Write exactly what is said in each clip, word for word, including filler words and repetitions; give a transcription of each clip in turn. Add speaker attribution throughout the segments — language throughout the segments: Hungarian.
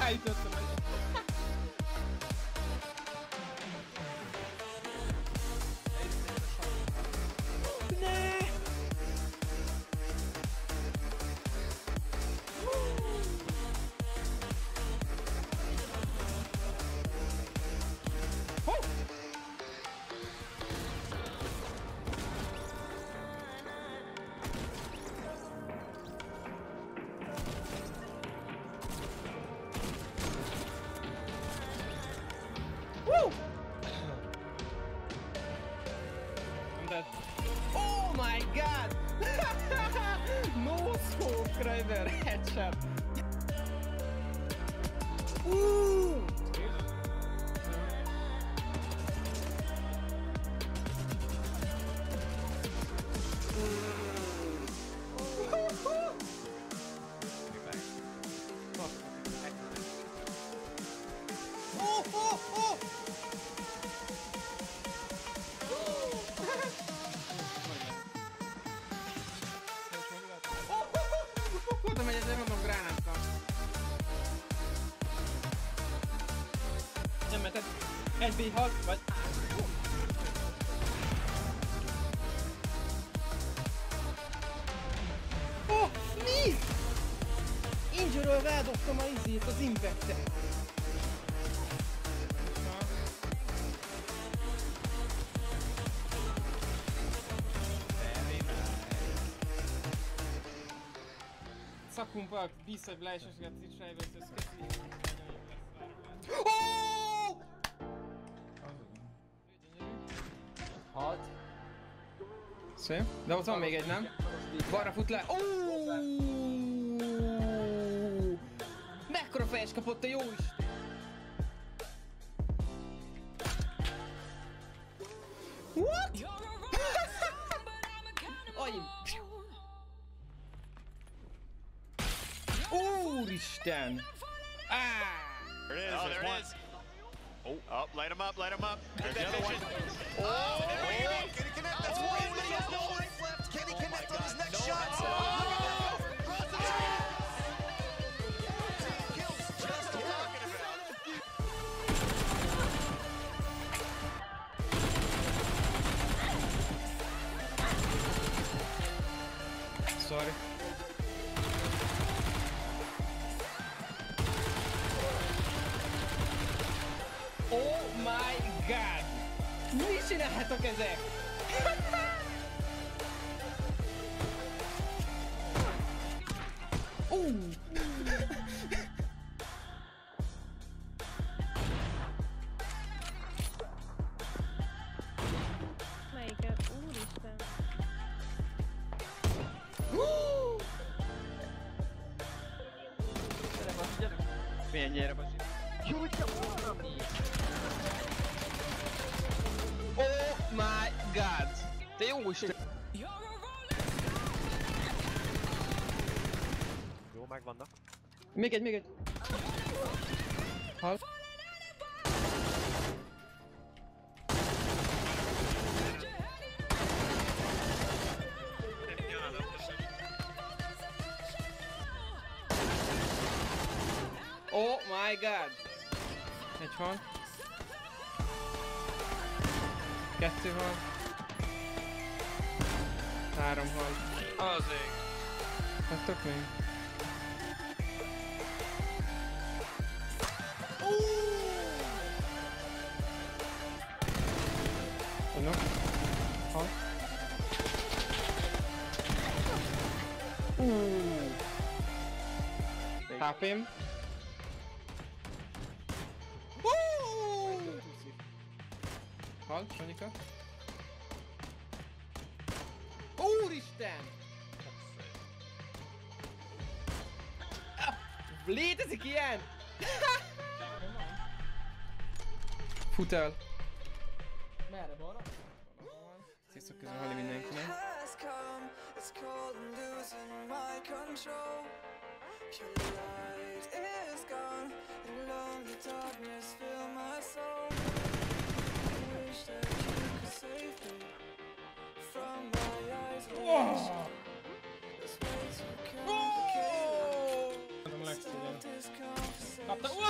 Speaker 1: Ráütöttem meg. Ne! Oh my god! No scope, Kraber, headshot. Ooh! Oh, oh, oh! Oda megy, ezért mondom gránáttal. Nem meted. egy bé hat vagy... Oh, mi? Injuről rádobtam a izét, az impactet. Sakkumpak, bisa blijšašga cičajve se skati. Oh! hat. Szép. De ott van még egy, nem? Balra fut le. Oh! Mekkora fejes kapott a jó is! What? Agyim! Úristen! Ah!
Speaker 2: There it is.
Speaker 3: Oh,
Speaker 2: There's
Speaker 3: there
Speaker 2: one.
Speaker 3: it is.
Speaker 2: Oh,
Speaker 3: Oh, light him up, light him up.
Speaker 2: there's the other one.
Speaker 3: Oh,
Speaker 2: Oh,
Speaker 3: there he
Speaker 2: oh,
Speaker 3: is.
Speaker 2: can he connect?
Speaker 3: Oh,
Speaker 2: That's
Speaker 3: oh,
Speaker 2: one.
Speaker 3: he has no life left. Can he
Speaker 2: Oh
Speaker 3: connect
Speaker 2: my
Speaker 3: on his
Speaker 2: God,
Speaker 3: next
Speaker 2: no
Speaker 3: shot?
Speaker 2: help.
Speaker 3: Oh, look at
Speaker 2: Oh.
Speaker 3: that. Cross the line. Kills just talking about.
Speaker 1: Sorry. Oh my god! Mit csinálhatok ezek? Uh.
Speaker 4: Melyiket? Úristen!
Speaker 5: Gyere, Basi, gyere! Menjél, Basi! Jó, hogy te valami!
Speaker 1: Oh my god! Te jó Isten!
Speaker 2: Jó, megvannak.
Speaker 1: Még egy, még egy! Hall? Oh my god! Egy van. Kettő van. Három van.
Speaker 5: Az ég!
Speaker 1: Láttok még? Vannak. Hal. há pém. Hal, Sanyika. Úristen! Létezik ilyen? Fut el. Merre, balra? Sziasztok, közben Halli mindenkinek. Oh! Oh! Kapta.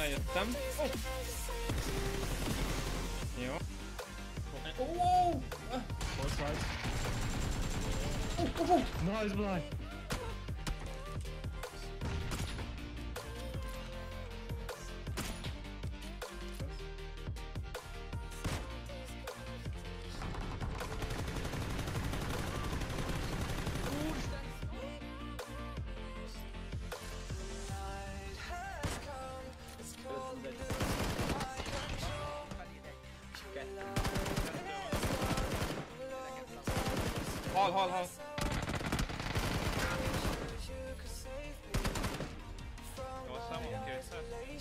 Speaker 1: Eljöttem. Oh. Jó. Oh, oh.
Speaker 2: Both sides.
Speaker 1: Oh, oh, oh.
Speaker 2: Nice blind.
Speaker 1: Hal, hal, hal.
Speaker 5: Jó, számom kétszer.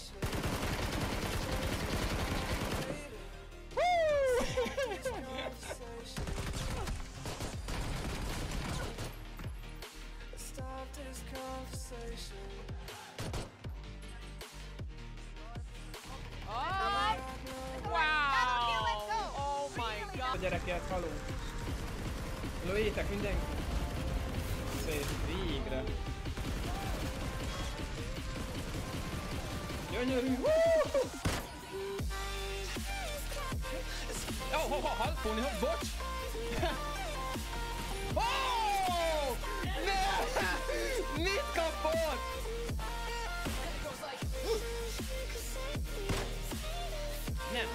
Speaker 1: A gyerekért haló. Lőjétek mindenki. Szép, végre. Gyönyörű. Ó, oh, oh, halt, Póni, halt, bocs! Oh! Ne! Mit kapott? Nem.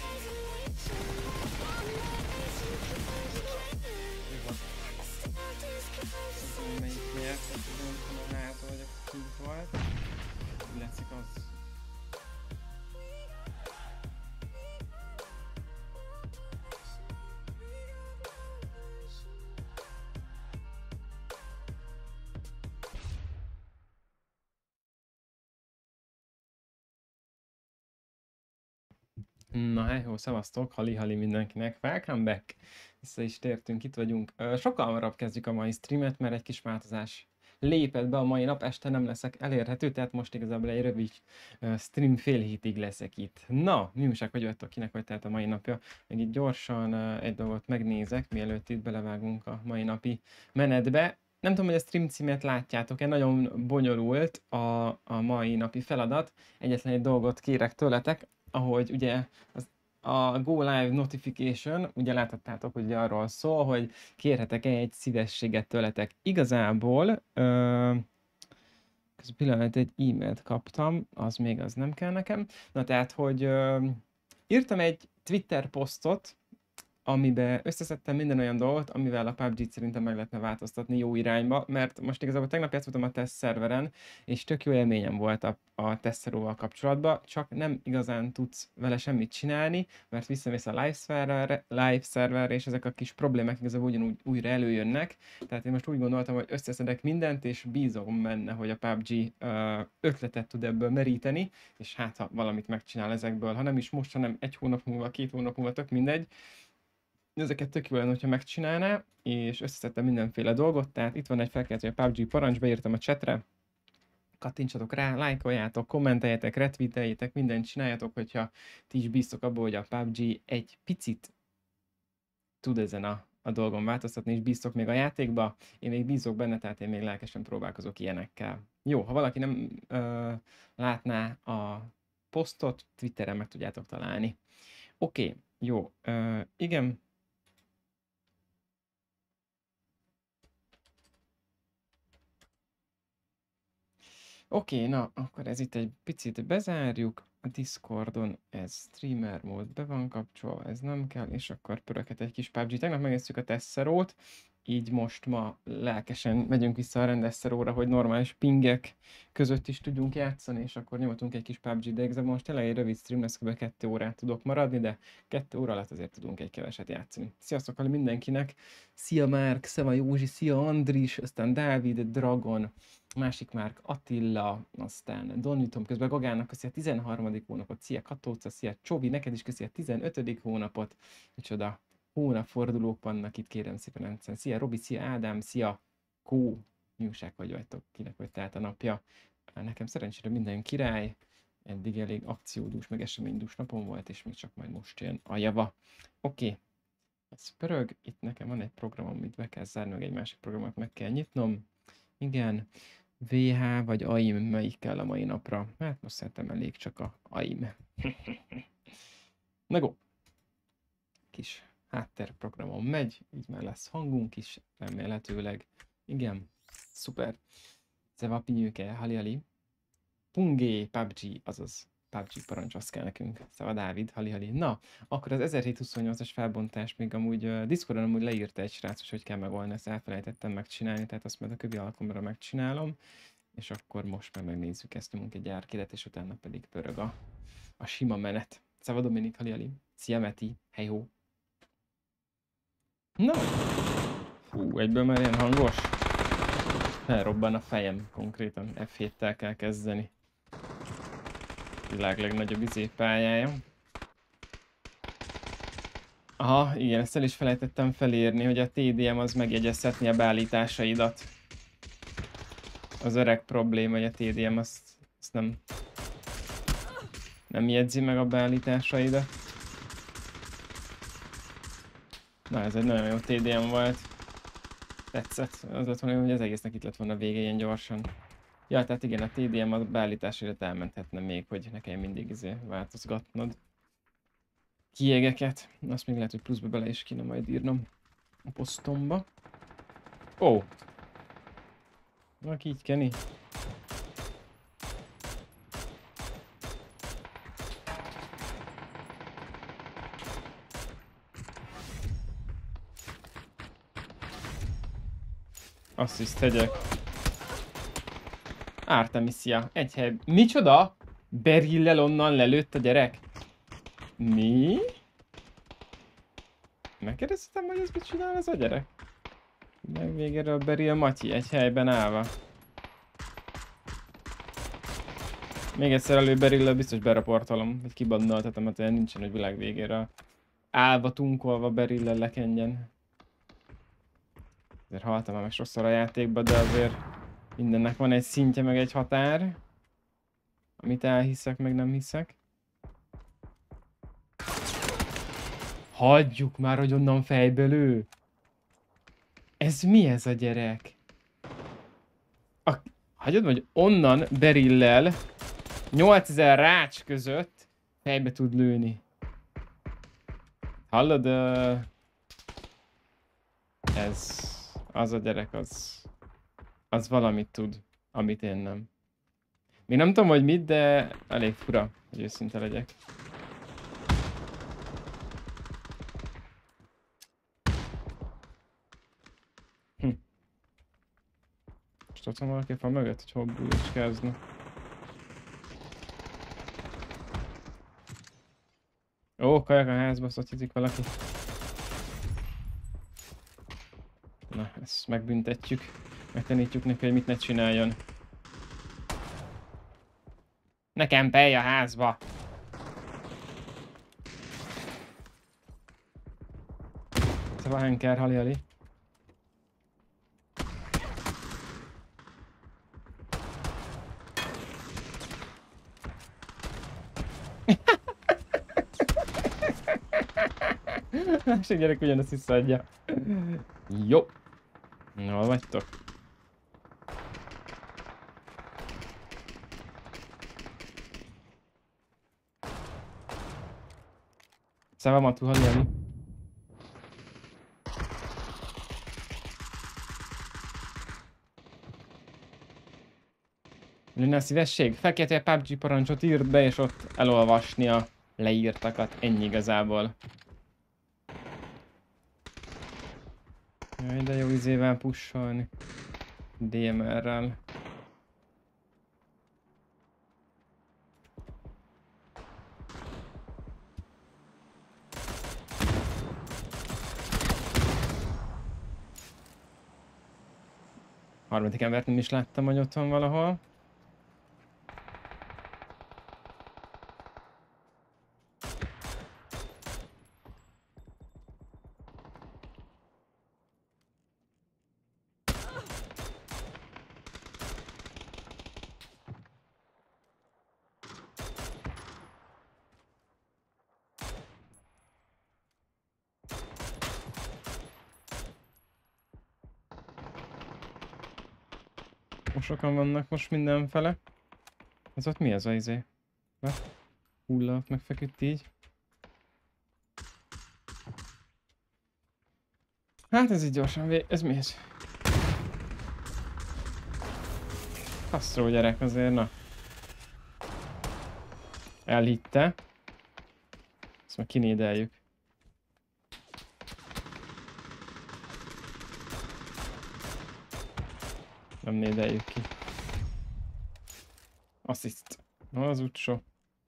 Speaker 1: Melyik miért, nem tudom, hogy hátra vagyok, kint volt. Látszik az. Na hely, jó, szevasztok, hali-hali mindenkinek, welcome back! Vissza is tértünk, itt vagyunk. Sokkal hamarabb kezdjük a mai streamet, mert egy kis változás lépett be a mai nap, este nem leszek elérhető, tehát most igazából egy rövid stream fél hétig leszek itt. Na, mi újság, hogy vagytok, kinek vagy tehát a mai napja? Még itt gyorsan egy dolgot megnézek, mielőtt itt belevágunk a mai napi menetbe. Nem tudom, hogy a stream címet látjátok-e, nagyon bonyolult a, a mai napi feladat. Egyetlen egy dolgot kérek tőletek, ahogy ugye az, a Go Live Notification, ugye láthattátok, hogy arról szól, hogy kérhetek-e egy szívességet tőletek. Igazából, ö, közben pillanat, egy e-mailt kaptam, az még az nem kell nekem. Na tehát, hogy ö, írtam egy Twitter posztot, amiben összeszedtem minden olyan dolgot, amivel a pé u bé gét szerintem meg lehetne változtatni jó irányba, mert most igazából tegnap játszottam a teszt szerveren, és tök jó élményem volt a, a teszteróval kapcsolatban, csak nem igazán tudsz vele semmit csinálni, mert visszamész a live szerverre, live szerverre, és ezek a kis problémák igazából ugyanúgy újra előjönnek, tehát én most úgy gondoltam, hogy összeszedek mindent, és bízom benne, hogy a pé u bé gé uh, ötletet tud ebből meríteni, és hát ha valamit megcsinál ezekből, ha nem is most, hanem egy hónap múlva, két hónap múlva, tök mindegy. Ezeket tök jó lenne, hogyha megcsinálná, és összeszedtem mindenféle dolgot, tehát itt van egy felkeltő a pé u bé gé parancs, beírtam a chatre, kattintsatok rá, lájkoljátok, kommenteljetek, retweeteljétek, mindent csináljatok, hogyha ti is bíztok abból, hogy a pé u bé gé egy picit tud ezen a, a dolgon változtatni, és bíztok még a játékba, én még bízok benne, tehát én még lelkesen próbálkozok ilyenekkel. Jó, ha valaki nem ö, látná a posztot, Twitteren meg tudjátok találni. Oké, okay, jó, ö, igen. Oké, okay, na, akkor ez itt egy picit bezárjuk, a Discordon ez streamer mód be van kapcsolva, ez nem kell, és akkor pöröghet egy kis pé u bé gé. Tegnap megnéztük a teszterót, így most ma lelkesen megyünk vissza a rendes szeróra, hogy normális pingek között is tudjunk játszani, és akkor nyomatunk egy kis pé u bé gé, de igazából most tényleg egy rövid stream lesz, kb. kettő órát tudok maradni, de kettő óra alatt azért tudunk egy keveset játszani. Sziasztok Ali mindenkinek! Szia Márk, szeva Józsi, szia Andris, aztán Dávid, Dragon, másik Márk, Attila, aztán Donitom, közben Gagának köszi a tizenharmadik hónapot, szia Katóca, szia Csobi, neked is köszi a tizenötödik hónapot, micsoda hónapfordulók vannak itt, kérem szépen rendszerűen. Szia Robi, szia Ádám, szia Kó, mi újság, hogy vagytok, kinek vagy tehát a napja. Nekem szerencsére minden király, eddig elég akciódús, meg eseménydús napom volt, és még csak majd most jön a java. Oké, okay. Ez pörög, itt nekem van egy program, amit be kell zárni, meg egy másik programot meg kell nyitnom. Igen, vé há vagy á i em, melyik kell a mai napra? Hát most szerintem elég csak a á i em. Na go! Kis háttérprogramon megy, így már lesz hangunk is, remélhetőleg. Igen, szuper. Zevapinyőke, hali-hali. Pungé, pé u bé gé, azaz pé u bé gé parancs, az kell nekünk. Szava Dávid, hali-hali. Na, akkor az ezerhétszázhuszonnyolcas felbontás még amúgy uh, Discordon amúgy leírta egy srác, hogy kell megoldani, ezt elfelejtettem megcsinálni, tehát azt majd a kövi alkalomra megcsinálom. És akkor most már megnézzük, ezt nyomunk egy árkidet, és utána pedig pörög a, a sima menet. Szava Dominik, hali-hali. Szia Meti, hej-hó. Na! Fú, egyből már ilyen hangos. Felrobban a fejem konkrétan. ef héttel kell kezdeni. Világ legnagyobb izé pályája. Aha, igen, ezt el is felejtettem felírni, hogy a té dé em az megjegyezhetni a beállításaidat. Az öreg probléma, hogy a té dé em azt, azt nem, nem jegyzi meg a beállításaidat. Na, ez egy nagyon jó té dé em volt. Tetszett. Az lett volna, hogy az egésznek itt lett volna a vége ilyen gyorsan. Ja, tehát igen, a té dé em a beállításaidat elmenthetne még, hogy ne kelljen mindig izé változgatnod kiégeket. Azt még lehet, hogy pluszba bele is kéne majd írnom a posztomba. Ó! Oh. Aki így Kenny. Azt is tegyek. Artemisia. Egy hely. Micsoda? Berillel onnan lelőtt a gyerek? Mi? Megkérdeztem, hogy ez mit csinál ez a gyerek? Meg végéről Beryl Matyi egy helyben állva. Még egyszer elő Beryllel biztos beraportolom, hogy kibannoltatom, mert olyan nincsen, hogy világ végére állva, tunkolva Beryllel lekenjen. Azért haltam már meg sokszor a játékba, de azért mindennek van egy szintje, meg egy határ. Amit elhiszek, meg nem hiszek. Hagyjuk már, hogy onnan fejbe lő! Ez mi ez a gyerek? A... Hagyod, hogy onnan Beryllel nyolcezer rács között fejbe tud lőni. Hallod? Uh... Ez... Az a gyerek, az... Az valamit tud, amit én nem. Még nem tudom, hogy mit, de elég fura, hogy őszinte legyek. Hm. Most ott van valaki fel mögött, hogy hol bújcskázni. Ó, kajak a házba, szotyizik valaki. Na, ezt megbüntetjük. Megtanítjuk neki, hogy mit ne csináljon. Nekem belj a házba! Szóval Henker, hali-hali. Másik gyerek ugyanazt visszaadja. Jó. Hol vagytok? Szavamatú, hali-hali. Lenne a szívesség? Fekete pé u bé gé parancsot írt be, és ott elolvasni a leírtakat. Ennyi igazából. Jaj, de jó izével pusholni. dé em er-rel. Harmadik embert nem is láttam, hogy ott van valahol. Sokan vannak most mindenfele. Ez ott mi ez a izé? Hulla, megfeküdt így. Hát ez így gyorsan vé... ez mi ez? Kasztró gyerek azért, na. Elhitte. Ezt már kinédeljük. Nem nédeljük ki. Assziszt. Na az utcsó.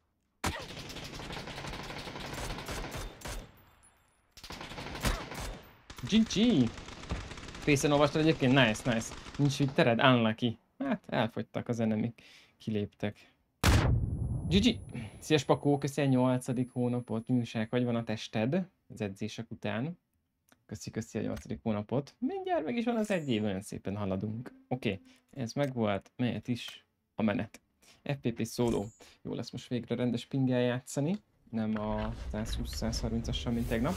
Speaker 1: gé gé! Részen olvastad egyébként? Nice, nice. Nincs így tered? Unlucky. Hát elfogytak az enemik. Kiléptek. gé gé! Szia Spakó, köszi a nyolcadik hónapot. Nyújság, hogy van a tested? Az edzések után. Köszi, köszi a nyolcadik hónapot. Mindjárt meg is van az egy év, nagyon szépen haladunk. Oké, okay. Ez megvolt. Mehet is a menet. ef pé pé szóló. Jó lesz most végre rendes pinggel játszani. Nem a száz húsz száz harmincassal, mint tegnap.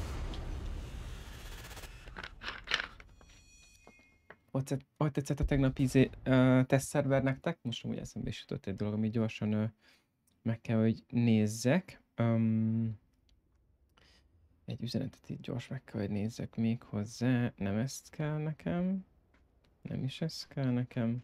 Speaker 1: Hogy, hogy tetszett a tegnapi izé, uh, tesztszerver nektek? Most amúgy eszembe is jutott egy dolog, amit gyorsan uh, meg kell, hogy nézzek. Um, egy üzenetet így gyors meg kell, hogy nézzek még hozzá. Nem ezt kell nekem. Nem is ezt kell nekem.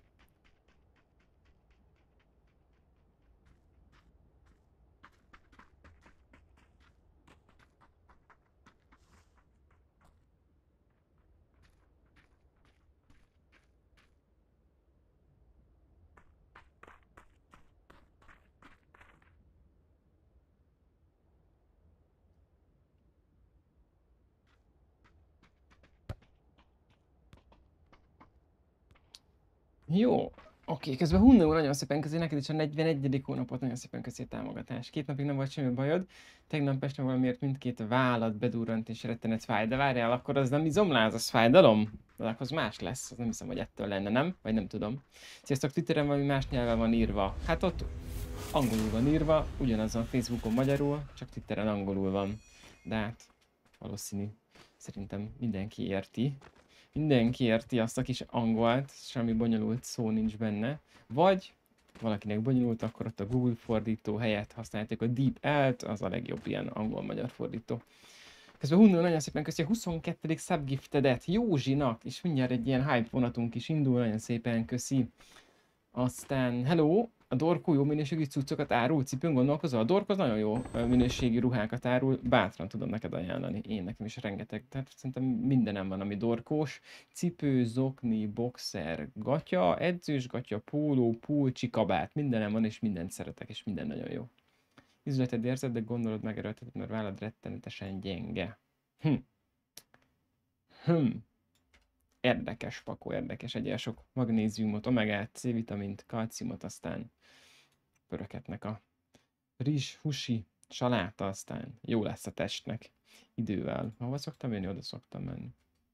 Speaker 1: Jó, oké, közben Hunna úr, nagyon szépen köszi neked is a negyvenegyedik hónapot, nagyon szépen köszi a támogatást. Két napig nem volt semmi bajod, tegnap este valamiért mindkét vállad bedurrant és rettenet fáj, de várjál, akkor az nem izomláz, az fájdalom? De akkor az más lesz, az nem hiszem, hogy ettől lenne, nem? Vagy nem tudom. Sziasztok, Twitteren valami más nyelven van írva. Hát ott angolul van írva, ugyanazon Facebookon magyarul, csak Twitteren angolul van. De hát valószínű, szerintem mindenki érti. Mindenki érti azt a kis angolt, semmi bonyolult szó nincs benne. Vagy valakinek bonyolult, akkor ott a Google fordító helyett használjátok a DeepL-t, az a legjobb ilyen angol-magyar fordító. Közben Hunno nagyon szépen köszi a huszonkettedik subgiftedet Józsinak, és mindjárt egy ilyen hype vonatunk is indul, nagyon szépen köszi. Aztán, hello! A Dorkó jó minőségű cuccokat árul, cipőn gondolkozol? A Dorkó az nagyon jó minőségű ruhákat árul, bátran tudom neked ajánlani, én nekem is rengeteg, tehát szerintem mindenem van, ami dorkós. Cipő, zokni, boxer, gatya, edzős gatya, póló, pulcsi, kabát, mindenem van és mindent szeretek, és minden nagyon jó. Üzleted érzed, de gondolod megerőlteted, mert vállad rettenetesen gyenge. Hm. Hm. Érdekes pakó, érdekes, egyel sok magnéziumot, omegát, C-vitamint, kalciumot, aztán pöröketnek a rizs, husi, saláta, aztán jó lesz a testnek idővel. Hova szoktam jönni, oda szoktam menni.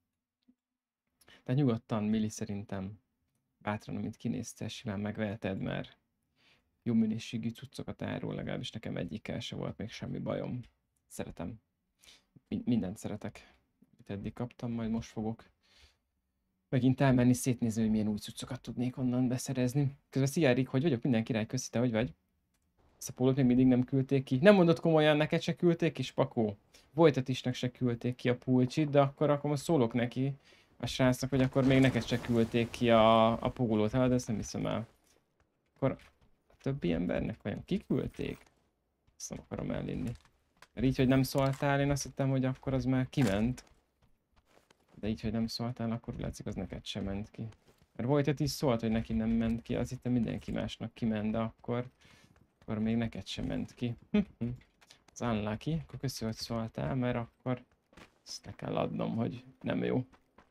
Speaker 1: Tehát nyugodtan, Mili, szerintem bátran, amit kinéztél, simán megveheted, mert jó minőségű cuccokat árul, legalábbis nekem egyikkel se volt még semmi bajom. Szeretem. Mind mindent szeretek, amit eddig kaptam, majd most fogok megint elmenni szétnézni, hogy milyen új cuccokat tudnék onnan beszerezni. Közben szia Erik, hogy vagyok? Minden király, köszi, te hogy vagy? Ezt a pólót még mindig nem küldték ki. Nem mondod komolyan, neked se küldték ki, Spakó? Vojtatisnak se küldték ki a pulcsit, de akkor, akkor most szólok neki a srácnak, hogy akkor még neked se küldték ki a, a pólót, hát ezt nem hiszem el. Akkor a többi embernek vajon kiküldték? Ezt nem akarom elinni. Mert így, hogy nem szóltál, én azt hittem, hogy akkor az már kiment. De így, hogy nem szóltál, akkor látszik, az neked sem ment ki. Mert Vojtet is szólt, hogy neki nem ment ki, az itt mindenki másnak kiment, de akkor, akkor még neked sem ment ki. Az unlucky, akkor köszi, hogy szóltál, mert akkor ezt le kell adnom, hogy nem jó.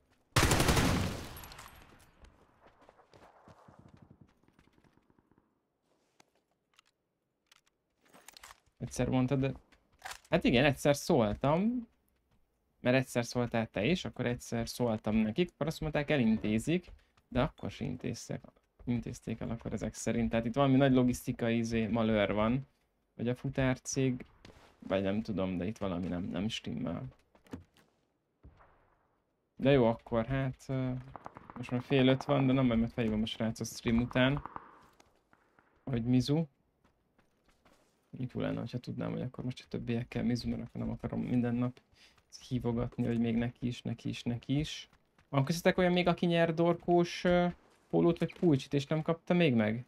Speaker 1: Egyszer mondtad, de... Hát igen, egyszer szóltam, mert egyszer szóltál te is, akkor egyszer szóltam nekik, akkor azt mondták, elintézik, de akkor se intézték, intézték el akkor ezek szerint. Tehát itt valami nagy logisztikai izé, malőr van, vagy a futárcég, vagy nem tudom, de itt valami nem, nem stimmel. De jó, akkor hát Most már fél öt van, de nem baj, mert felhívom a srác a stream után. Hogy Mizu. Így jó lenne, ha tudnám, hogy akkor most a többiekkel Mizu, mert akkor nem akarom minden nap hívogatni, hogy még neki is, neki is, neki is. Van köztetek olyan még, aki nyer dorkós uh, pólót vagy pulcsit, és nem kapta még meg?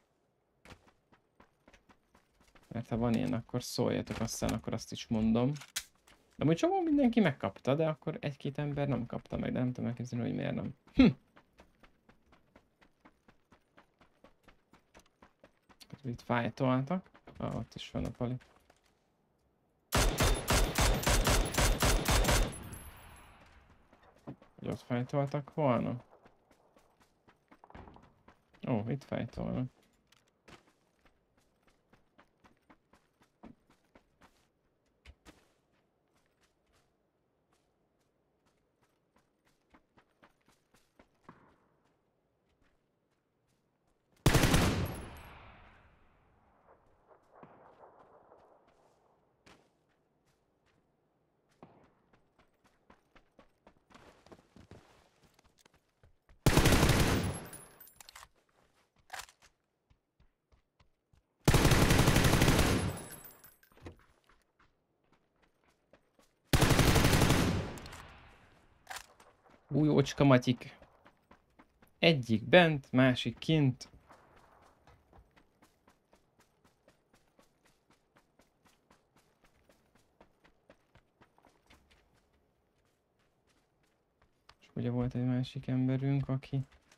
Speaker 1: Mert ha van ilyen, akkor szóljatok, aztán akkor azt is mondom. De úgy csomó mindenki megkapta, de akkor egy-két ember nem kapta meg, de nem tudom elképzelni, hogy miért nem. Hm. Itt fájtoltak. Ah, ott is van a pali. Hogy ott fájtoltak volna? Ó, itt fájtolnak. Új ócska matyik. Egyik bent, másik kint. És ugye volt egy másik emberünk, aki...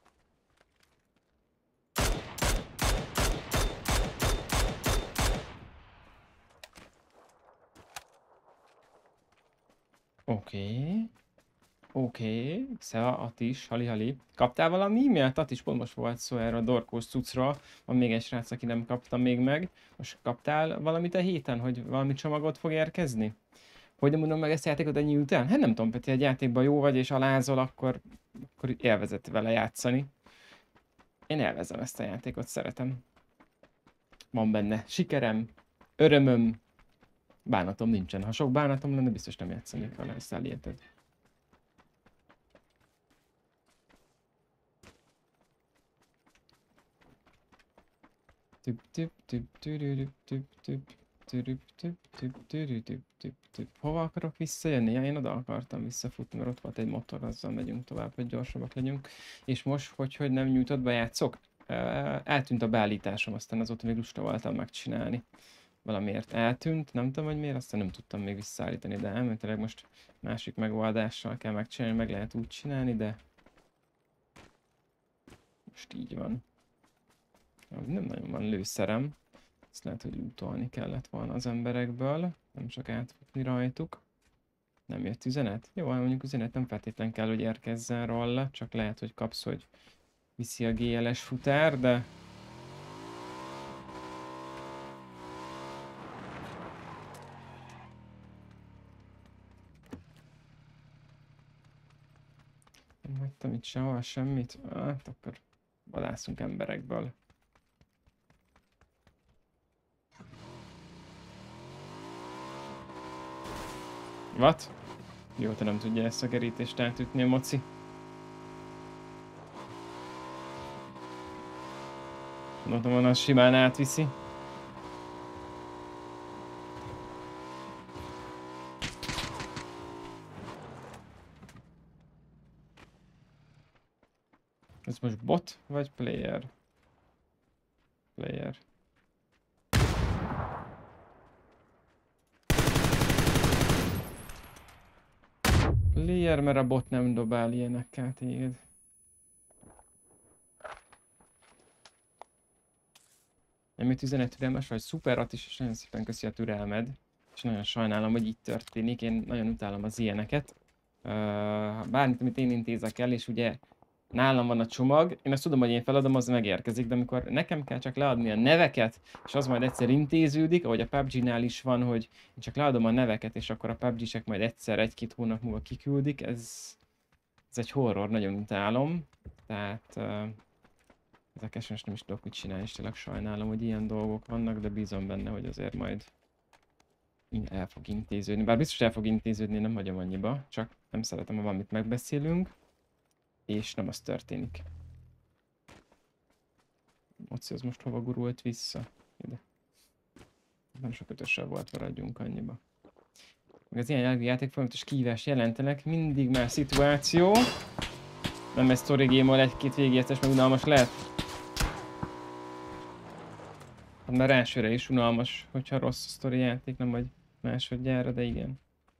Speaker 1: Oké. Okay. Oké, okay. Szeva, Atis, hali-hali. Kaptál valami e-mailt? Atis, pont most volt szó erről a dorkós cuccról. Van még egy srác, aki nem kapta még meg. Most kaptál valamit a héten, hogy valami csomagot fog érkezni? Hogy nem mondom meg ezt a játékot ennyi után? Hát nem tudom, Peti, egy játékban jó vagy és alázol, akkor, akkor élvezett vele játszani. Én élvezem ezt a játékot, szeretem. Van benne sikerem, örömöm, bánatom nincsen. Ha sok bánatom lenne, biztos nem játszanék vele, ezt elérted. Tüp tüp tüp tüp tüp tüp tüp tüp tüp tüp tüp tüp. Hova akarok visszajönni? Ja, én oda akartam visszafutni, mert ott volt egy motor, azzal megyünk tovább, hogy gyorsabbak legyünk. És most, hogy, hogy nem nyújtott be játszok? Eltűnt a beállításom, aztán azóta még lusta voltam megcsinálni. Valamiért eltűnt, nem tudom, hogy miért, aztán nem tudtam még visszaállítani, de elméletileg most másik megoldással kell megcsinálni, meg lehet úgy csinálni, de most így van. Nem nagyon van lőszerem. Ezt lehet, hogy lootolni kellett volna az emberekből. Nem csak átfutni rajtuk. Nem jött üzenet? Jó, mondjuk üzenet nem feltétlen kell, hogy érkezzen róla. Csak lehet, hogy kapsz, hogy viszi a gé el es futár, de... Nem hagytam itt sehol semmit. Hát akkor vadászunk emberekből. What? Jó, te nem tudja ezt a kerítést átütni a moci. Mondtam volna, az simán átviszi. Ez most bot vagy player? Player. Player, mert a bot nem dobál ilyenekkel téged. Nem jött üzenet, türelmes vagy, szuper Atis, és nagyon szépen köszi a türelmed. És nagyon sajnálom, hogy így történik, én nagyon utálom az ilyeneket. Uh, bármit, amit én intézek el, és ugye nálam van a csomag, én azt tudom, hogy én feladom, az megérkezik, de amikor nekem kell csak leadni a neveket, és az majd egyszer intéződik, ahogy a pé u bé gé-nál is van, hogy én csak leadom a neveket, és akkor a pé u bé gé-sek majd egyszer, egy-két hónap múlva kiküldik, ez, ez egy horror, nagyon utálom. Tehát uh, ezek esetleg nem is tudok mit csinálni, és tényleg sajnálom, hogy ilyen dolgok vannak, de bízom benne, hogy azért majd el fog intéződni. Bár biztos el fog intéződni, nem hagyom annyiba, csak nem szeretem, ha valamit megbeszélünk. És nem az történik. Moci az most hova gurult vissza? Ide. Nem sok ötössel volt, maradjunk annyiba. Meg az ilyen jellegű játék folyamatos kihívás jelentenek, mindig már szituáció. Nem egy story game-ol egy-két végigjátszás, meg unalmas lehet. Hát már elsőre is unalmas, hogyha rossz a sztori játék, nem vagy másodjára, de igen.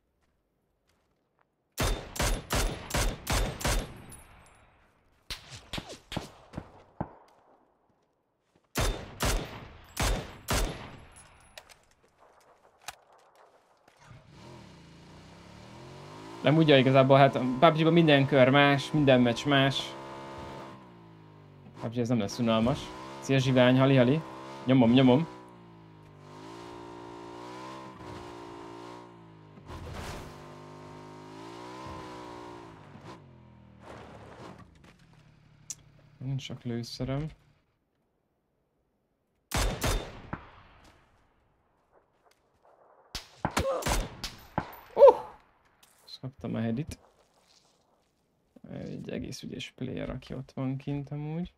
Speaker 1: Nem ugye igazából, hát a pé u bé gé-ban minden kör más, minden meccs más. pé u bé gé ez nem lesz unalmas. Szia Zsivány, hali hali. Nyomom, nyomom. Nincs sok lőszerem. Kaptam a headit. Egy egész ügyes player, aki ott van kint amúgy.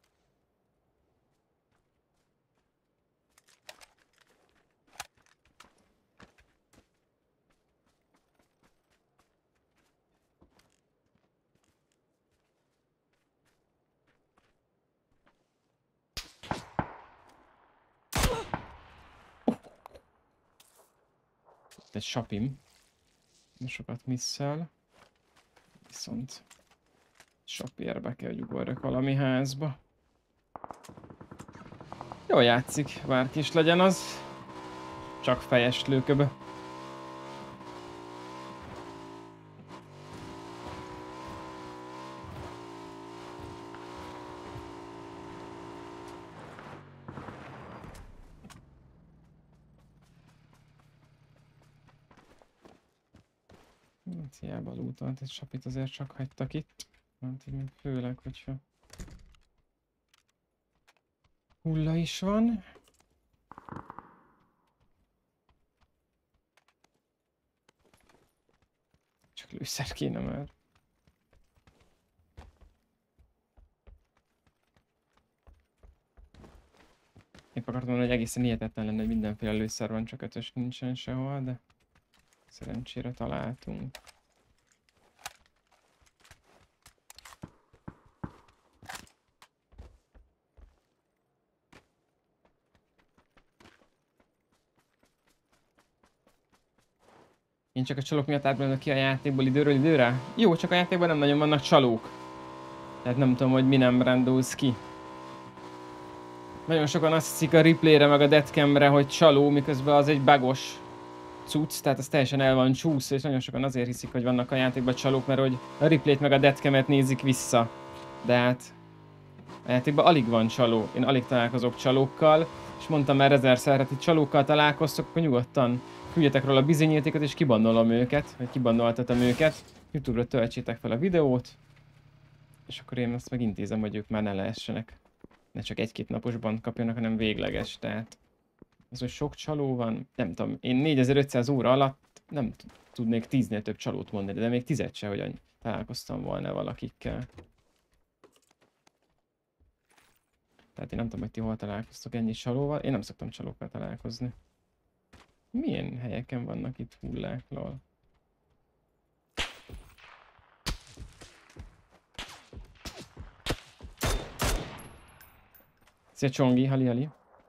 Speaker 1: Egy sapim. Sokat misszel. Viszont sapérbe kell, hogy ugorjak valami házba. Jól játszik, bárki is legyen az. Csak fejes lőköbe. Hiába lootolt, egy sapit azért csak hagytak itt. Hát így főleg, hogyha hulla is van. Csak lőszer kéne már. Épp akartam mondani, hogy egészen hihetetlen lenne, hogy mindenféle lőszer van, csak ötös nincsen sehol, de szerencsére találtunk. Én csak a csalók miatt átmentem ki a játékból időről időre? Jó, csak a játékban nem nagyon vannak csalók. Tehát nem tudom, hogy mi nem rendulsz ki. Nagyon sokan azt hiszik a replayre meg a deathcamre, hogy csaló, miközben az egy bugos cucc, tehát az teljesen el van csúszva, és nagyon sokan azért hiszik, hogy vannak a játékban csalók, mert hogy a replayt meg a deathcamet nézik vissza. De hát a játékban alig van csaló. Én alig találkozok csalókkal, és mondtam már ezerszer, hát itt csalókkal találkoztok, akkor nyugodtan küldjetek róla a bizonyítékot, és kibannolom őket, vagy kibannoltatom őket. YouTube-ra töltsétek fel a videót, és akkor én azt megintézem, hogy ők már ne lehessenek. Ne csak egy-két naposban kapjanak, hanem végleges, tehát az, hogy sok csaló van, nem tudom, én négyezer-ötszáz óra alatt nem tudnék tíznél több csalót mondani, de még tizet se, hogy találkoztam volna valakikkel. Tehát én nem tudom, hogy ti hol találkoztok ennyi csalóval, én nem szoktam csalókkal találkozni. Milyen helyeken vannak itt hullák, lol? Szia Csongi, hali hali.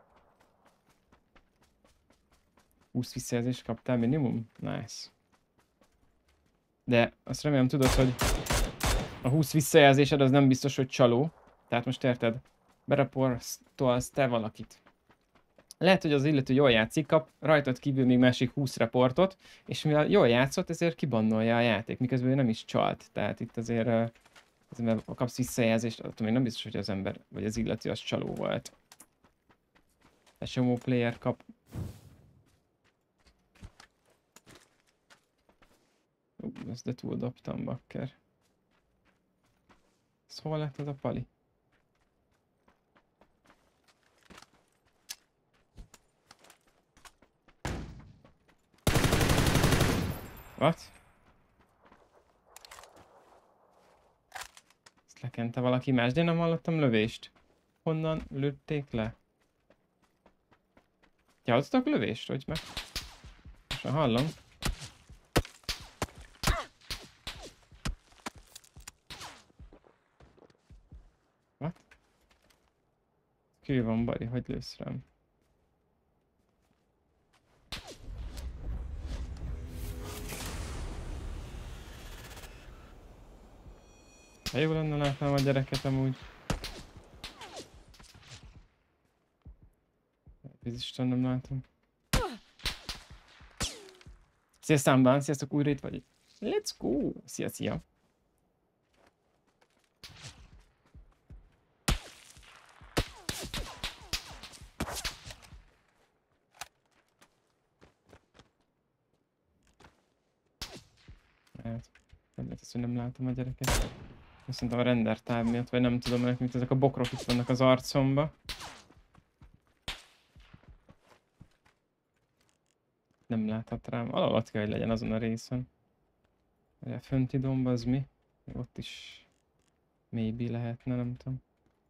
Speaker 1: húsz visszajelzést kaptál minimum? Nice. De azt remélem tudod, hogy a húsz visszajelzésed az nem biztos, hogy csaló. Tehát most érted? Beraportolsz te valakit. Lehet, hogy az illető jól játszik, kap rajtad kívül még másik húsz reportot, és mivel jól játszott, ezért kibannolja a játék, miközben ő nem is csalt. Tehát itt azért, azért mert kapsz visszajelzést, attól még nem biztos, hogy az ember, vagy az illető az csaló volt. Egy csomó player kap. Ú, ezt de túl dobtam, bakker. Ez hol lett az a pali? What? csökkente valaki más, de én nem hallottam lövést. Honnan lőtték le? Ti hallottatok lövést, hogy meg? Most már hallom. What? Kő van, Bari, hogy lősz rám? Ha jó lenne látnám a gyereket amúgy. Isten nem látom. Szia Számban, sziasztok, újra itt vagy. Let's go! Szia, szia! Hát, nem lehet azt, hogy nem látom a gyereket. Szerintem a render táv miatt, vagy nem tudom, mert mint ezek a bokrok itt vannak az arcomba. Nem láthat rám. Alatt kell, hogy legyen azon a részen. A fönti domb az mi? Ott is maybe lehetne, nem tudom.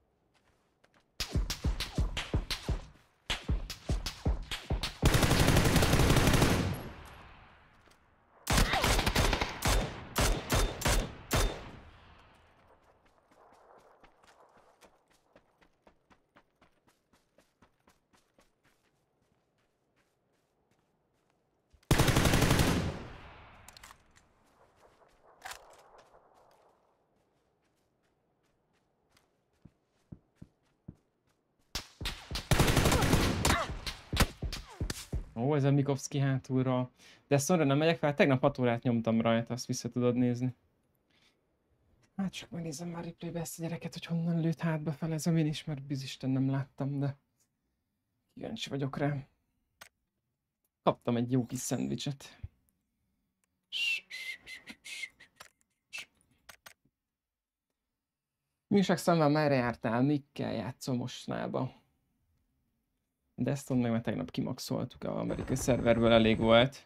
Speaker 1: Ó, ez a Mikovszki hátulra. De szorra nem megyek fel, tegnap hat órát nyomtam rajta, azt vissza tudod nézni. Hát csak megnézem már replaybe ezt a gyereket, hogy honnan lőtt hátba fel ez a min is, mert bizisten nem láttam, de kíváncsi vagyok rá. Kaptam egy jó kis szendvicset. Műság szemben merre jártál? Mikkel játszom mostanában? Deston meg már tegnap kimaxoltuk, az amerikai szerverből elég volt.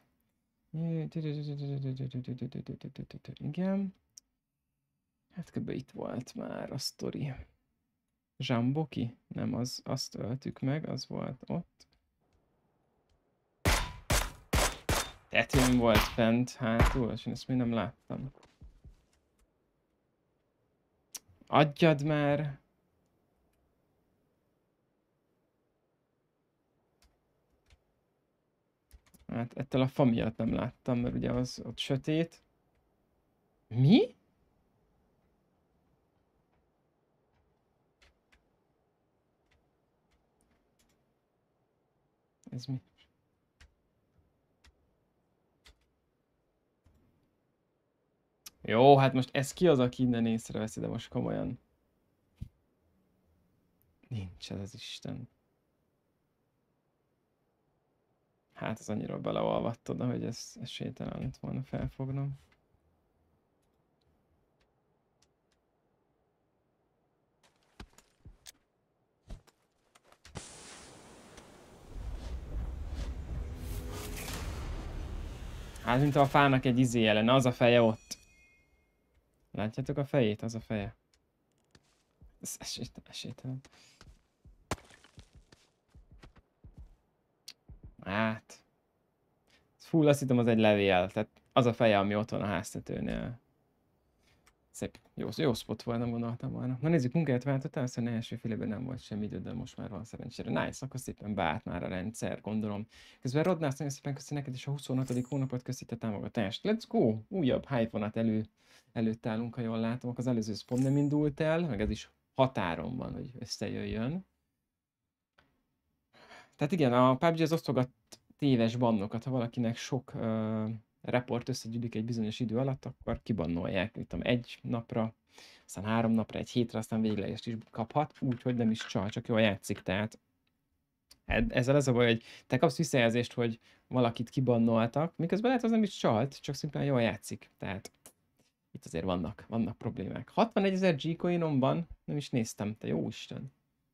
Speaker 1: Igen. Hát kb. Itt volt már a sztori. Zsamboki? Nem, az, azt öltük meg, az volt ott. Tetőn volt fent hátul, és én ezt még nem láttam. Adjad már! Hát ettől a fa miatt nem láttam, mert ugye az ott sötét. Mi? Ez mi? Jó, hát most ez ki az, aki innen észreveszi, de most komolyan. Nincs ez az Isten. Hát az annyira beleolvadt oda, hogy ez esélytelen lett volna felfognom. Hát mint a fának egy izé ellen, az a feje ott. Látjátok a fejét? Az a feje. Ez esélytelen, esélytelen. Hát. Full, azt hittem az egy levél, tehát az a feje, ami ott van a háztetőnél. Szép, jó, jó spot volt, nem gondoltam volna. Na nézzük, munkáját váltottál, aztán első félében nem volt semmi idő, de most már van szerencsére. Nice, akkor szépen beállt már a rendszer, gondolom. Közben Rodnász, nagyon szépen köszi neked is a huszonhatodik hónapot, köszi a támogatást. Let's go! Újabb hype-vonat elő, előtt állunk, ha jól látom. Az előző spot nem indult el, meg ez is határon van, hogy összejöjjön. Tehát igen, a pé u bé gé az osztogat téves bannokat, ha valakinek sok uh, report összegyűlik egy bizonyos idő alatt, akkor kibannolják, mit tudom, egy napra, aztán három napra, egy hétre, aztán végleges is kaphat, úgyhogy nem is csal, csak jól játszik, tehát ezzel az a baj, hogy te kapsz visszajelzést, hogy valakit kibannoltak, miközben lehet az nem is csalt, csak szimplán jól játszik, tehát itt azért vannak, vannak problémák. hatvanegyezer G-coinom van, nem is néztem, te jó Isten.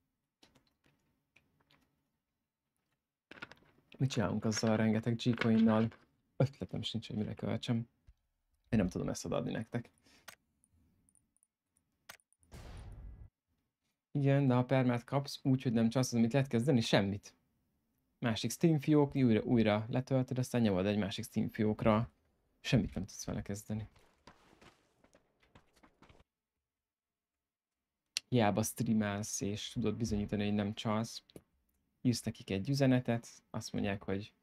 Speaker 1: Mit csinálunk azzal a rengeteg G-coinnal? Ötletem sincs, hogy mire költsem. Én nem tudom ezt odaadni nektek. Igen, de ha permát kapsz, úgyhogy nem csalsz, amit lehet kezdeni, semmit. Másik Steam fiók, újra, újra letöltöd, aztán nyomod egy másik Steam fiókra. Semmit nem tudsz vele kezdeni. Hiába streamelsz és tudod bizonyítani, hogy nem csalsz. Írsz nekik egy üzenetet, azt mondják, hogy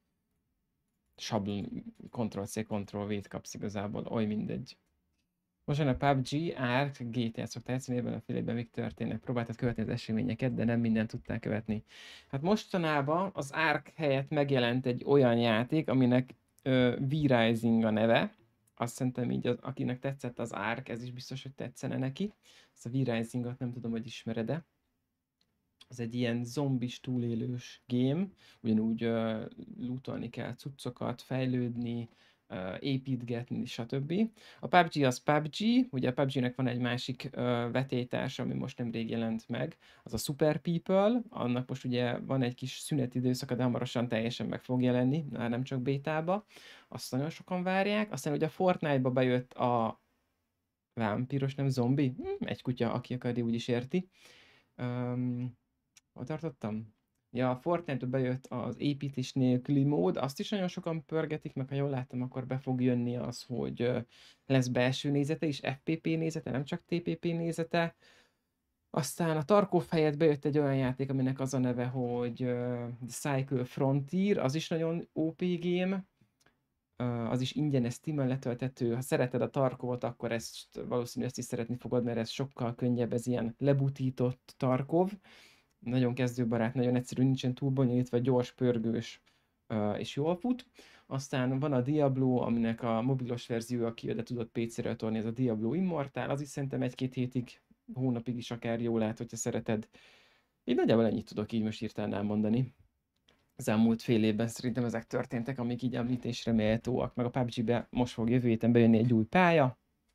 Speaker 1: sablon, Ctrl-C, Ctrl-V-t kapsz igazából, oly mindegy. Most jön a pé u bé gé, Ark, gé té á szokta játszani, ebben a fél évben még történnek. Próbáltad követni az eseményeket, de nem mindent tudták követni. Hát mostanában az Ark helyett megjelent egy olyan játék, aminek uh, V-Rising a neve. Azt szerintem így, az, akinek tetszett az Ark, ez is biztos, hogy tetszene neki. Ezt a V-Risingot nem tudom, hogy ismered-e. Ez egy ilyen zombis túlélős game, ugyanúgy uh, lootolni kell cuccokat, fejlődni, uh, építgetni, stb. A pé u bé gé az pé u bé gé, ugye a pé u bé gének van egy másik uh, vetélytársa, ami most nemrég jelent meg, az a Super People, annak most ugye van egy kis szünetidőszaka, de hamarosan teljesen meg fog jelenni, már nem csak bétába, azt nagyon sokan várják. Aztán ugye a Fortnite-ba bejött a vámpíros, nem zombi, hm, egy kutya, aki akarja, úgy is érti. Um, Hol tartottam? Ja, a Fortnite-ba bejött az építés nélküli mód, azt is nagyon sokan pörgetik, meg ha jól láttam, akkor be fog jönni az, hogy uh, lesz belső nézete is, ef pé pé nézete, nem csak té pé pé nézete. Aztán a Tarkov helyett bejött egy olyan játék, aminek az a neve, hogy uh, The Cycle Frontier, az is nagyon ó pé game. Uh, az is ingyenes Steam-en letölthető. Ha szereted a Tarkovot, akkor ezt valószínűleg ezt is szeretni fogod, mert ez sokkal könnyebb, ez ilyen lebutított Tarkov. Nagyon kezdőbarát, nagyon egyszerű, nincsen túl bonyolítva, gyors, pörgős uh, és jól fut. Aztán van a Diablo, aminek a mobilos verziója kijött, de tudod pé cére tolni, ez a Diablo Immortal, az is szerintem egy-két hétig, hónapig is akár jó lehet, hogyha szereted. Így nagyjából ennyit tudok így most hirtelen elmondani. Az elmúlt fél évben szerintem ezek történtek, amik így említésre méltóak, meg a pé u bé gé-be most fog jövő héten bejönni egy új pálya.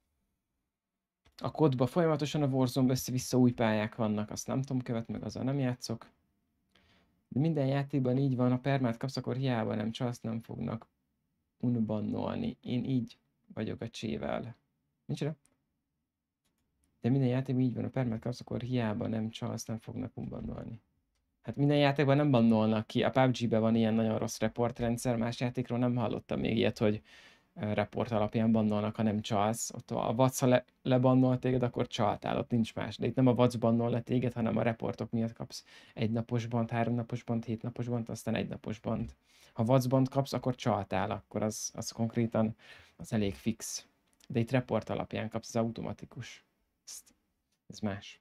Speaker 1: A kodba folyamatosan a Warzone össze-vissza új pályák vannak, azt nem tudom követni, meg azzal nem játszok. De minden játékban így van, ha permát kapsz, akkor hiába nem csalsz, nem fognak unbannolni. Én így vagyok a csével. Micsoda? De minden játékban így van, ha permát kapsz, akkor hiába nem csalsz, nem fognak unbannolni. Hát minden játékban nem bannolnak ki. A pé u bé gé-ben van ilyen nagyon rossz reportrendszer, más játékról nem hallottam még ilyet, hogy report alapján bannolnak, ha nem csalsz. Ott a vatsz, ha le, lebannol téged, akkor csaltál, ott nincs más. De itt nem a vatsz bannol le téged, hanem a reportok miatt kapsz egy napos bant, három napos bant, hét napos bant, aztán egy napos bant. Ha vatsz bant kapsz, akkor csaltál, akkor az, az konkrétan az elég fix. De itt report alapján kapsz, az automatikus. Ez, ez más.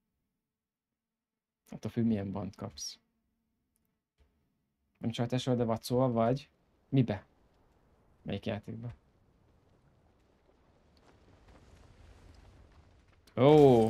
Speaker 1: Attól függ, milyen bant kapsz. Nem csaltásol, de vatszol vagy? Mibe? Melyik játékban? Ó! Oh.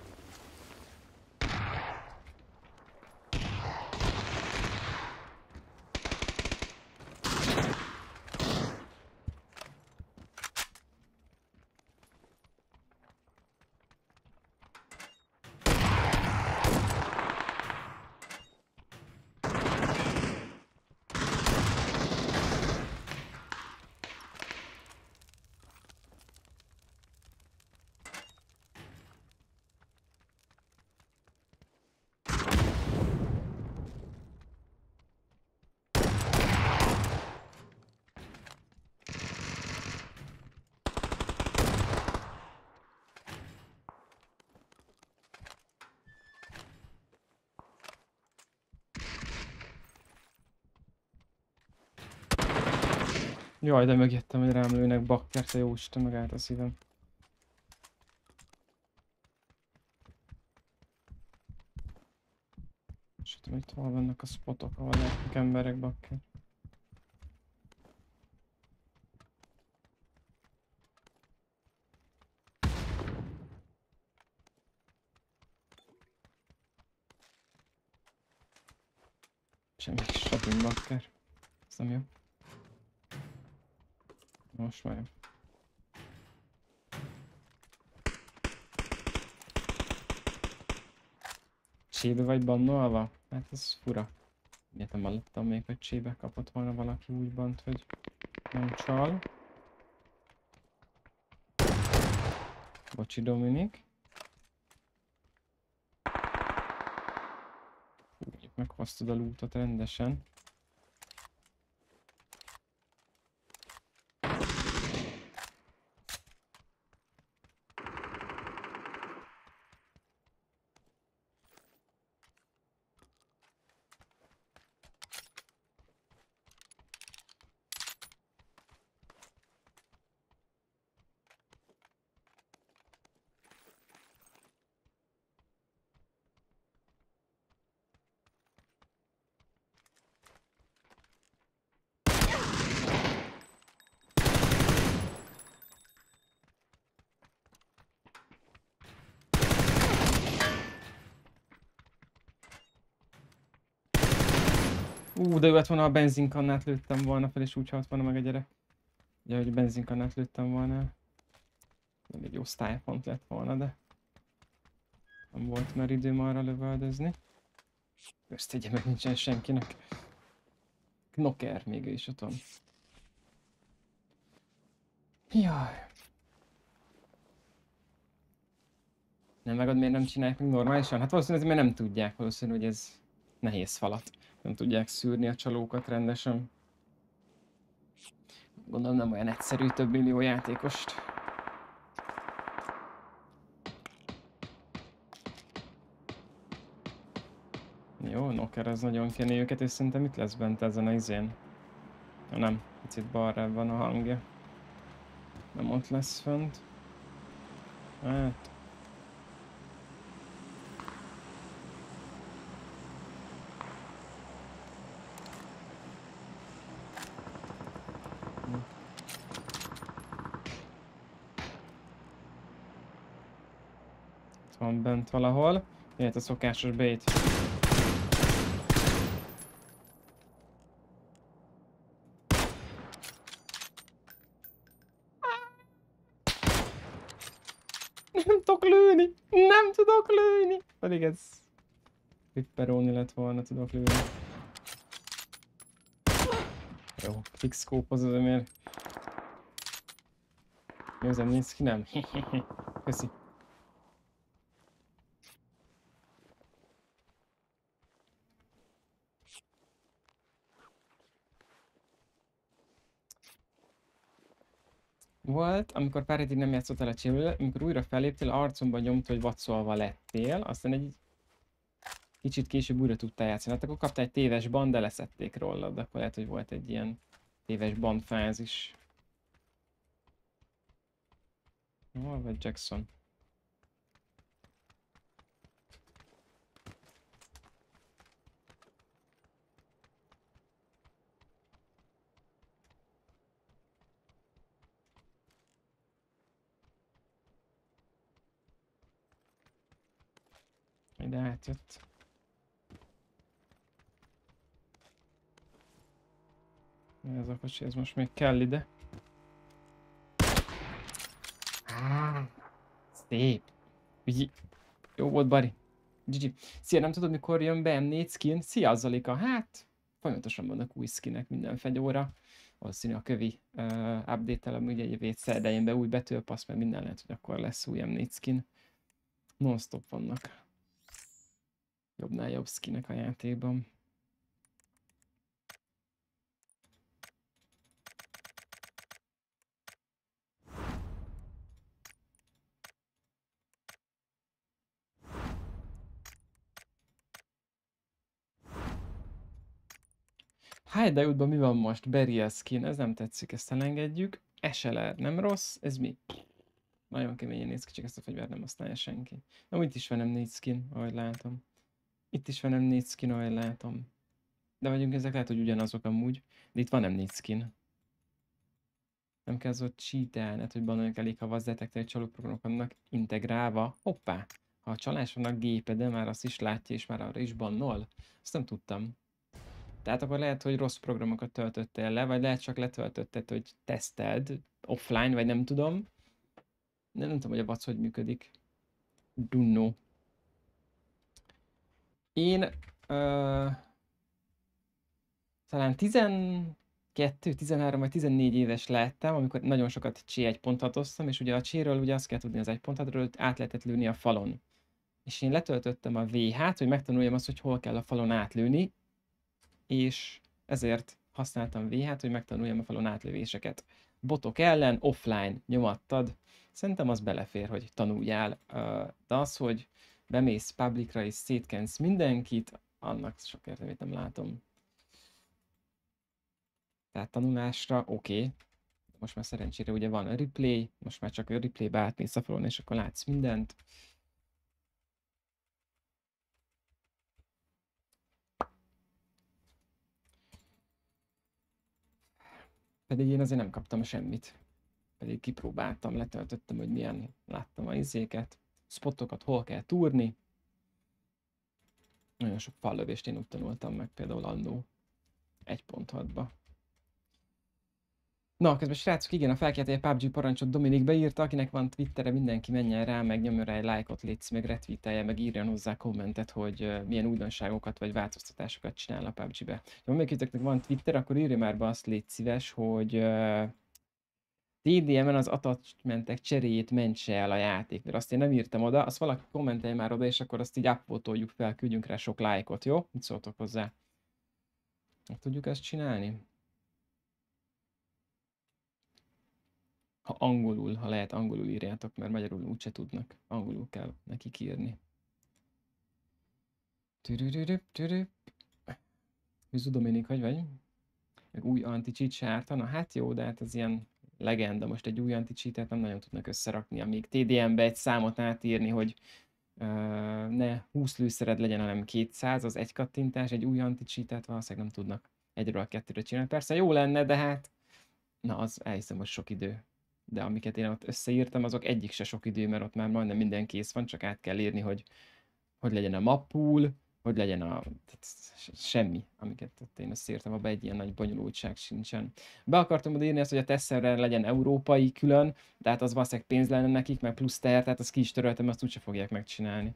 Speaker 1: Jaj, de megjöttem, hogy rám lőnek, bakker, te jó Isten, megállt a szívem. És tudom, hogy hol vannak a spotok, ahol lehetnek emberek, bakker. Semmi kis shopping, bakker. Ez nem jó. Most már. Csébe vagy bannolva? Hát ez fura. Miért nem hallottam még, hogy csébe kapott volna valaki úgy bant, hogy nem csal. Bocsi Dominik. Meghoztad a lootot rendesen. Ú, de jó lett volna, a benzinkannát lőttem volna fel, és úgy halt volna meg a gyerek. Ugye, hogy a benzinkannát lőttem volna. Nem egy osztálypont lett volna, de nem volt már időm arra lövöldözni. Ezt tegye meg, nincsen senkinek. Knocker még ő is ott van. Jaj. Nem megad, miért nem csinálják meg normálisan? Hát valószínűleg mert nem tudják, valószínű, hogy ez nehéz falat. Nem tudják szűrni a csalókat rendesen. Gondolom nem olyan egyszerű több millió játékost. Jó, Knocker ez nagyon kenné őket, és szerintem itt lesz bent ezen a izén. Ja, nem, picit balra van a hangja. Nem ott lesz fönt. Hát... Van bent valahol. Jöhet a szokásos bait. Nem tudok lőni! Nem tudok lőni! Pedig ez... Pipperoni lett volna, tudok lőni. Jó, fix scope az az, miért... Nézem, nincs ki, nem? Köszi. Volt, amikor pár hétig nem játszottál a csévővel, amikor újra feléptél, arcomban nyomta, hogy vadszolva lettél, aztán egy kicsit később újra tudtál játszani. Hát akkor kaptál egy téves ban, de leszették rólad, akkor lehet, hogy volt egy ilyen téves ban fázis. Hol vagy Jackson? Ide átjött. Ez a kocsi, ez most még kell ide. Ah, szép. Ügyi. Jó volt, Bari. gé gé. Szia, nem tudod, mikor jön be em négy skin? Szia, Azzalika. Hát, folyamatosan vannak új skinek minden fegyóra. Valószínű a kövi uh, update-tel, ugye jövő hét szerdán be új betölpassz, mert minden lehet, hogy akkor lesz új em négy skin. Non-stop vannak. Jobbnál jobb skinek a játékban. Hideoutban mi van most? Burial skin, ez nem tetszik, ezt elengedjük. es el er, nem rossz, ez mi? Nagyon keményen néz ki, csak ezt a fegyvert nem használja senki. Na, itt is van em négy skin, ahogy látom. Itt is van em négy skin, ahogy látom. De vagyunk, ezek lehet, hogy ugyanazok amúgy. De itt van em négy skin. Nem kell az ott cheatelni, hogy banolni elég, ha az detektor csalóprogramok vannak integrálva. Hoppá! Ha a csalás van a gépeden, már azt is látja, és már arra is bannol. Azt nem tudtam. Tehát akkor lehet, hogy rossz programokat töltöttél le, vagy lehet csak letöltötted, hogy teszteld offline, vagy nem tudom. De nem tudom, hogy a vac hogy működik. Dunno. Én uh, talán tizenkettő, tizenhárom vagy tizennégy éves lettem, amikor nagyon sokat csé egy pont hatoztam, és ugye a cséről ugye azt kell tudni az egy pont hatról, hogy át lehetett lőni a falon. és én letöltöttem a vé há-t, hogy megtanuljam azt, hogy hol kell a falon átlőni, és ezért használtam vé há-t, hogy megtanuljam a falon átlövéseket. Botok ellen, offline nyomattad, szerintem az belefér, hogy tanuljál, de az, hogy bemész publicra és szétkensz mindenkit, annak sok értelmét nem látom. Tehát tanulásra oké. Okay. Most már szerencsére ugye van a replay, most már csak a replaybe átmész a falon, és akkor látsz mindent. Pedig én azért nem kaptam semmit. Pedig kipróbáltam, letöltöttem, hogy milyen, láttam a izéket, spotokat, hol kell túrni. Nagyon sok fallövést én úgy tanultam meg, például annó egy pont hatba. Na, közben srácok, igen, a felkeltélye pé u bé gé parancsot Dominik beírta, akinek van Twittere, mindenki menjen rá, meg nyomjon rá egy lájkot, létsz, meg retweetelje, meg írjon hozzá kommentet, hogy uh, milyen újdonságokat vagy változtatásokat csinál a pé u bé gé-be. Ha mindenkinek van Twitter, akkor írja már be azt, légy szíves, hogy uh, té dé em-en az attachmentek cseréjét mentse el a játék, mert azt én nem írtam oda, azt valaki kommentelj már oda, és akkor azt így upvotoljuk fel, küldjünk rá sok lájkot, jó? Mit szóltok hozzá? Meg tudjuk ezt csinálni? Ha angolul, ha lehet angolul írjátok, mert magyarul úgyse tudnak. Angolul kell nekik írni. Tüdüdüdüp, tüdüp. Hűző Dominik, hogy vagy? Meg új anti-cheat se ártana? Hát jó, de hát ez ilyen legenda. Most egy új anti-cheatet nem nagyon tudnak összerakni, amíg té dé em-be egy számot átírni, hogy uh, ne húsz lőszered legyen, hanem kétszáz, az egy kattintás, egy új anti-cheatet valószínűleg nem tudnak egyről a kettőre csinálni. Persze jó lenne, de hát na az elhiszem, hogy sok idő. De amiket én ott összeírtam, azok egyik se sok idő, mert ott már majdnem minden kész van, csak át kell írni, hogy hogy legyen a map pool, hogy legyen a... semmi, amiket ott én összeírtam, abban egy ilyen nagy bonyolultság sincsen. Be akartam oda írni azt, hogy a teszterre legyen európai külön, de hát az valószínűleg pénz lenne nekik, meg plusz teher, tehát azt ki is töröltem, azt úgyse fogják megcsinálni.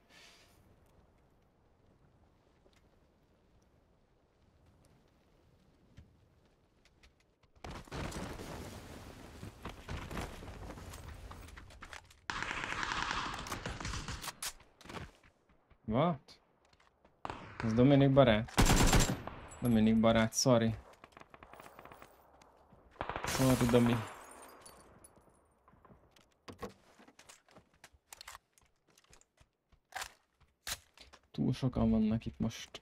Speaker 1: What? Ez Dominik barát? Dominik barát, sorry. Sorry, Domi. Túl sokan vannak itt most.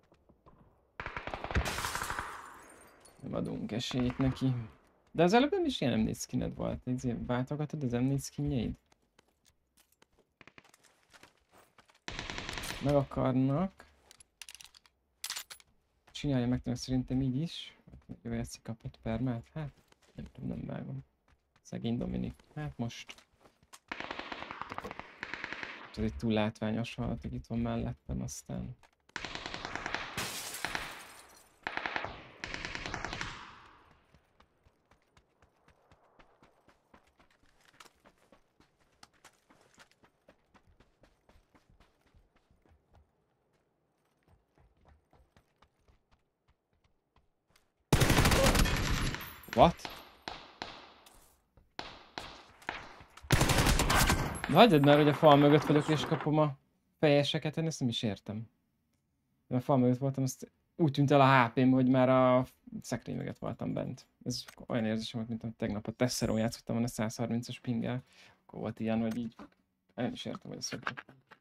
Speaker 1: Nem adunk esélyt neki. De az előbb nem is ilyen em négy skined volt. Ezért váltogatod az em négy skinjeid? Meg akarnak. Csinálja meg tőle szerintem így is. Jó, ezt kapott permát. Hát, nem tudom, nem vágom. Szegény Dominik. Hát most. Ez egy túl látványos halad, hogy itt van mellettem, aztán. What? De hagyjad már, hogy a fal mögött vagyok és kapom a fejeseket, én ezt nem is értem. De a fal mögött voltam, azt úgy tűnt el a há pém, hogy már a szekrény mögött voltam bent. Ez olyan érzésem volt, mint tegnap a Tesserón játszottam volna száz harmincas pinggel. Akkor volt ilyen, hogy így... Nem is értem, hogy ez hogy...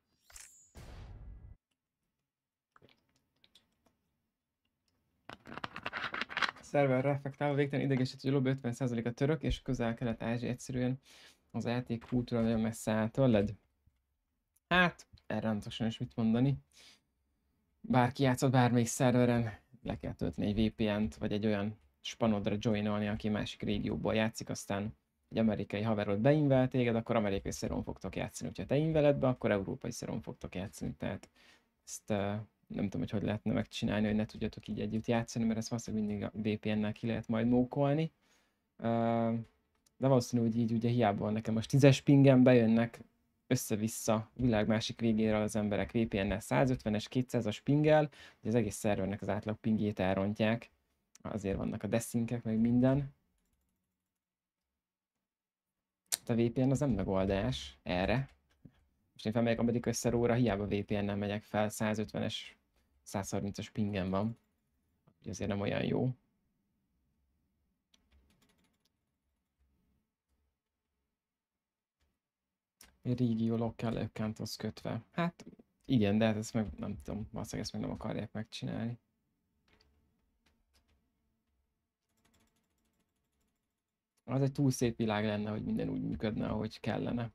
Speaker 1: Szerver reflektálva végtelen idegesít, hogy a lobby ötven százalék a török, és közel-kelet-ázsia egyszerűen az játék kultúra nagyon messze áll tőled. Hát, erre nem tudok is mit mondani. Bárki játszott bármelyik szerveren, le kell tölteni egy vé pé en-t, vagy egy olyan spanodra joinolni, aki másik régióból játszik, aztán egy amerikai haverod beinvel téged, akkor amerikai szeron fogtok játszani. Ha te inveled be, akkor európai szeron fogtok játszani. Tehát ezt uh, nem tudom, hogy hogy lehetne megcsinálni, hogy ne tudjatok így együtt játszani, mert ezt valószínűleg mindig a vé pé en-nel ki lehet majd mókolni. Uh, de valószínű, hogy így ugye hiába van nekem most tízes pingem, bejönnek össze-vissza világ másik végéről az emberek vé pé en-nel százötvenes, kétszázas pinggel, hogy az egész szervernek az átlag pingjét elrontják. Azért vannak a deszinkek, meg minden. A vé pé en az nem megoldás erre. Most én felmegyek amerikai szeróra, hiába vé pé en-nel megyek fel, száz ötvenes, száz harmincas pingem van. Úgyhogy azért nem olyan jó. Régió local accounthoz kötve. Hát igen, de hát ezt meg nem tudom, valószínűleg ezt meg nem akarják megcsinálni. Az egy túl szép világ lenne, hogy minden úgy működne, ahogy kellene.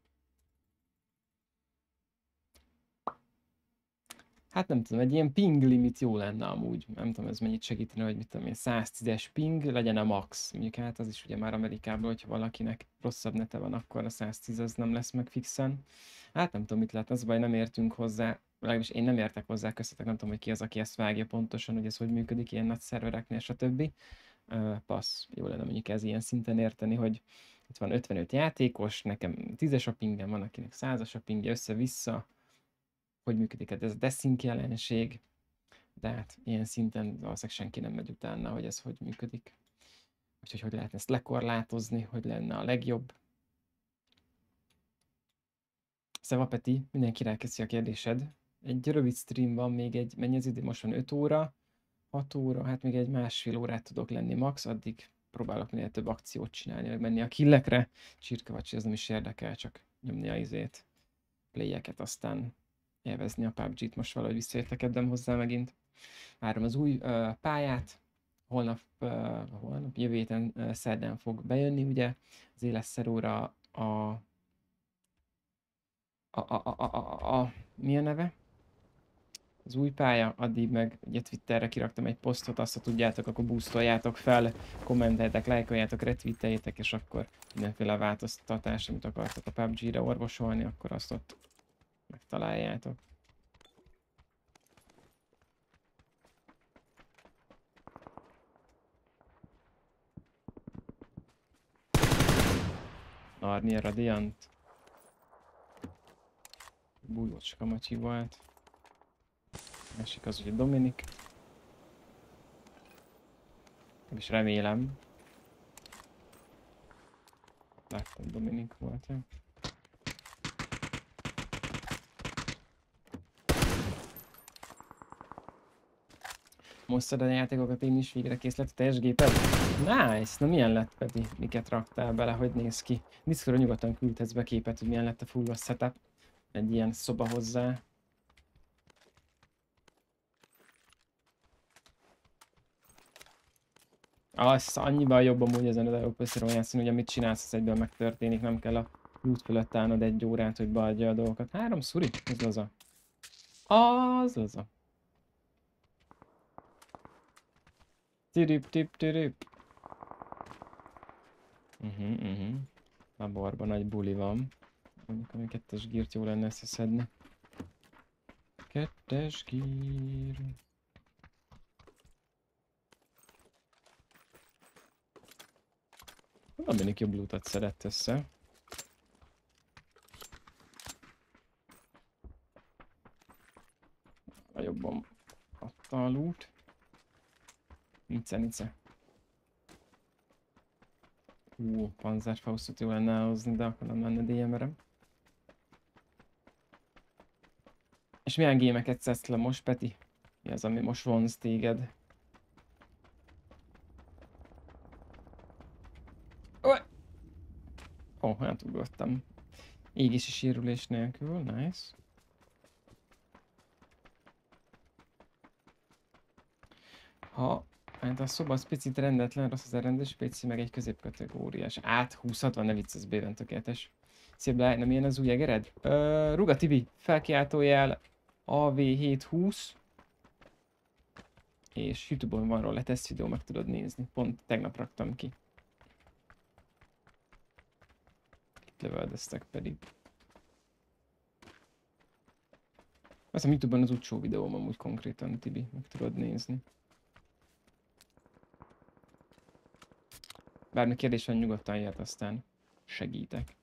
Speaker 1: Hát nem tudom, egy ilyen ping limit jó lenne amúgy. Nem tudom, ez mennyit segítene, hogy mit tudom én, száz tízes ping legyen a max. Mondjuk hát az is ugye már Amerikában, hogyha valakinek rosszabb nete van, akkor a száz tíz az nem lesz meg fixen. Hát nem tudom, mit lehet, az baj, nem értünk hozzá. Legalábbis én nem értek hozzá, köztetek nem tudom, hogy ki az, aki ezt vágja pontosan, hogy ez hogy működik ilyen nagy szervereknél, stb. Uh, passz, jó lenne mondjuk ez ilyen szinten érteni, hogy itt van ötvenöt játékos, nekem tízes a pingem, van akinek százas a pingje, össze-vissza, hogy működik ez a desync jelenség, de hát ilyen szinten valószínűleg senki nem megy utána, hogy ez hogy működik. Úgyhogy hogy lehetne ezt lekorlátozni, hogy lenne a legjobb. Szeva Peti, mindenki rákeszi a kérdésed. Egy rövid stream van, még egy, mennyi az idő? Most van öt óra, hat óra, hát még egy másfél órát tudok lenni max, addig próbálok minél több akciót csinálni, meg menni a killekre. Csirkevacsi, ez nem is érdekel, csak nyomni a izét, playeket, aztán élvezni a pé u bé gét, most valahogy visszajöttek ebben hozzá megint. Várom az új uh, pályát, holnap, uh, holnap, jövő héten uh, szerdán fog bejönni, ugye, az éles szeróra a, a, a, a, a, a, a, mi a neve? Az új pálya, addig meg ugye Twitterre kiraktam egy posztot, azt ha tudjátok, akkor boostoljátok fel, kommenteljetek, lájkoljátok, retweeteljétek, és akkor mindenféle változtatás, amit akartok a pé u bé gére orvosolni, akkor azt ott megtaláljátok. Narnia Radiant. Bújócska Matyi volt. Másik az ugye Dominik. És remélem. Láttam, Dominik volt. -e. Mosztad a játékokat én is, végre kész lett a teljes géped? Nice! Na milyen lett, Peti? Miket raktál bele, hogy néz ki? Discordra nyugodtan küldhetsz be képet, hogy milyen lett a full setup. Egy ilyen szoba hozzá. Az annyival jobb amúgy ezen az Aeropösziron játszani, hogy amit csinálsz, az egyben megtörténik, nem kell a loot fölött állnod egy órát, hogy beadja a dolgokat. Három szuri? Az laza. Az laza. Tirip, tip, tirip. Uh-huh, uh-huh. Laborban nagy buli van. Mondjuk, ami kettes gírt jó lenne összeszedni. Kettes gír. Nem mindig jobb lootot szedett össze. A jobban adta a loot. Nice, nice. Hú, Panzerfaustot jó lenne elhozni, de akkor nem lenne dé em er-em. És milyen gémeket szedsz le most, Peti? Mi az, ami most vonz téged? Ó, oh, hát ugrottam. Égési sérülés nélkül, nice. Ha hát a szoba az picit rendetlen, rossz az elrendezés, pé cé meg egy középkategóriás. Át húsz hatvan, ne vicc, ez bőven tökéletes. Szép lány, nem ilyen az új egered? Uh, Ruga Tibi, felkiáltójel á vé hétszázhúsz. És YouTube-on van róla teszt videó, meg tudod nézni. Pont tegnap raktam ki. Itt leveldeztek pedig. Azt a YouTube-on az utcsó videóm amúgy konkrétan, Tibi, meg tudod nézni. Bármi kérdés van, nyugodtan jöhet, aztán segítek.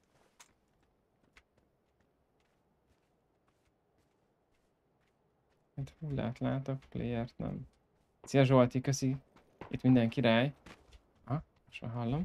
Speaker 1: Hát hullát látok, playert nem. Szia Zsolti, köszi. Itt minden király. Ha, most már hallom.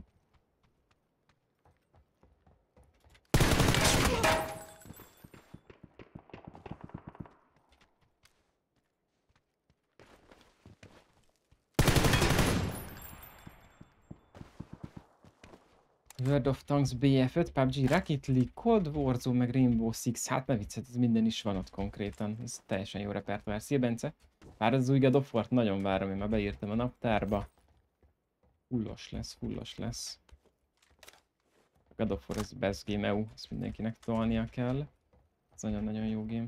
Speaker 1: World of Tanks bé ef öt, pé u bé gé, Rocket League, Cold Warzone, meg Rainbow Six. Hát ne viccet, ez minden is van ott konkrétan. Ez teljesen jó repertoár. Szia Bence! Bár az új God of War-t nagyon várom, én már beírtam a naptárba. Fullos lesz, fullos lesz. God of War, ez best game e u, ezt mindenkinek tolnia kell. Ez nagyon-nagyon jó game.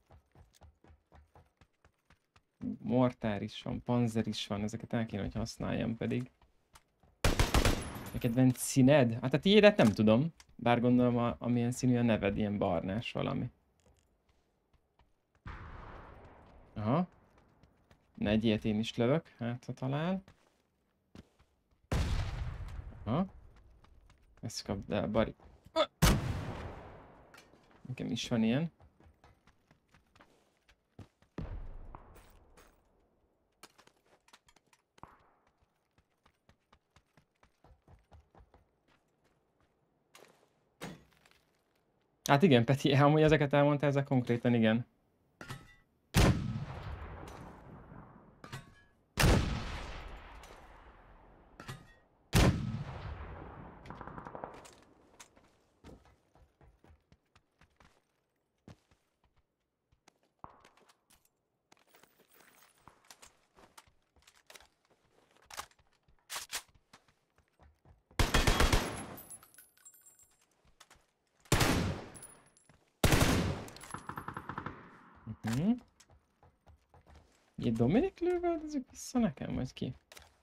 Speaker 1: Mortár is van, Panzer is van, ezeket el kéne, hogy használjam pedig. A kedvenc színed? Hát a tiédet nem tudom. Bár gondolom, a, amilyen színű a neved, ilyen barnás valami. Aha. Na, egy ilyet én is lövök, hát ha talál. Aha. Ezt kapd el, Bari. Nekem is van ilyen. Hát igen, Peti, amúgy ezeket elmondta, ezek konkrétan igen. Mhm. Egy Dominik lövöldözik vissza nekem, vagy ki?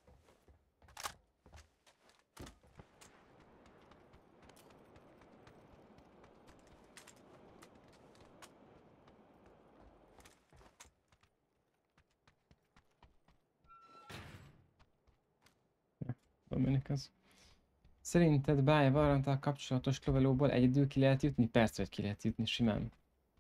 Speaker 1: Ja, Dominik az. Szerinted Bája Varranttal kapcsolatos lovelóból egyedül ki lehet jutni? Persze, hogy ki lehet jutni, simán.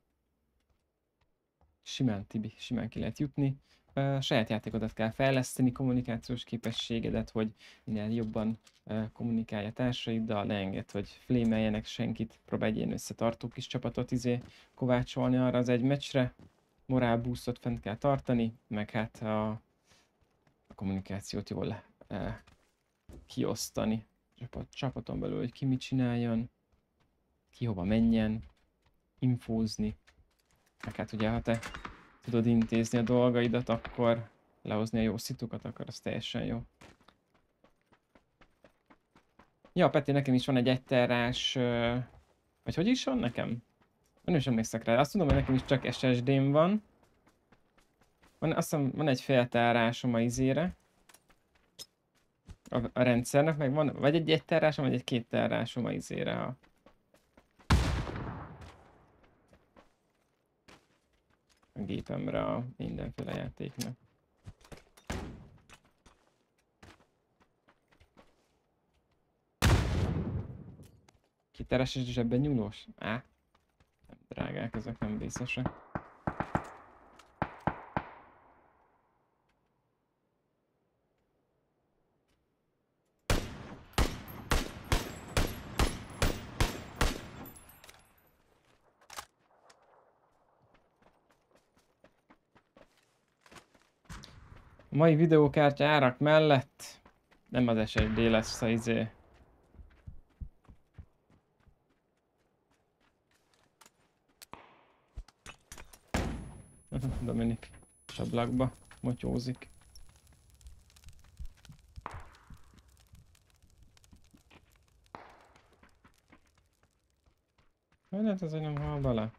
Speaker 1: Simán, Tibi, simán ki lehet jutni. Uh, saját játékodat kell fejleszteni, kommunikációs képességedet, hogy minél jobban uh, kommunikálj a társaiddal, ne engedd, hogy flémeljenek senkit, próbálj egy ilyen összetartó kis csapatot izé kovácsolni arra az egy meccsre. Morál boostot fent kell tartani, meg hát a, a kommunikációt jól uh, kiosztani. Csapat, csapaton belül, hogy ki mit csináljon, ki hova menjen, infózni. Meg hát ugye, ha te tudod intézni a dolgaidat, akkor lehozni a jó szitukat, akkor az teljesen jó. Ja, Peti, nekem is van egy egyterrás... Uh, vagy hogy is van nekem? Nem is emlékszek rá. Azt tudom, hogy nekem is csak es es dém van. Van, azt hiszem, van egy félterrásom a izére. A, a rendszernek, meg van vagy egy egyterrásom, vagy egy kétterrásom a izére. A... a gépemre a mindenféle játéknak. Kiteres és zsebben nyúlós? Á, nem drágák, ezek nem vészesek. A mai videókártya árak mellett nem az es es dé lesz a izé. Dominik sablakba motyózik. Hogy lehet ez, hogy nem hal bele?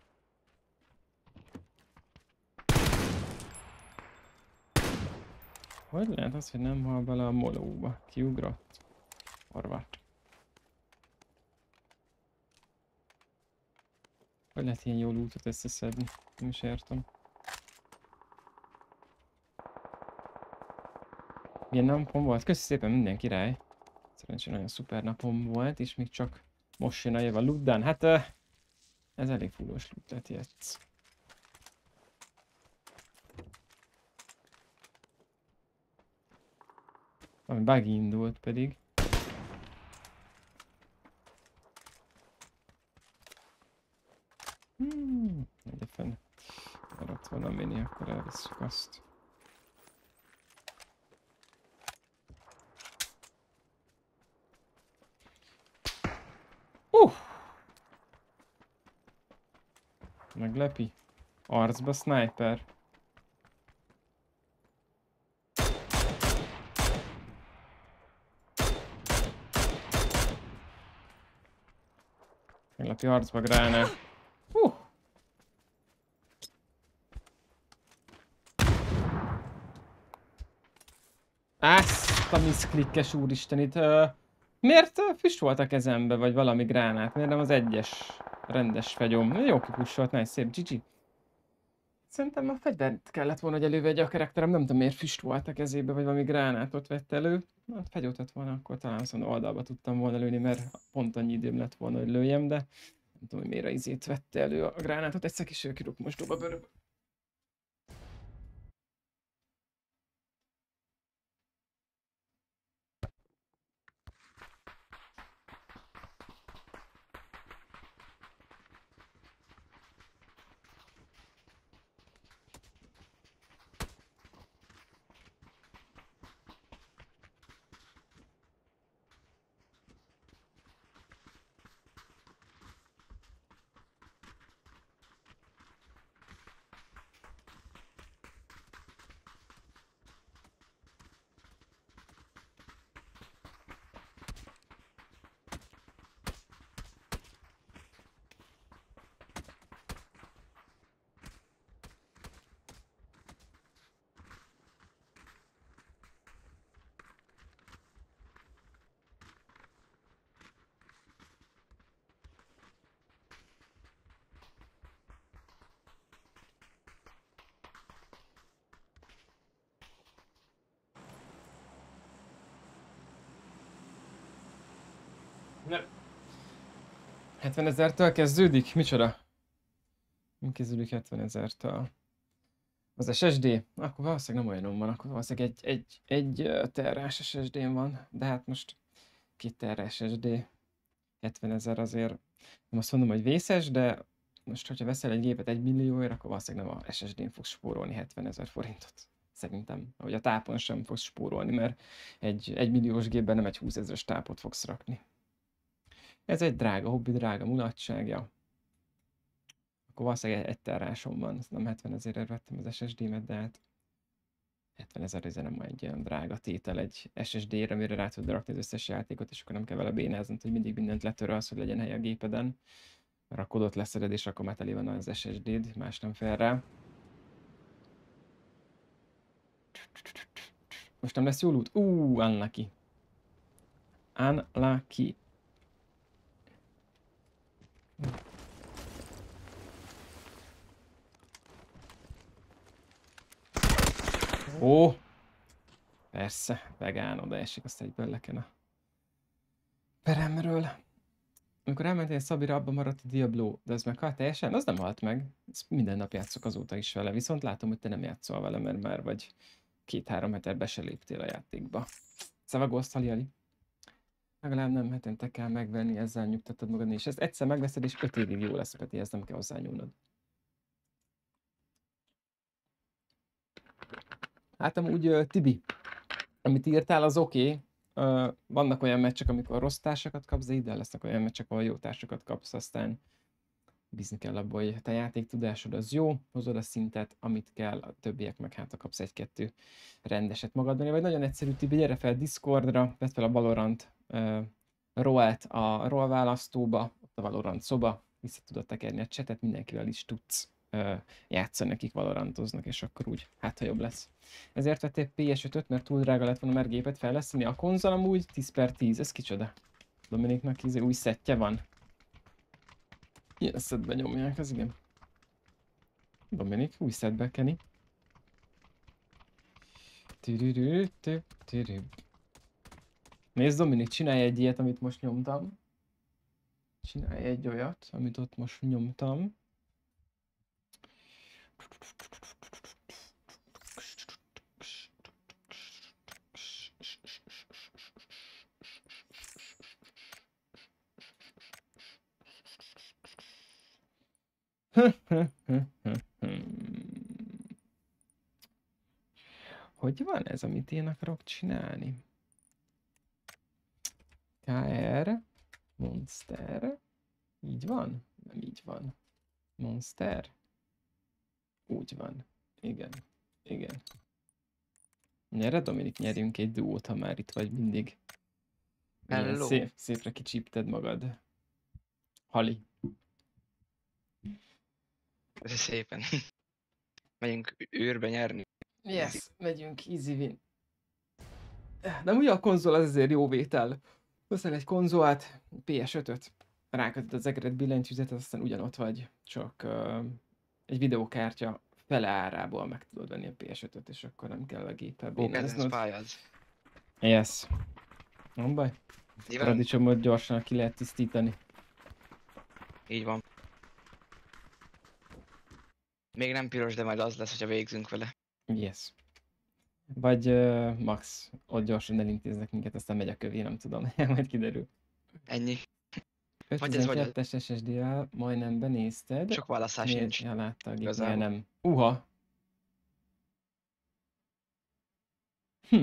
Speaker 1: Hogy lehet az, hogy nem hal bele a molóba? Kiugrott? Horvat. Hogy lehet ilyen jó lootot összeszedni? Nem is értem. Milyen napom volt? Köszi szépen, minden király. Szerencsére nagyon szuper napom volt, és még csak most jön a jöv a lootdán. Hát uh, ez elég fullos loot lett ilyet. Ami buggy indult pedig. Hmm, megye fenn. Maradt volna mini, akkor elvisszük azt. Meglepi. Arcba sniper. Meglepi arcba gránát. Hú! Azt a miszklikkes úristen itt. Uh, miért uh, füst volt a kezembe, vagy valami gránát? Miért nem az egyes rendes fegyom? Jó kipussolt, nice, szép, gé gé. Szerintem a fegyvert kellett volna, hogy elővegye a karakterem, nem tudom miért füst volt a kezébe, vagy valami gránátot vett elő. Hát fegyót vett volna, akkor talán azon oldalba tudtam volna lőni, mert pont annyi időm lett volna, hogy lőjem, de nem tudom, hogy miért a izét vette elő a gránátot. Egyszer kis kirúg most doba bőröbe. hetven ezertől kezdődik? Micsoda? Mi kezdődik hetven ezertől? Az es es dé? Akkor valószínűleg nem olyanom van, akkor valószínűleg egy, egy, egy terás es es dén van. De hát most két terás es es dé. hetven ezer azért nem azt mondom, hogy vészes, de most, hogyha veszel egy gépet egy millióért, akkor valószínűleg nem a es es dén fogsz spórolni hetven ezer forintot. Szerintem. Vagy a tápon sem fogsz spórolni, mert egy, egy milliós gépben nem egy húszezres tápot fogsz rakni. Ez egy drága hobbi, drága mulatságja. Akkor valószínűleg egy terrásom van, nem hetven ezerért vettem az es es dé-met, de hát hetven ezer ez nem egy olyan drága tétel egy es es dé-re, amire rá tudod rakni az összes játékot, és akkor nem kell vele bénáznod, hogy mindig mindent letörölsz, hogy legyen hely a gépeden. Mert a kódot leszeded, és akkor már teli van az es es dé-d, más nem fel rá. Most nem lesz jó loot? Uuuuh, unlucky. Unlucky. Ó! Persze, vegán oda esik, azt egyből leken a peremről. Amikor elmentél Szabira, abban maradt a Diablo, de az meghalt teljesen? Az nem halt meg. Ezt minden nap játszok azóta is vele, viszont látom, hogy te nem játszol vele, mert már vagy két-három hete be se léptél a játékba. Szavagolsz, Ali. Legalább nem hetente kell megvenni, ezzel nyugtatod magad, és ezt egyszer megveszed, és öt évig jó lesz, Peti, ezt nem kell hozzányúlnod. Hát amúgy, uh, Tibi, amit írtál, az oké. Okay. Uh, vannak olyan meccsek, amikor rossz társakat kapsz, de ide lesznek olyan meccsek, ahol jó társakat kapsz, aztán bízni kell abból, hogy te játéktudásod az jó, hozod a szintet, amit kell, a többiek meg hát kapsz egy-kettő rendeset magadban. Vagy nagyon egyszerű, Tibi, gyere fel Discordra, vedd fel a Valorant uh, roll-t a roll választóba, ott a Valorant szoba, vissza tudod tekerni a chatet, mindenkivel is tudsz uh, játszani, akik valorantoznak, és akkor úgy, hát ha jobb lesz. Ezért vettél pé es ötöt, mert túl drága lett volna már gépet fejleszteni. A konzol amúgy tíz per tíz, ez kicsoda? Dominiknak izé új szettje van. Ilyen szettbe nyomják, az igen. Dominik, új szettbe, Kenny. Nézd, Dominik, csinálj egy ilyet, amit most nyomtam. Csinálj egy olyat, amit ott most nyomtam. Hogy van ez, amit én akarok csinálni? ká er, Monster, így van? Nem így van. Monster? Úgy van. Igen. Igen. Nyere, Dominik, nyerjünk egy duót, ha már itt vagy mindig. Milyen
Speaker 5: Hello.
Speaker 1: szép, szépre kicsípted magad. Hali.
Speaker 5: Ez szépen. Megyünk űrbe nyerni.
Speaker 1: Yes, megyünk, easy win. De ugye a konzol az azért jó vétel. Veszel egy konzolt, pé es ötöt, rákötöd az egeret billentyűzetet, aztán ugyanott vagy. Csak uh, egy videókártya fele árából meg tudod venni a pé es ötöt, és akkor nem kell a géppel
Speaker 5: Ó, kedvenc
Speaker 1: bénáznod.
Speaker 5: pályáz.
Speaker 1: Yes. Nem baj.
Speaker 5: Nyilván
Speaker 1: Paradicsomot gyorsan ki lehet tisztítani.
Speaker 5: így van. Még nem piros, de majd az lesz, hogyha végzünk vele.
Speaker 1: Yes. Vagy uh, Max, ott gyorsan elintéznek minket, aztán megy a kövé, nem tudom, majd kiderül.
Speaker 5: Ennyi. Vagy ez vagy az.
Speaker 1: ötvenkettes es es dé-vel majdnem benézted.
Speaker 5: Sok választás
Speaker 1: Miért?
Speaker 5: nincs.
Speaker 1: Ja, látta a gép,
Speaker 5: Igazából.
Speaker 1: miért nem. Uha! Hm.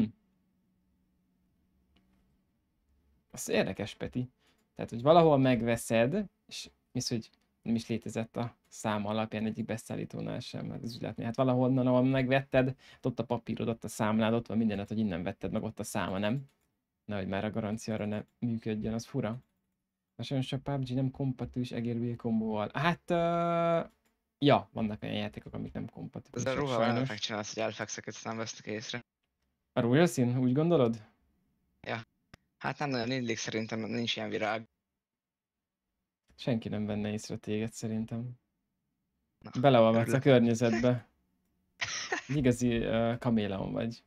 Speaker 1: Az érdekes, Peti. Tehát, hogy valahol megveszed, és hisz, hogy nem is létezett a szám alapján egyik beszállítónál sem, mert az üzletnél. Hát valahonnan, ahol megvetted, hát ott a papírod, ott a számlád, ott van mindenet, hogy innen vetted meg, ott a száma, nem? Nehogy már a garanciára ne működjön, az fura. A sajnos a pé u bé gé nem kompatibilis egérvügyi kombóval. Hát, uh, ja, vannak olyan játékok, amik nem
Speaker 5: Ez
Speaker 1: kompatibilisek,
Speaker 5: a ruhával
Speaker 1: sajnos.
Speaker 5: megcsinálsz, hogy elfekszek, ezt nem vesztek észre.
Speaker 1: A rózsaszín, úgy gondolod?
Speaker 5: Hát nem nagyon illik, szerintem nincs ilyen virág.
Speaker 1: Senki nem venne észre téged, szerintem.
Speaker 5: Na,
Speaker 1: Beleolvadsz a
Speaker 5: örülök.
Speaker 1: környezetbe. Egy igazi uh, kaméleon vagy.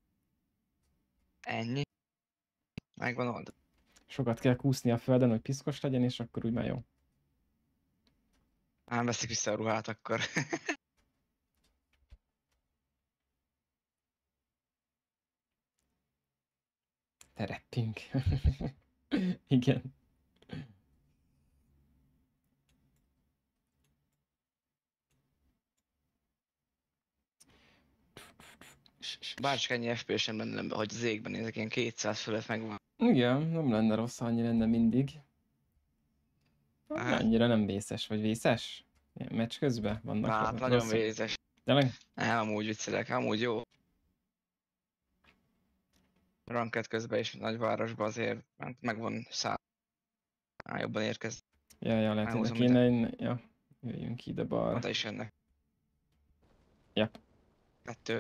Speaker 5: Ennyi. Megvan oldva.
Speaker 1: Sokat kell kúszni a földön, hogy piszkos legyen, és akkor úgy már jó.
Speaker 5: Nem veszik vissza a ruhát akkor.
Speaker 1: Tereppünk. Igen.
Speaker 5: Bárcsak ennyi ef pé es sem lenne, hogy az égben nézek, ilyen kétszáz fölött megvan.
Speaker 1: Igen, nem lenne rossz, ha annyi lenne mindig.
Speaker 5: Hát.
Speaker 1: Annyira nem vészes, vagy vészes? Ilyen meccs közben vannak
Speaker 5: Hát
Speaker 1: rossz-
Speaker 5: nagyon
Speaker 1: rosszak?
Speaker 5: vézes.
Speaker 1: Tényleg?
Speaker 5: Nem, amúgy viccelek, amúgy jó. Ranked közben is nagyvárosban azért hát megvan szám. Á, jobban érkezni.
Speaker 1: Ja, ja, lehet, hogy
Speaker 5: Elhúzom
Speaker 1: kéne, én... Ja, jöjjünk ide balra.
Speaker 5: Mondta is jönnek.
Speaker 1: Yep.
Speaker 5: Kettő.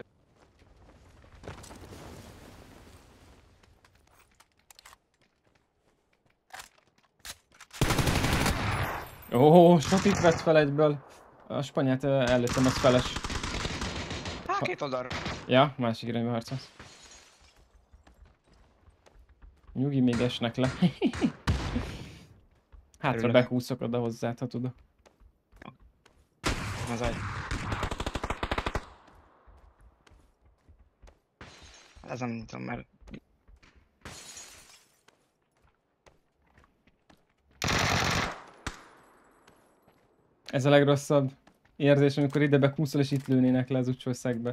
Speaker 1: Ó, sok itt vett fel egyből. A spanyát ö, előttem, az feles.
Speaker 5: Há, két oldalra.
Speaker 1: Ja, másik irányba harcolsz. Nyugi, még esnek le. Hátra
Speaker 5: Örülök.
Speaker 1: bekúszok oda hozzád, ha tudok.
Speaker 5: Az agy. Ez nem tudom, mert
Speaker 1: Ez a legrosszabb érzés, amikor ide bekúszol és itt lőnének le az utcsó szegbe.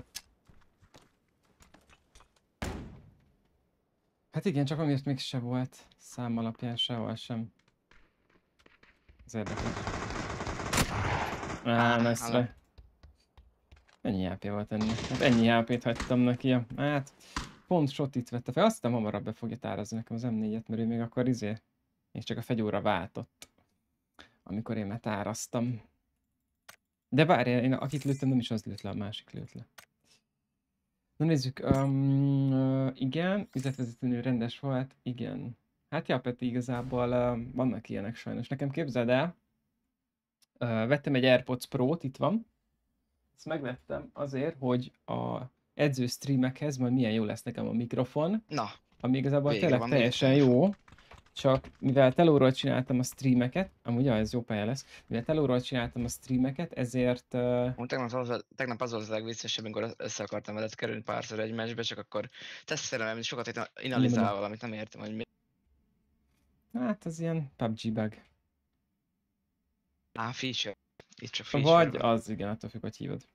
Speaker 1: Hát igen, csak amiért mégse volt szám alapján sehol sem. Ez érdekes. Á,
Speaker 5: Á,
Speaker 1: nice
Speaker 5: hallom.
Speaker 1: try. Ennyi há pé volt ennek. Hát ennyi há pét hagytam neki. Ja. Hát pont shot itt vette fel. Azt hiszem hamarabb be fogja tárazni nekem az em négyet, mert ő még akkor izé, még csak a fegyóra váltott. Amikor én már táraztam. De várjál, én akit lőttem, nem is az lőtt le, a másik lőtt le. Na nézzük, um, uh, igen, üzletvezetőnő rendes volt, igen. Hát ja, Peti, igazából uh, vannak ilyenek sajnos. Nekem képzeld el, uh, vettem egy AirPods Pro-t, itt van. Ezt megvettem azért, hogy a edző streamekhez majd milyen jó lesz nekem a mikrofon,
Speaker 5: na,
Speaker 1: ami igazából
Speaker 5: Végre
Speaker 1: tényleg
Speaker 5: van
Speaker 1: teljesen
Speaker 5: mikrofon.
Speaker 1: jó. Csak mivel telóról csináltam a streameket, amúgy ja, ez jó pálya lesz, mivel telóról csináltam a streameket, ezért... Uh,
Speaker 5: Mond, tegnap, az, tegnap az volt az legviccesebb, amikor össze akartam veled kerülni párszor egy meccsbe, csak akkor tesztelem, amit sokat itt inalizál valamit, nem értem, hogy mi.
Speaker 1: hát az ilyen pé u bé gé bug.
Speaker 5: Á, feature. Itt csak feature
Speaker 1: Vagy
Speaker 5: van.
Speaker 1: az, igen, attól függ, hogy hívod.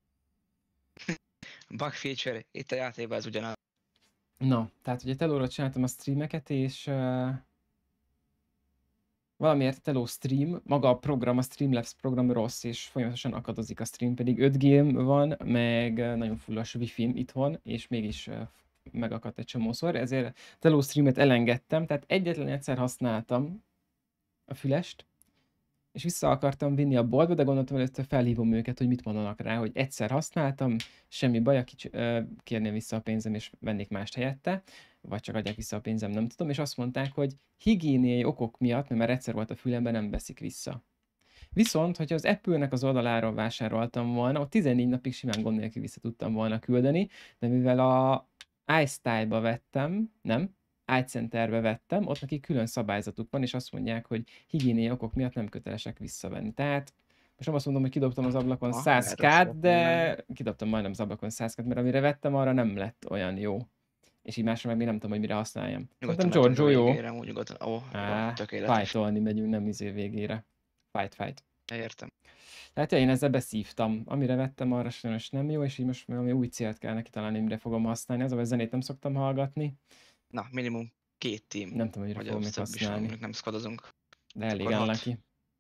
Speaker 5: Bug feature, itt a játékban ez ugyanaz.
Speaker 1: Na, tehát ugye telóról csináltam a streameket, és... Uh, valamiért Teló stream, maga a program, a Streamlabs program rossz, és folyamatosan akadozik a stream, pedig öt G van, meg ö, nagyon fullos wifi-n itthon, és mégis ö, megakadt egy csomószor, ezért Teló streamet elengedtem, tehát egyetlen egyszer használtam a fülest, és vissza akartam vinni a boltba, de gondoltam, hogy előtte felhívom őket, hogy mit mondanak rá, hogy egyszer használtam, semmi baj, aki cs- ö, kérném vissza a pénzem, és vennék mást helyette, vagy csak adják vissza a pénzem, nem tudom, és azt mondták, hogy higiéniai okok miatt, mert már egyszer volt a fülemben, nem veszik vissza. Viszont, hogyha az Apple-nek az oldaláról vásároltam volna, ott tizennégy napig simán gond nélkül vissza tudtam volna küldeni, de mivel a iStyle-ba vettem, nem, iCenterbe vettem, ott neki külön szabályzatuk van, és azt mondják, hogy higiéniai okok miatt nem kötelesek visszavenni. Tehát most nem azt mondom, hogy kidobtam az ablakon
Speaker 5: Ah,
Speaker 1: száz
Speaker 5: erről
Speaker 1: kát,
Speaker 5: szeretném
Speaker 1: de
Speaker 5: menni.
Speaker 1: kidobtam majdnem az ablakon száz kát, mert amire vettem, arra nem lett olyan jó. És így másra meg még nem tudom, hogy mire használjam.
Speaker 5: Nyugodtan
Speaker 1: Szerintem
Speaker 5: mentünk a
Speaker 1: Giorgio jó.
Speaker 5: végére, úgy nyugodtan. Ó, jó,
Speaker 1: Á,
Speaker 5: tökéletes.
Speaker 1: fájtolni megyünk, nem izé végére. Fight, fight.
Speaker 5: Értem.
Speaker 1: Tehát ja, én ezzel beszívtam. Amire vettem, arra sajnos nem jó, és így most valami új célt kell neki találni, mire fogom használni. Az, hogy zenét nem szoktam hallgatni.
Speaker 5: Na, minimum két team.
Speaker 1: Nem tudom, hogy mire
Speaker 5: Vagy
Speaker 1: fogom
Speaker 5: az
Speaker 1: még
Speaker 5: több is van,
Speaker 1: használni.
Speaker 5: mondjuk nem squadozunk.
Speaker 1: De elég
Speaker 5: Akkor hat.
Speaker 1: unlucky.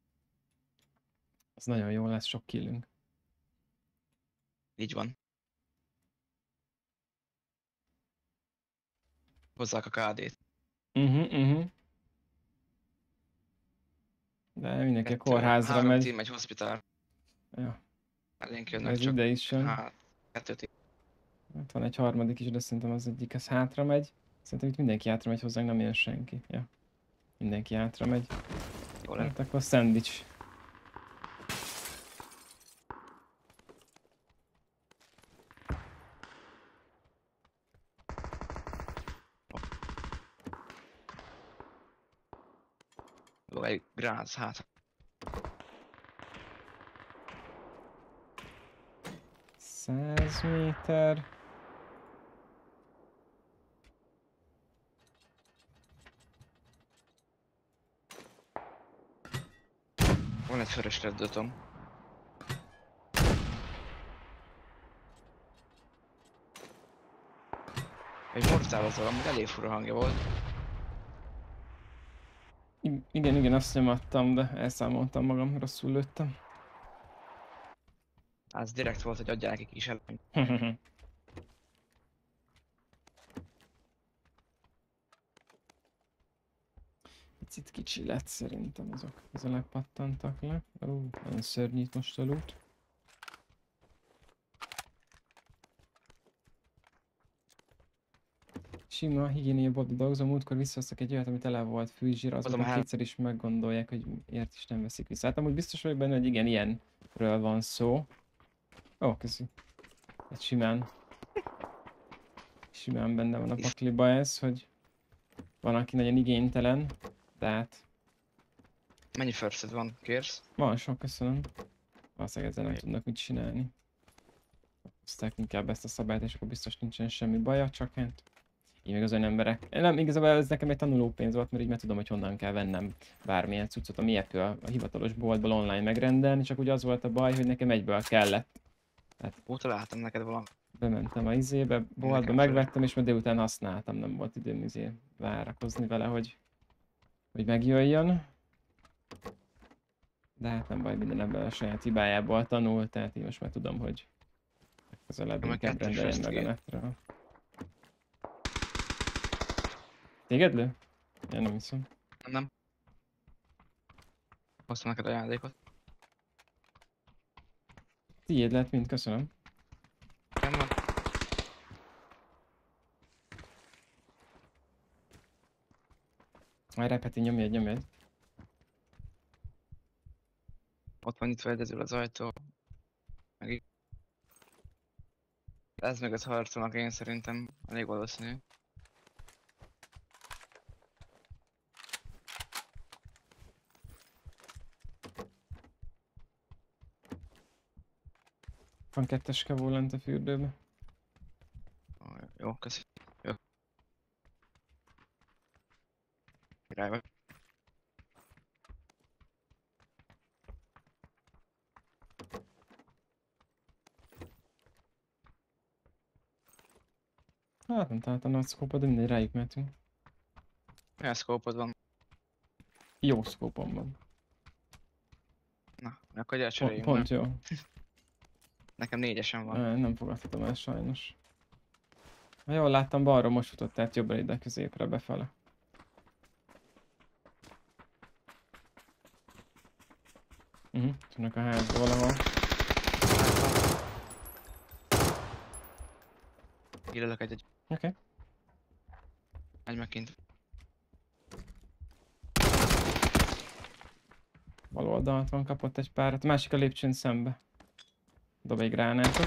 Speaker 1: Az nagyon jó lesz, sok killünk.
Speaker 5: Így van. Hozzák a ká dét.
Speaker 1: Uh-huh, uh-huh. De mindenki a
Speaker 5: Kettő,
Speaker 1: kórházra
Speaker 5: három
Speaker 1: megy.
Speaker 5: team, egy hospital.
Speaker 1: Ja,
Speaker 5: Elénk jönnek
Speaker 1: ez
Speaker 5: csak.
Speaker 1: ide is jön.
Speaker 5: Hát, kettő team.
Speaker 1: Ott van egy harmadik is, de szerintem az egyik, az hátra megy. Szerintem itt mindenki hátra megy hozzánk, nem jön senki. Ja. Mindenki hátra megy.
Speaker 5: Jó lenne.
Speaker 1: Hát akkor szendvics.
Speaker 5: Jó, egy gránc, hát.
Speaker 1: száz méter.
Speaker 5: Van egy fölös reddőtöm. Egy mortálozó, amúgy elég fura hangja volt.
Speaker 1: I- igen, igen, azt nyomattam, de elszámoltam magam, rosszul lőttem.
Speaker 5: Az direkt volt, hogy adják egy kis előnyt.
Speaker 1: Picit kicsi lett szerintem azok, közelebb pattantak le. Ó, nagyon szörnyű itt most a loot. Sima higiénia body dogs, a múltkor visszahoztak egy olyat, ami tele volt fűzsír, azóta
Speaker 5: Adom a hel-
Speaker 1: kétszer is meggondolják, hogy miért is nem veszik vissza. Hát amúgy biztos vagyok benne, hogy igen, ilyenről van szó. Ó, köszi. Hát simán. Simán benne van a pakliba ez, hogy van, aki nagyon igénytelen, de hát
Speaker 5: Mennyi first van, kérsz?
Speaker 1: van sok, köszönöm. Valószínűleg ezzel nem tudnak mit csinálni. Hozták inkább ezt a szabályt, és akkor biztos nincsen semmi baja, csak hát így meg az olyan emberek. Nem, igazából ez nekem egy tanulópénz volt, mert így meg tudom, hogy honnan kell vennem bármilyen cuccot, ami Apple a hivatalos boltból online megrendelni, csak ugye az volt a baj, hogy nekem egyből kellett.
Speaker 5: Óta láttam neked valami.
Speaker 1: Bementem a izébe, boltba
Speaker 5: Nekem
Speaker 1: megvettem, és majd délután használtam, nem volt időm izé várakozni vele, hogy, hogy megjöjjön. De hát nem baj, minden ember a saját hibájából tanul, tehát én most már tudom, hogy legközelebb
Speaker 5: Ja, meg
Speaker 1: inkább
Speaker 5: kettő
Speaker 1: rendeljen
Speaker 5: first
Speaker 1: meg a
Speaker 5: game.
Speaker 1: netről. Téged lő? Én nem hiszem.
Speaker 5: Nem, nem. Hoztam neked ajándékot.
Speaker 1: Tiéd lett mind, köszönöm.
Speaker 5: Nem van.
Speaker 1: Majd repeti, nyomj egy, nyomj egy.
Speaker 5: Ott van nyitva egyedül az ajtó. Meg így. Ez meg az harcolnak én szerintem elég valószínű.
Speaker 1: Van kettes kavó lent a fürdőbe.
Speaker 5: Ó, jó, köszi. Jó. Király vagy.
Speaker 1: Hát nem találtam a szkópot, de mindegy, rájuk mehetünk.
Speaker 5: Milyen szkópod van?
Speaker 1: Jó szkópom van.
Speaker 5: Na, akkor gyere
Speaker 1: Pont,
Speaker 5: cseréljünk
Speaker 1: pont
Speaker 5: már.
Speaker 1: jó.
Speaker 5: Nekem négyesen van.
Speaker 1: Ö, Nem fogadhatom el sajnos. Ha jól láttam, balról most futott, tehát jobbra ide középre befele. Mhm, uh-huh. Tudnak a házba valahol.
Speaker 5: Illelök egy-egy.
Speaker 1: Oké. Okay.
Speaker 5: Egy meg kint.
Speaker 1: Bal oldalt van, kapott egy párat. A másik a lépcsőn szembe. Dob egy gránátot.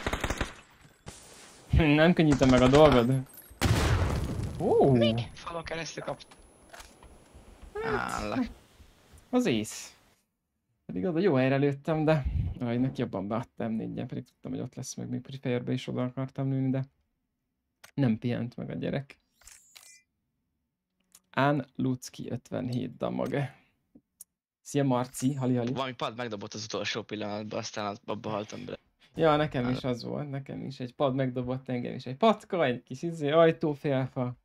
Speaker 1: Nem könnyítem meg a dolgod. Ó,
Speaker 5: Falon keresztül kapt. Állak.
Speaker 1: az ész. Pedig oda jó helyre lőttem, de Rajnak jobban beadtam négyen, pedig tudtam, hogy ott lesz, meg még Preferbe is oda akartam lőni, de nem pihent meg a gyerek. Án Lucki ötvenhét damage. Szia Marci, hali-hali.
Speaker 5: Valami pad megdobott az utolsó pillanatban, aztán abba haltam bele.
Speaker 1: Ja, nekem is az volt, nekem is. Egy pad megdobott engem is. Egy patka, egy kis izé, ajtófélfa.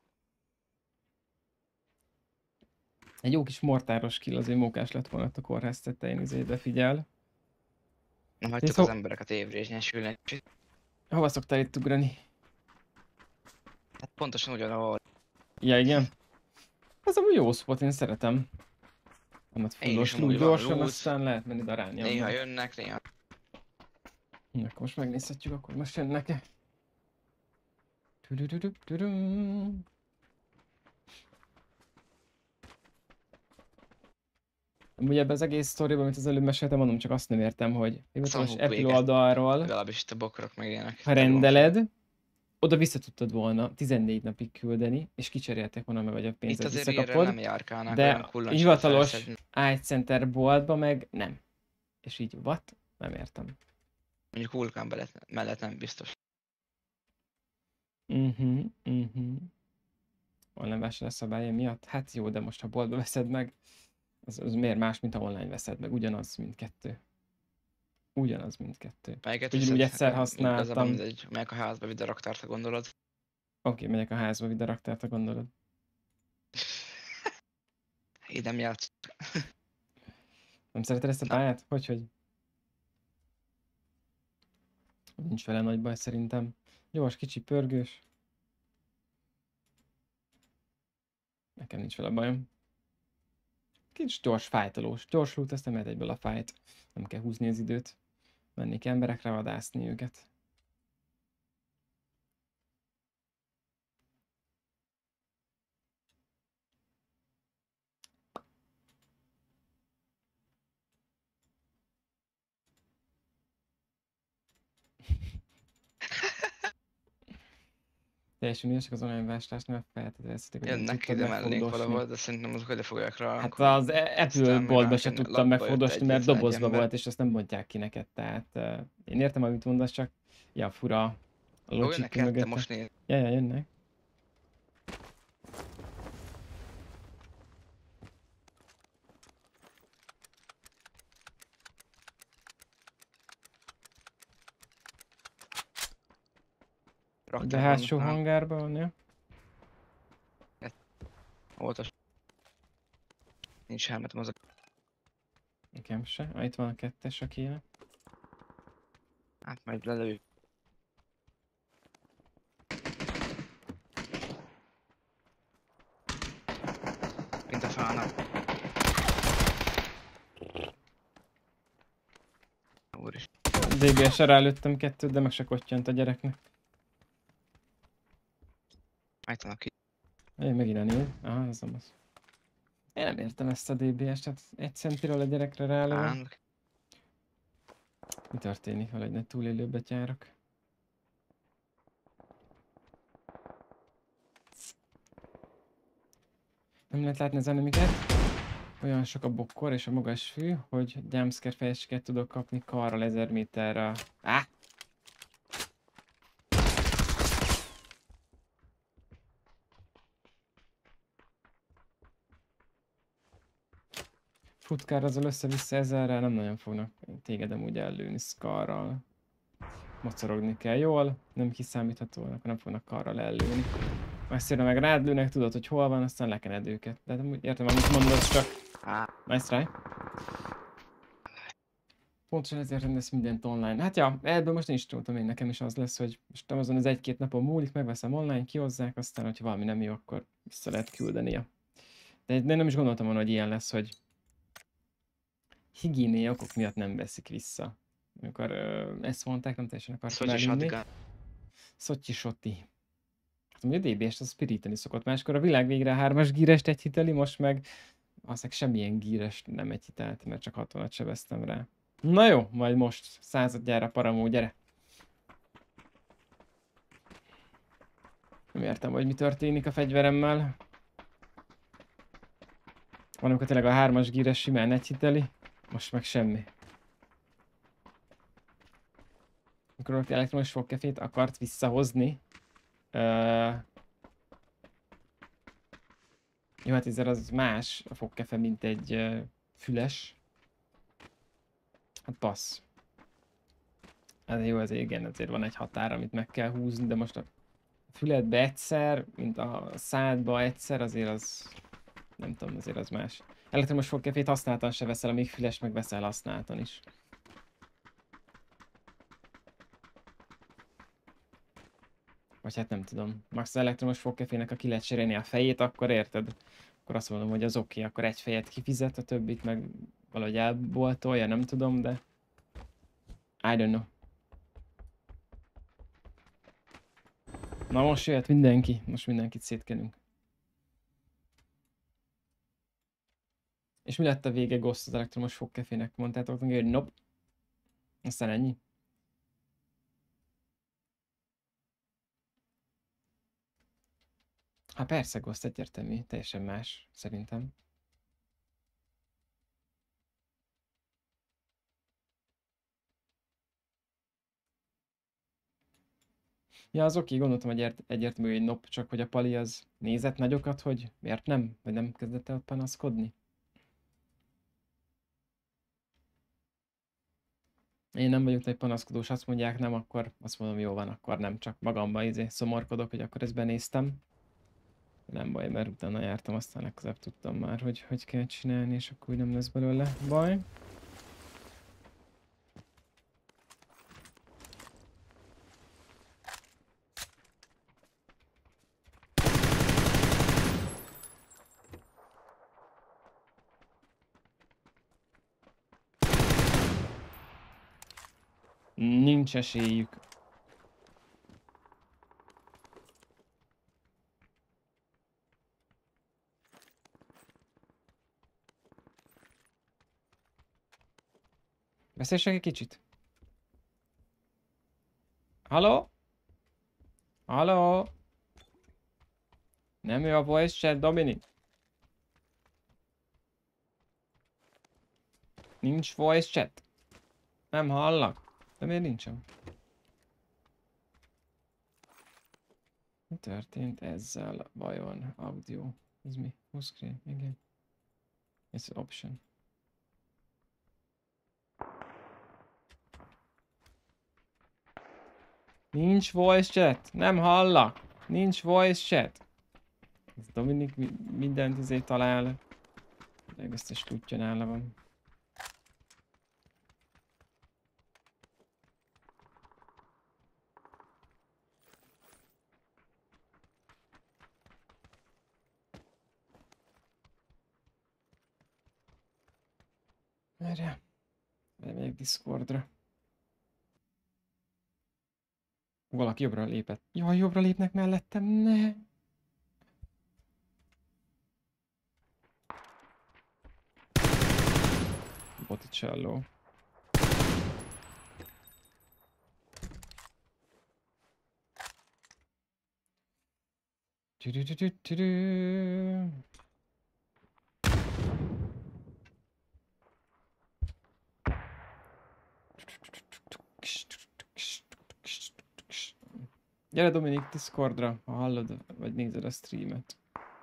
Speaker 1: Egy jó kis mortáros kill, azért mókás lett volna a kórház tetején, izé, de figyel.
Speaker 5: Nem hagytuk
Speaker 1: szó-
Speaker 5: az embereket évrésnyesülni.
Speaker 1: Hova szoktál itt ugrani?
Speaker 5: Hát pontosan ugyanahol.
Speaker 1: Ja, igen. Ez amúgy jó spot, én szeretem. Annak
Speaker 5: Én
Speaker 1: fullos
Speaker 5: is amúgy
Speaker 1: loot
Speaker 5: van
Speaker 1: gyorsan,
Speaker 5: loot.
Speaker 1: aztán lehet menni darálni.
Speaker 5: Néha jönnek, néha...
Speaker 1: Na, akkor most megnézhetjük, akkor most jönnek-e. Tudududududum. Amúgy ebben az egész sztoriban, amit az előbb meséltem, mondom, csak azt nem értem, hogy hivatalos
Speaker 5: Szomhuk
Speaker 1: Apple
Speaker 5: vége.
Speaker 1: oldalról,
Speaker 5: Legalábbis itt a bokrok meg ilyenek.
Speaker 1: ha rendeled, oda vissza tudtad volna tizennégy napig küldeni, és kicserélték volna meg, vagy a
Speaker 5: Itt
Speaker 1: pénzed
Speaker 5: azért ilyenre
Speaker 1: visszakapod,
Speaker 5: nem járkálnak,
Speaker 1: de
Speaker 5: olyan kullancsot
Speaker 1: hivatalos
Speaker 5: felszedni.
Speaker 1: iCenter boltba meg nem. És így, what? Nem értem.
Speaker 5: Mondjuk vulkán mellett, mellett nem biztos.
Speaker 1: Mhm, mhm. Online vásárlás szabálya miatt? Hát jó, de most ha boltba veszed meg, az, az miért más, mint ha online veszed meg? Ugyanaz mindkettő. Ugyanaz mindkettő.
Speaker 5: Melyiket
Speaker 1: Ugyanúgy
Speaker 5: viszed?
Speaker 1: egyszer
Speaker 5: Nem,
Speaker 1: használtam.
Speaker 5: Igazából mindegy, melyik a házba vidd a raktárta gondolod.
Speaker 1: Oké, okay, megyek a házba, vidd a raktárt, gondolod.
Speaker 5: Így nem játsz.
Speaker 1: Nem szereted ezt a pályát? Hogy, hogy? Nincs vele nagy baj szerintem. Gyors, kicsi, pörgős. Nekem nincs vele bajom. Kicsit gyors, fájtolós. Gyors loot, ezt nem mehet egyből a fájt. Nem kell húzni az időt. Menni kell emberekre, vadászni őket. Teljesen ügyesek az online vásárlást, nem feltételezhetik, hogy nem
Speaker 5: Jönnek
Speaker 1: tudtad
Speaker 5: ide mellénk
Speaker 1: megfogdosni.
Speaker 5: valahol, de szerintem azok ide fogják rá.
Speaker 1: Hát az Apple
Speaker 5: Aztán
Speaker 1: boltba
Speaker 5: ránk
Speaker 1: se
Speaker 5: jönnek,
Speaker 1: tudtam
Speaker 5: labba
Speaker 1: megfogdosni,
Speaker 5: jött
Speaker 1: mert
Speaker 5: egy- egy
Speaker 1: dobozba
Speaker 5: ember.
Speaker 1: volt, és azt nem mondják ki neked, tehát uh, én értem, amit mondasz, csak ja, fura a
Speaker 5: Ó,
Speaker 1: logic
Speaker 5: jönnek ketten,
Speaker 1: mögötte.
Speaker 5: most néz.
Speaker 1: Ja, ja, jönnek. De hátsó hangárban van, ja?
Speaker 5: Voltas. Nincs helmetem az a...
Speaker 1: Nekem se. Ah, itt van a kettes, a kéne.
Speaker 5: Hát majd lelőjük. Mint a fának. Úris.
Speaker 1: dé bé es-re rálőttem kettőt, de meg se kottyant a gyereknek.
Speaker 5: Állítanak ki.
Speaker 1: Én megint a név. Aha, ez nem az. Én nem értem ezt a dé bé es-t, tehát egy centiről a gyerekre rálövöm.
Speaker 5: Állnak.
Speaker 1: Mi történik, valahogy ne túlélő betyárok? Nem lehet látni az enemiket. Olyan sok a bokkor és a magas fű, hogy jumpscare fejesiket tudok kapni karral ezer méterre. Á! Futkár azzal össze-vissza ezerrel nem nagyon fognak téged amúgy ellőni Scarral. Mocorogni kell jól, nem kiszámítható, akkor nem fognak karral ellőni. Messzire meg rád lőnek, tudod, hogy hol van, aztán lekened őket. De amúgy értem, amit mondasz, csak
Speaker 5: Á,
Speaker 1: Nice try. Pontosan ezért rendez mindent online. Hát ja, ebből most én is tudtam, én nekem is az lesz, hogy most azon az egy-két napon múlik, megveszem online, kihozzák, aztán, hogyha valami nem jó, akkor vissza lehet küldenie. De, de nem is gondoltam volna, hogy ilyen lesz, hogy higiéniai okok miatt nem veszik vissza. Amikor ö, ezt mondták, nem teljesen akartam
Speaker 5: Szotyi
Speaker 1: elinni.
Speaker 5: shotgun.
Speaker 1: Szotyi Sotti. Hát ugye a dé bé-est az spiríteni szokott. Máskor a világ végre a hármas gírest egyhiteli, most meg aztán semmilyen gírest nem egyhitelt, mert csak hatvanat sebeztem rá. Na jó, majd most századjára paramó, gyere! Nem értem, hogy mi történik a fegyveremmel. Van, amikor tényleg a hármas gíres simán egyhiteli, most meg semmi. Amikor ott elektromos fogkefét akart visszahozni. Uh... Jó, hát ezzel az más a fogkefe, mint egy uh, füles. Hát passz. Hát jó, azért igen, azért van egy határ, amit meg kell húzni, de most a füledbe egyszer, mint a szádba egyszer, azért az... Nem tudom, azért az más. Elektromos fogkefét használtan se veszel, amíg füles meg veszel használtan is. Vagy hát nem tudom. Max az elektromos fogkefének, ha ki lehet cserélni a fejét, akkor érted? Akkor azt mondom, hogy az oké, okay, akkor egy fejet kifizet, a többit meg valahogy elboltolja, nem tudom, de... I don't know. Na most jöhet mindenki, most mindenkit szétkenünk. És mi lett a vége Ghost az elektromos fogkefének? Mondtátok neki, hogy nope. Aztán ennyi. Hát persze, Ghost egyértelmű, teljesen más, szerintem. Ja, az oké, gondoltam, hogy ért- egyértelmű, hogy nope, csak hogy a Pali az nézett nagyokat, hogy miért nem? Vagy nem kezdett el ott panaszkodni? Én nem vagyok nagy panaszkodós, azt mondják nem, akkor azt mondom, jó van, akkor nem, csak magamban izé szomorkodok, hogy akkor ezt benéztem. Nem baj, mert utána jártam, aztán legközelebb tudtam már, hogy hogy kell csinálni, és akkor úgy nem lesz belőle baj. Nincs esélyük. Beszélsek egy kicsit? Halló? Halló? Nem ő a voice chat, Dominik? Nincs voice chat? Nem hallak? De miért nincsen? Mi történt ezzel vajon? Audio. Ez mi? Full screen? Igen. Ez option. Nincs voice chat. Nem hallak. Nincs voice chat. Ez Dominik mi mindent izé talál. De összes kutya nála van. Erre. Bemegyek Discordra. Valaki jobbra lépett. Jaj, jobbra lépnek mellettem, ne! Botticello. Tü-tü-tü-tü-tü-tü. Gyere Dominik Discordra, ha hallod, vagy nézed a streamet.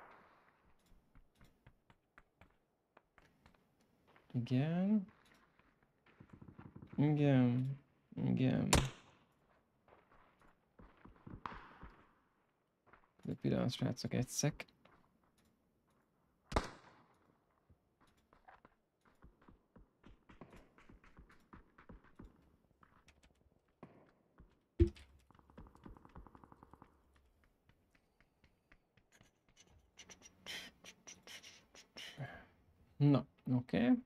Speaker 1: Igen. Igen. Igen. De pillanat, srácok, egy szek. Na, oké. Okay.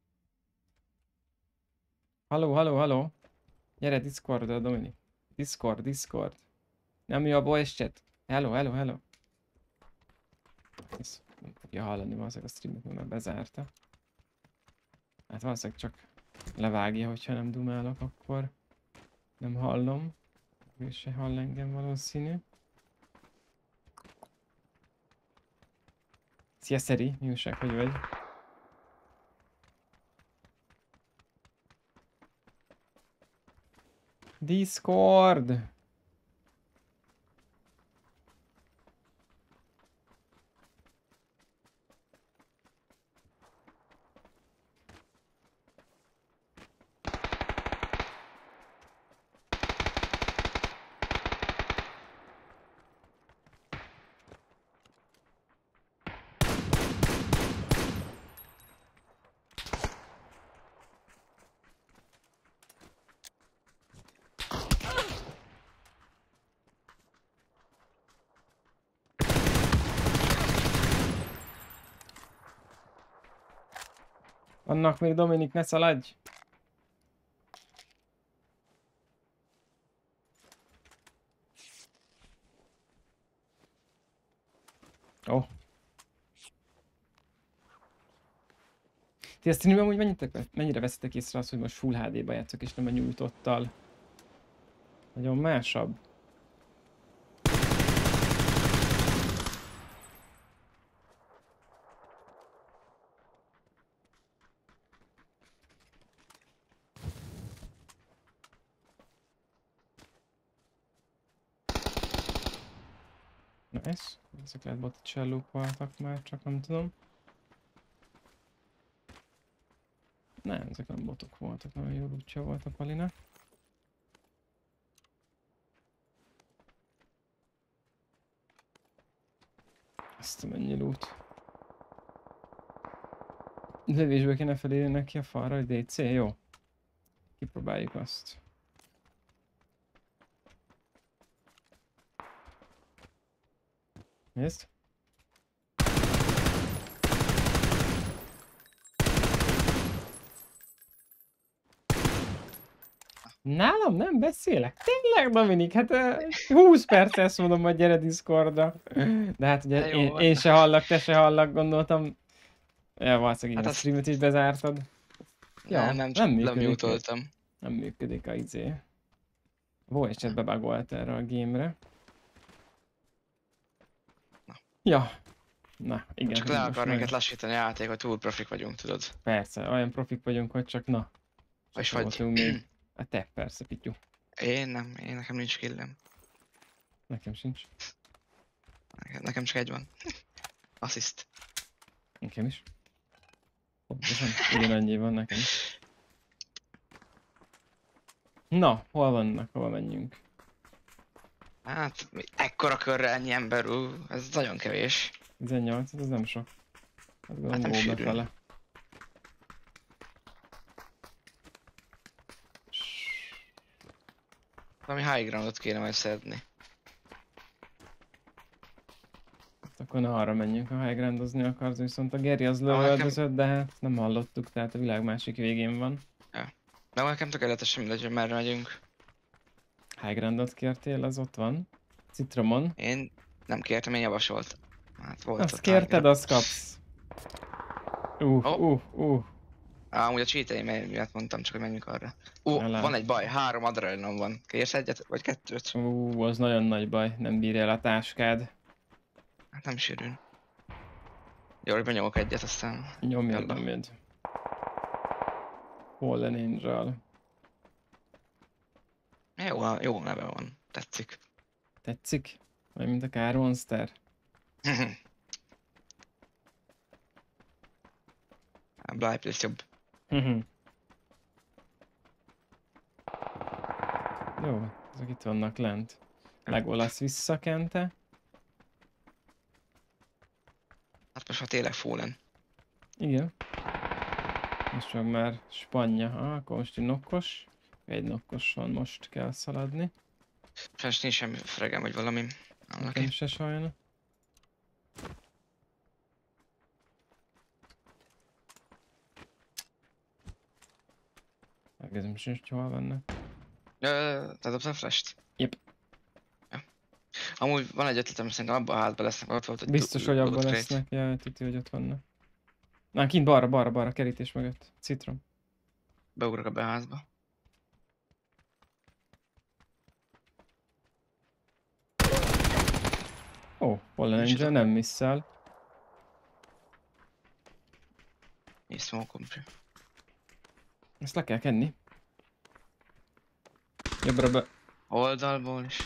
Speaker 1: Halló, halló, halló. Gyere Discordra, Dominik. Discord, Discord. Nem jó a voice chat. Hello, hello, hello. Ezt nem fogja hallani valószínűleg a streamet, mert bezárta. Hát valószínűleg csak levágja, hogyha nem dumálok, akkor nem hallom. Ő se hall engem valószínű. Szia Szeri, mi újság, hogy vagy? Discord! Vannak még, Dominik, ne szaladj! Ó. Oh. Ti a streamben úgy mennyire, mennyire veszitek észre azt, hogy most Full há dé-ba játszok és nem a nyújtottal? Nagyon másabb. Nice. Ezek lehet botticsellók voltak már, csak nem tudom. Nem, ezek nem botok voltak, nagyon jó lootja volt a Palinak. Azt mennyi loot. Lövésből kéne felérni neki a falra, hogy dé cé, jó. Kipróbáljuk azt. Nézd. Nálam nem beszélek? Tényleg, Dominik? Hát uh, húsz perc ezt mondom, hogy gyere Discordra. De hát ugye én, én se hallak, te se hallak, gondoltam. Ja, valószínűleg hát a streamet is bezártad.
Speaker 5: Ja, nem, nem, nem lemutoltam.
Speaker 1: Nem működik a izé. A voice chat bebagolt erre a game-re.
Speaker 5: Na.
Speaker 1: Ja. Na, igen.
Speaker 5: Csak le akar minket lassítani a játék, hogy túl profik vagyunk, tudod.
Speaker 1: Persze, olyan profik vagyunk, hogy csak na.
Speaker 5: És vagy...
Speaker 1: Még. Hát te, persze, Pityu.
Speaker 5: Én nem, én nekem nincs killem.
Speaker 1: Nekem sincs.
Speaker 5: Nekem, nekem csak egy van. Assist.
Speaker 1: Nekem is. Pontosan, ugyanannyi van nekem is. Na, hol vannak, hova menjünk?
Speaker 5: Hát, ekkora körre ennyi ember, ú, ez nagyon kevés.
Speaker 1: tizennyolc, ez nem sok. Hát
Speaker 5: hát nem sűrű.
Speaker 1: Fele.
Speaker 5: Valami high groundot kéne majd szedni.
Speaker 1: Hát akkor ne arra menjünk, ha high groundozni akarsz, viszont a Geri az lövöldözött, de hát nem hallottuk, tehát a világ másik végén van.
Speaker 5: Ja. De nekem tökéletesen mindegy, hogy merre megyünk.
Speaker 1: High groundot kértél, az ott van. Citromon.
Speaker 5: Én nem kértem, én javasolt. Hát volt
Speaker 1: azt
Speaker 5: ott
Speaker 1: kérted, azt kapsz. Uh, oh. uh, uh.
Speaker 5: Á, amúgy a cheateim miatt mondtam, csak hogy menjünk arra. Ú, uh, van egy baj, három adrenalinom van. Kérsz egyet, vagy kettőt?
Speaker 1: Ú, uh, az nagyon nagy baj, nem bírja el a táskád.
Speaker 5: Hát nem sűrűn. Jó, hogy benyomok egyet, aztán...
Speaker 1: Nyomjad, nyomjad. Fallen Angel.
Speaker 5: Jó, jó neve van, tetszik.
Speaker 1: Tetszik? Vagy mint a Car Monster?
Speaker 5: A Bly Place jobb.
Speaker 1: Jó, ezek itt vannak lent. Legolas visszakente.
Speaker 5: Hát most már tényleg Fallen.
Speaker 1: Igen. Most meg már spanja. Ah, akkor most egy nokkos. Egy nokkos van, most kell szaladni.
Speaker 5: Sajnos nincs semmi fregem, vagy valami.
Speaker 1: Nekem se sajna. Megnézem sincs, hol vannak.
Speaker 5: Ö, te dobtál flash-t?
Speaker 1: Jep.
Speaker 5: Ja. Amúgy van egy ötletem, szerintem abban a házban lesznek, ott volt egy
Speaker 1: Biztos, hogy abban lesznek. Jaj, tuti, hogy ott vannak. Na, kint balra, balra, balra, kerítés mögött. Citrom.
Speaker 5: Beugrok a beházba.
Speaker 1: Ó, Fallen
Speaker 5: Nincs
Speaker 1: Angel
Speaker 5: oda.
Speaker 1: nem misszel.
Speaker 5: És smoke compri.
Speaker 1: Ezt le kell kenni. Jobbra be.
Speaker 5: Oldalból is.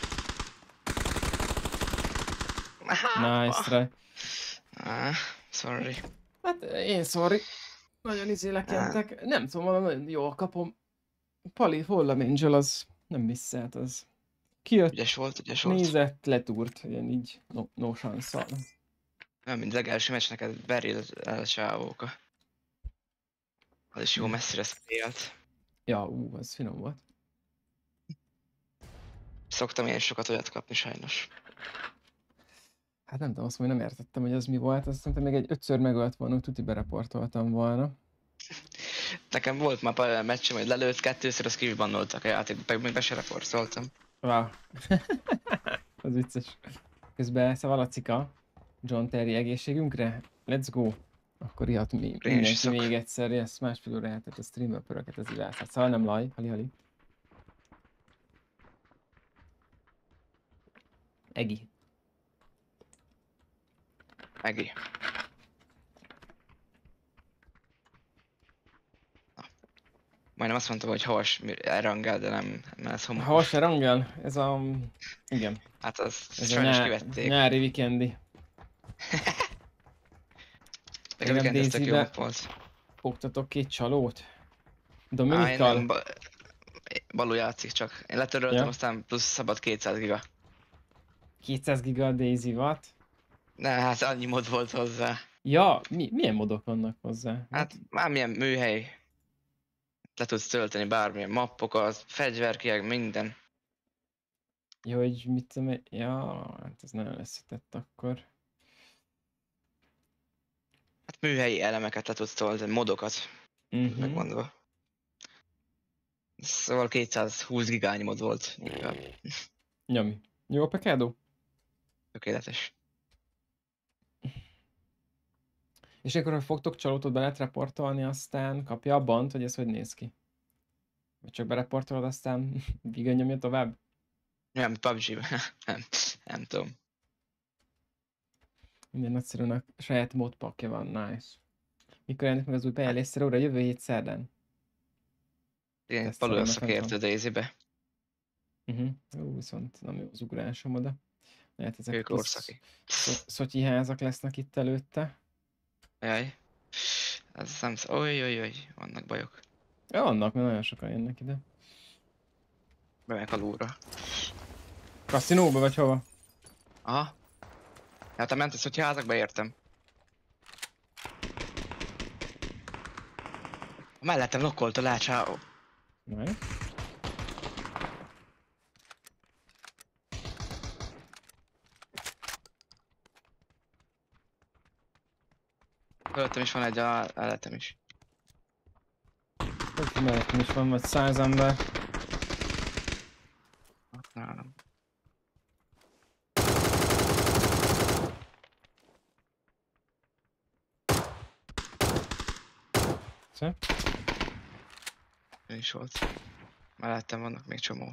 Speaker 1: Nice try.
Speaker 5: Ah, sorry.
Speaker 1: Hát én sorry. Nagyon izé lekentek. Nem tudom, valami nagyon jól kapom. Pali, Fallen Angel az nem misszelt az. Kijött,
Speaker 5: Ügyes volt, ügyes volt.
Speaker 1: nézett, letúrt. Ilyen így no, no chance-szal.
Speaker 5: Nem, mint legelső meccs neked Beryl el sávóka. Az is jó messzire szélt.
Speaker 1: Ja, ú, az finom volt.
Speaker 5: Szoktam én sokat olyat kapni sajnos.
Speaker 1: Hát nem tudom, azt mondom, nem értettem, hogy az mi volt. Azt szerintem még egy ötször megölt volna, hogy tuti bereportoltam volna.
Speaker 5: Nekem volt már olyan meccsem, hogy lelőtt kettőször, azt kivibannoltak a játékba, pedig még be se reportoltam.
Speaker 1: Wow. Az vicces. Közben szavalacika. John Terry egészségünkre. Let's go. Akkor ihat mi, mindenki
Speaker 5: iszok.
Speaker 1: még egyszer, ezt másfél óra eltett a streambe pöröket az ivás. Hát szóval nem laj, hali-hali. Egi.
Speaker 5: Egi. Na. Majdnem azt mondtam, hogy havas erangel, de nem, mert ez homokos.
Speaker 1: Havas Erangel, ez a... Igen.
Speaker 5: Hát az
Speaker 1: Ez a
Speaker 5: sajnos
Speaker 1: nyá...
Speaker 5: kivették.
Speaker 1: nyári vikendi.
Speaker 5: Nekem
Speaker 1: igen,
Speaker 5: igen, ez tök jó
Speaker 1: Daisy-be-
Speaker 5: nap volt.
Speaker 1: Fogtatok két csalót?
Speaker 5: Á, én
Speaker 1: Dominikkal?
Speaker 5: nem, ba... Balú játszik csak. Én letöröltem,
Speaker 1: Ja.
Speaker 5: aztán plusz szabad kétszáz giga.
Speaker 1: kétszáz giga a Daisy watt?
Speaker 5: Ne, hát annyi mod volt hozzá.
Speaker 1: Ja, mi, milyen modok vannak hozzá?
Speaker 5: Hát bármilyen műhely. Le tudsz tölteni bármilyen mappokat, fegyverkiek, minden.
Speaker 1: Jó, hogy mit tudom én... Ja, hát ez nagyon összetett akkor.
Speaker 5: Hát műhelyi elemeket le tudsz tölteni, modokat,
Speaker 1: Uh-huh.
Speaker 5: megmondva. Szóval kétszázhúsz gigányi mod volt. Inkább.
Speaker 1: Nyami. Jó a pekádó?
Speaker 5: Tökéletes.
Speaker 1: És akkor, ha fogtok csalót, ott be lehet reportolni, aztán kapja a bant, hogy ez hogy néz ki? Vagy csak bereportolod, aztán Viga nyomja tovább?
Speaker 5: Nem, pé u bé gé-ben. nem, nem tudom.
Speaker 1: Minden nagyszerűnek saját modpakja van, nice. Mikor ennek meg az új bejelés óra? Jövő hét szerdán.
Speaker 5: Igen,
Speaker 1: Tesztelem
Speaker 5: Balú a
Speaker 1: a fent
Speaker 5: szakértő
Speaker 1: van.
Speaker 5: Daisy-be.
Speaker 1: Uh-huh. Ó, viszont nem jó az ugrásom oda. Lehet ezek
Speaker 5: Ő
Speaker 1: kis
Speaker 5: korszaki.
Speaker 1: szo- szotyi házak lesznek itt előtte.
Speaker 5: Jaj. Ez nem sz... Oly, oly, oly, vannak bajok.
Speaker 1: Ja, vannak, mert nagyon sokan jönnek ide.
Speaker 5: Bemegyek a lúra.
Speaker 1: Kaszinóba vagy hova?
Speaker 5: Aha. Hát ha mentesz, hogy házakba értem. Mellettem lokkolt a lácsávó.
Speaker 1: Nice.
Speaker 5: Fölöttem is van egy, a mellettem is.
Speaker 1: Ott mellettem is van vagy száz ember.
Speaker 5: Ott nálam.
Speaker 1: Szép.
Speaker 5: Ő is volt. Mellettem vannak még csomó.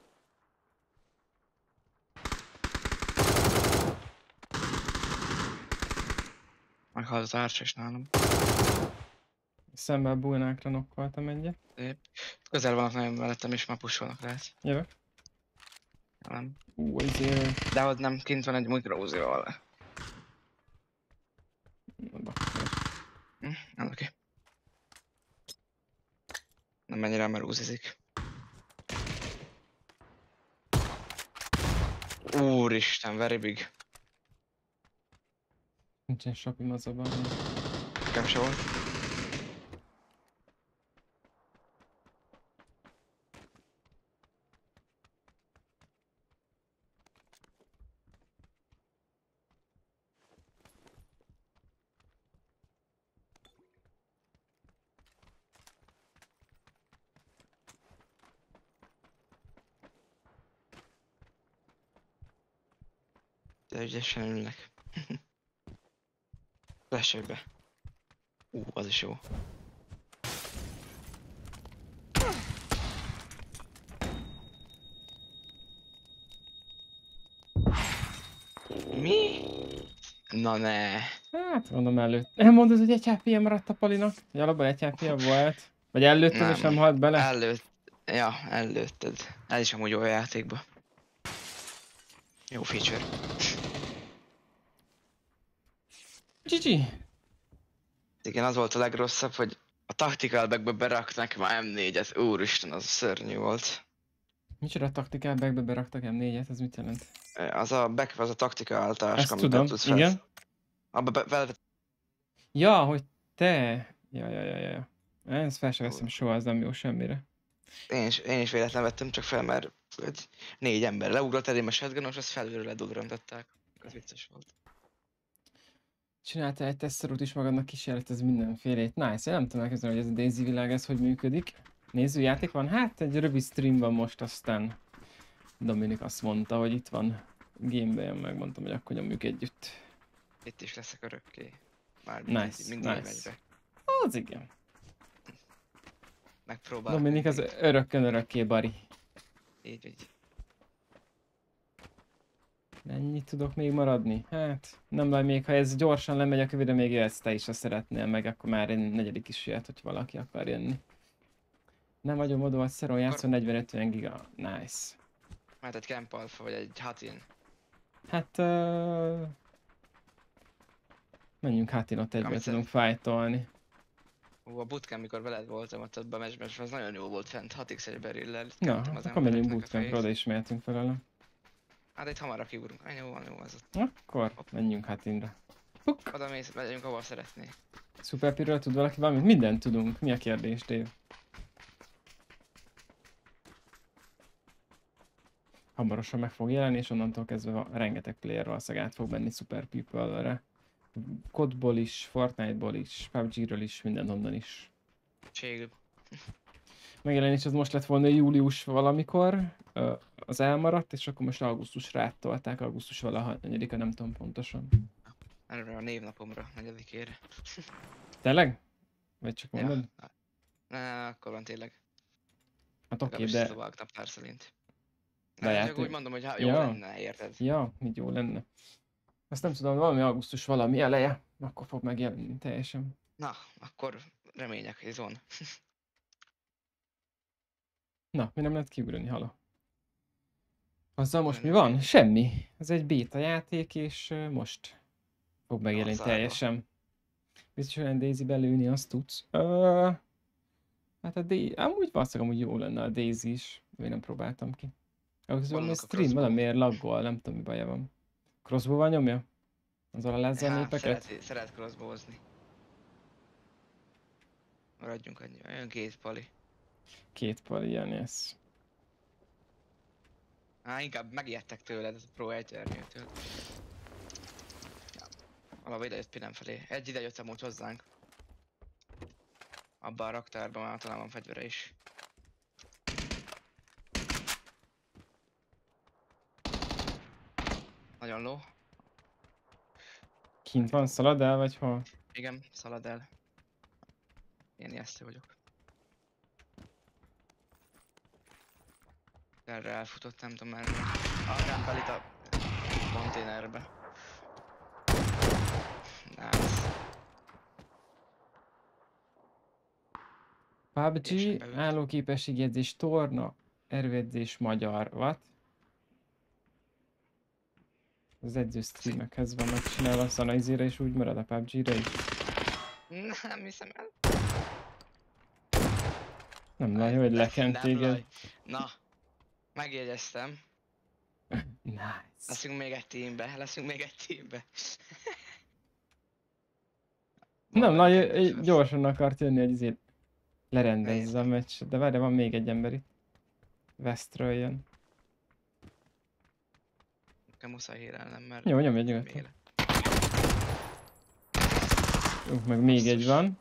Speaker 5: Meghalt az árcsa is nálam.
Speaker 1: Szemben bújnákra nokkoltam egyet.
Speaker 5: Szép. Közel vannak nagyon mellettem is, már pusolnak lehet.
Speaker 1: Jövök.
Speaker 5: Nem.
Speaker 1: Ú, ezért...
Speaker 5: De ott nem, kint van egy mikrózival.
Speaker 1: Na, bakker.
Speaker 5: Hm, nem oké. Nem mennyire merúzizik. Úristen, very big.
Speaker 1: Nincsen shopim az a baj.
Speaker 5: Nekem se volt. De ügyesen ülnek. Flash be. Ú, az is jó. Mi? Na ne.
Speaker 1: Hát mondom előtt. Nem mondod, hogy egy há pé-je maradt a Palinak? Hogy alapban egy há pé-je volt? Vagy előtted és nem halt bele?
Speaker 5: Előtt. Ja, előtted. Ez is amúgy jó játékba. Jó feature.
Speaker 1: Gigi!
Speaker 5: Igen, az volt a legrosszabb, hogy a tactical backbe beraknak már em négyet. Úristen, az szörnyű volt.
Speaker 1: Micsoda taktikál backbe beraktak em négyet, ez mit jelent?
Speaker 5: Az a back, az a tactical táska,
Speaker 1: Ezt
Speaker 5: amiben
Speaker 1: tudom,
Speaker 5: tudsz fel...
Speaker 1: igen.
Speaker 5: Abba be, vele...
Speaker 1: Ja, hogy te! Ja, ja, ja, ja. Ezt fel sem veszem soha, az nem jó semmire.
Speaker 5: Én is, én is véletlen vettem csak fel, mert egy négy ember leugrott elém a shotgunos, azt felülről ledudrantották. Az vicces volt.
Speaker 1: Csináltál egy teszterút is magadnak, kísérletez mindenfélét. Nice, én nem tudom elkezdeni, hogy ez a Daisy világ, ez hogy működik. Nézőjáték van? Hát egy rövid stream van most, aztán Dominik azt mondta, hogy itt van gameben, megmondtam, hogy akkor nyomjuk együtt.
Speaker 5: Itt is leszek örökké. Már
Speaker 1: Nice,
Speaker 5: mindig
Speaker 1: nice.
Speaker 5: megy be.
Speaker 1: Az igen.
Speaker 5: Megpróbálok.
Speaker 1: Dominik az
Speaker 5: mindig.
Speaker 1: örökkön örökké, Bari.
Speaker 5: Így, így.
Speaker 1: Mennyit tudok még maradni? Hát, nem baj, még ha ez gyorsan lemegy a kövére, még jöhetsz te is, ha szeretnél, meg akkor már egy negyedik is jöhet, hogy valaki akar jönni. Nem vagyok modó, hogy Szeron játszol negyven-ötven giga. Nice.
Speaker 5: Mert egy Camp Alpha vagy egy Hatin.
Speaker 1: Hát... Uh... Menjünk Hatinot egybe,
Speaker 5: Amit
Speaker 1: tudunk fightolni.
Speaker 5: Ú, a bootcamp, mikor veled voltam ott abban a meccsben, az nagyon jó volt fent, hat x egy berillel.
Speaker 1: Na, akkor menjünk bootcampra, oda is mehetünk felőle.
Speaker 5: Hát itt hamarra kiugrunk. Ah, jó van, jó az ott.
Speaker 1: Akkor menjünk Hatinra. Puk!
Speaker 5: Oda mész, megyünk ahol szeretnél.
Speaker 1: Super Pirről tud valaki valamit? Mindent tudunk. Mi a kérdés, Dave? Hamarosan meg fog jelenni, és onnantól kezdve rengeteg player valószínűleg át fog menni Super People-re. codból is, Fortnite-ból is, pé u bé gé-ről is, mindenhonnan is.
Speaker 5: Ségül.
Speaker 1: Megjelenés az most lett volna július valamikor, az elmaradt, és akkor most augusztusra áttolták, augusztus valahanyadika, nem tudom pontosan.
Speaker 5: Erre a névnapomra, negyedikére.
Speaker 1: Tényleg? Vagy csak mondod?
Speaker 5: Ja. Ne, akkor van tényleg.
Speaker 1: Hát oké,
Speaker 5: Okay,
Speaker 1: de...
Speaker 5: de... naptár szerint.
Speaker 1: De
Speaker 5: Ne,
Speaker 1: játék-
Speaker 5: csak úgy mondom, hogy ha jó
Speaker 1: Ja.
Speaker 5: lenne, érted?
Speaker 1: Ja, így jó lenne. Azt nem tudom, valami augusztus valami eleje, akkor fog megjelenni teljesen.
Speaker 5: Na, akkor remények, ez van.
Speaker 1: Na, mi nem lehet kiugrani, haló? Azzal most mi
Speaker 5: Nem,
Speaker 1: van?
Speaker 5: nem.
Speaker 1: Semmi. Ez egy béta játék, és uh, most fog megjelenni
Speaker 5: zárva.
Speaker 1: teljesen. Biztos, hogy olyan Daisy belőni, azt tudsz. Uh, hát a Daisy, amúgy valószínűleg amúgy jó lenne a Daisy is. Én nem próbáltam ki. Ahhoz valami
Speaker 5: Vannak a
Speaker 1: stream,
Speaker 5: crossbow.
Speaker 1: valamiért laggol, nem tudom mi baja van. Crossbow-val nyomja? Az alázza a
Speaker 5: Ja,
Speaker 1: népeket?
Speaker 5: szeret, szeret crossbow-zni. Maradjunk annyi, olyan két pali.
Speaker 1: Két pal ilyen, yes.
Speaker 5: Á, inkább megijedtek tőled, ez a Pro Egyernyőtől. Ja. Valahol ide jött Pinem felé. Egy ide jött amúgy hozzánk. Abban a raktárban már talán van fegyvere is. Nagyon ló.
Speaker 1: Kint van, szalad el, vagy hol?
Speaker 5: Igen, szalad el. Én ijesztő vagyok. Erre elfutott, nem tudom merre. Ah, nem fel itt a konténerbe. Nice.
Speaker 1: pé u bé gé,
Speaker 5: Teljesen beült.
Speaker 1: állóképességjegyzés, torna, erőedzés, magyar, what? Az edző streamekhez van megcsinálva, a Szanaizére is úgy marad, a pé u bé gé-re is.
Speaker 5: Nem hiszem el.
Speaker 1: Nem baj, hogy
Speaker 5: Nem-
Speaker 1: lekent
Speaker 5: nem
Speaker 1: téged.
Speaker 5: baj. Na, megjegyeztem.
Speaker 1: Nice.
Speaker 5: Leszünk még egy teambe, leszünk még egy teambe.
Speaker 1: Nem,
Speaker 5: Valami
Speaker 1: nagy,
Speaker 5: kérdés
Speaker 1: így
Speaker 5: lesz.
Speaker 1: gyorsan akart jönni, hogy izét lerendezze a
Speaker 5: Nézd.
Speaker 1: meccs. De várj, van még egy ember itt. Westről jön.
Speaker 5: Nekem muszáj hírelnem, mert...
Speaker 1: Jó, nyomj egy
Speaker 5: még
Speaker 1: nyugodtan.
Speaker 5: élet.
Speaker 1: Jó, meg még egy
Speaker 5: Basszus.
Speaker 1: van.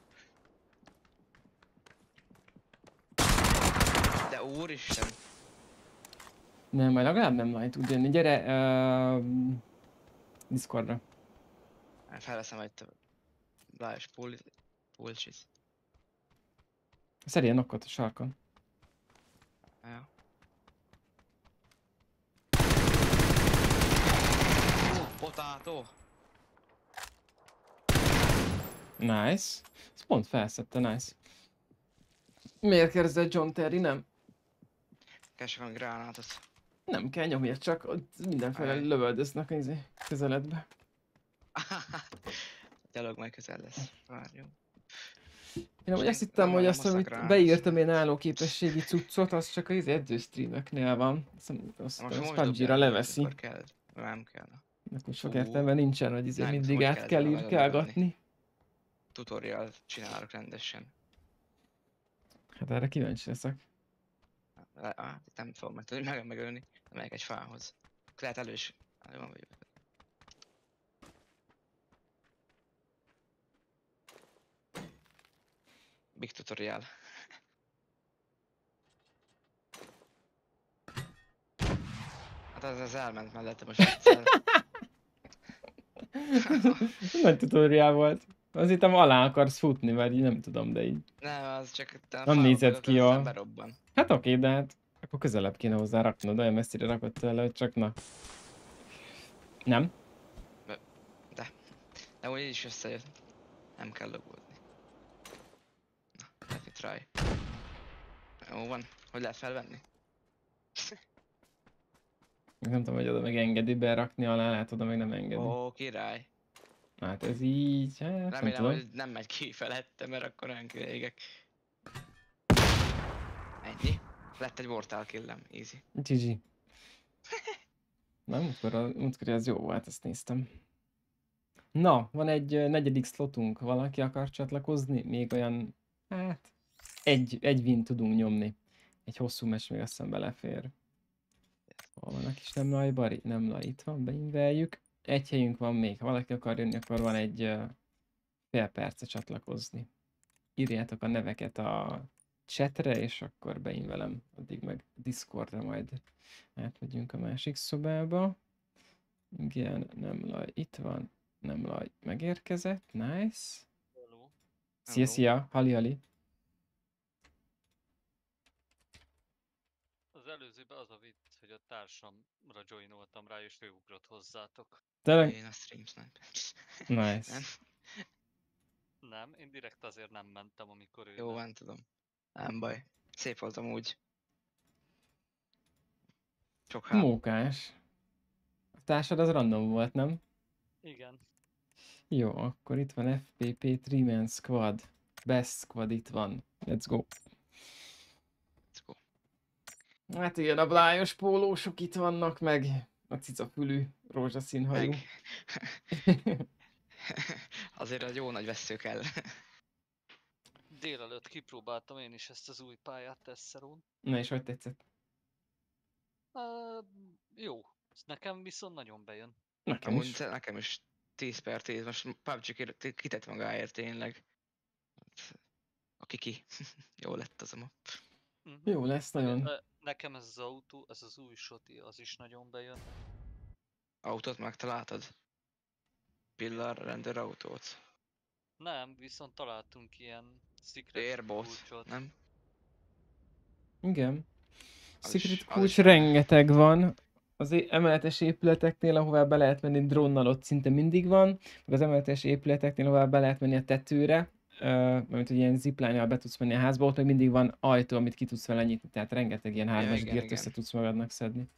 Speaker 5: De úristen!
Speaker 1: Nem, majd legalább nem majd tud jönni. Gyere, uh, Discordra.
Speaker 5: Felveszem egy live pool, pulcsit.
Speaker 1: Szerjen nokkot a sarkon.
Speaker 5: Ja. Ó, potato!
Speaker 1: Nice. Ez pont felszedte, nice. Miért kérdezett John Terry, nem?
Speaker 5: Keresek valami gránátot.
Speaker 1: Nem kell nyomja, csak ott mindenféle
Speaker 5: Ajaj.
Speaker 1: lövöldöznek az izé közeledbe.
Speaker 5: Gyalog majd közel lesz. Várjunk.
Speaker 1: Én amúgy
Speaker 5: És
Speaker 1: azt
Speaker 5: én
Speaker 1: hittem,
Speaker 5: nem
Speaker 1: hogy
Speaker 5: nagyon
Speaker 1: azt, amit
Speaker 5: hoztak rá,
Speaker 1: beírtam
Speaker 5: aztán-
Speaker 1: én állóképességi cuccot, az csak az edzőstreameknél van. Azt, azt,
Speaker 5: Most,
Speaker 1: azt
Speaker 5: most
Speaker 1: pé u bé gé-ra
Speaker 5: dobjál,
Speaker 1: leveszi.
Speaker 5: amikor kell. Nem kell.
Speaker 1: Akkor sok
Speaker 5: Ú.
Speaker 1: értelme nincsen, hogy izé
Speaker 5: Nem,
Speaker 1: mindig
Speaker 5: úgy
Speaker 1: át
Speaker 5: kellett
Speaker 1: kell
Speaker 5: volna
Speaker 1: írkálgatni.
Speaker 5: Tutorial csinálok rendesen.
Speaker 1: Hát erre kíváncsi leszek.
Speaker 5: Á, nem fogom meg tudni meg megölni. Megyek egy fához. Lehet elő is. Elő van vagy. Big tutorial. Hát az, az elment mellette most egyszer.
Speaker 1: Nagy tutorial volt. Azt hittem alá akarsz futni, vagy így nem tudom, de így.
Speaker 5: Nem, az csak te a
Speaker 1: Nem
Speaker 5: fába
Speaker 1: nézett
Speaker 5: vagyok,
Speaker 1: ki
Speaker 5: aztán
Speaker 1: jól.
Speaker 5: berobban.
Speaker 1: Hát oké, de hát akkor közelebb kéne hozzá raknod, olyan messzire rakod tőle, hogy csak na. Nem?
Speaker 5: De úgy így is összejött. Nem kell logódni. Na, let me try. Jó van. Hogy lehet felvenni?
Speaker 1: Nem tudom, hogy oda meg engedi berakni alá, lehet oda meg nem engedi.
Speaker 5: Ó, király.
Speaker 1: Hát ez így, hát nem
Speaker 5: Remélem,
Speaker 1: tudom.
Speaker 5: hogy nem megy ki felette, mert akkor olyan égek. Ennyi. Lett egy mortal killem, easy.
Speaker 1: gé gé. Na, múltkor, a- múltkor az jó volt, ezt néztem. Na, van egy ö, negyedik slotunk, valaki akar csatlakozni? Még olyan, hát, egy, egy win tudunk nyomni. Egy hosszú meccs még azt hiszem belefér. Hol van a kis nem laj, Bari? Nem laj, itt van, beinveljük. Egy helyünk van még, ha valaki akar jönni, akkor van egy ö, fél perce csatlakozni. Írjátok a neveket a chatre, és akkor beinvelem, addig meg Discordra majd átmegyünk a másik szobába. Igen, nem laj, itt van, nem laj, megérkezett, nice.
Speaker 2: Hello.
Speaker 1: Szia,
Speaker 5: Hello.
Speaker 1: szia, hali, hali.
Speaker 2: Az előzőben az a vicc, hogy a társamra joinoltam rá, és ő ugrott hozzátok.
Speaker 1: Tényleg?
Speaker 5: Én a stream sniper.
Speaker 1: Nice.
Speaker 5: Nem?
Speaker 2: Nem, én direkt azért nem mentem, amikor ő
Speaker 5: Jó
Speaker 2: nem.
Speaker 5: van, tudom. Nem baj. Szép voltam úgy. Sok háló.
Speaker 1: Mókás. A társad az random volt, nem?
Speaker 2: Igen.
Speaker 1: Jó, akkor itt van ef pé pé Three-Man Squad. Best Squad itt van. Let's go.
Speaker 5: Let's go.
Speaker 1: Hát igen, a blájos pólósok itt vannak, meg a cicafülű rózsaszín hajú.
Speaker 5: Meg. Azért egy jó nagy vesző kell.
Speaker 2: Délelőtt kipróbáltam én is ezt az új pályát Tesserón.
Speaker 1: Na és hogy tetszett?
Speaker 2: Uh, jó. Ez nekem viszont nagyon bejön.
Speaker 1: Nekem
Speaker 5: Amúgy
Speaker 1: is.
Speaker 5: nekem is tíz per tíz. Most pé u bé gé kitett magáért tényleg. A kiki. Jó lett az a map.
Speaker 2: Uh-huh.
Speaker 1: Jó lesz nagyon.
Speaker 2: Ö, Nekem ez az autó, ez az új soti, az is nagyon bejön.
Speaker 5: Autót megtaláltad? Pillar rendőr autót.
Speaker 2: Nem, viszont találtunk ilyen secret
Speaker 5: Airbot,
Speaker 2: kulcsot.
Speaker 5: nem?
Speaker 1: Igen.
Speaker 5: Az is-
Speaker 1: Secret
Speaker 5: az
Speaker 1: kulcs
Speaker 5: is-
Speaker 1: rengeteg van. Az é- emeletes épületeknél, ahová be lehet menni drónnal, ott szinte mindig van. Meg az emeletes épületeknél, ahová be lehet menni a tetőre, mert hogy ilyen zipline-nal be tudsz menni a házba, ott meg mindig van ajtó, amit ki tudsz vele nyitni. Tehát rengeteg ilyen hármas
Speaker 5: igen,
Speaker 1: gírt
Speaker 5: igen.
Speaker 1: össze tudsz magadnak szedni.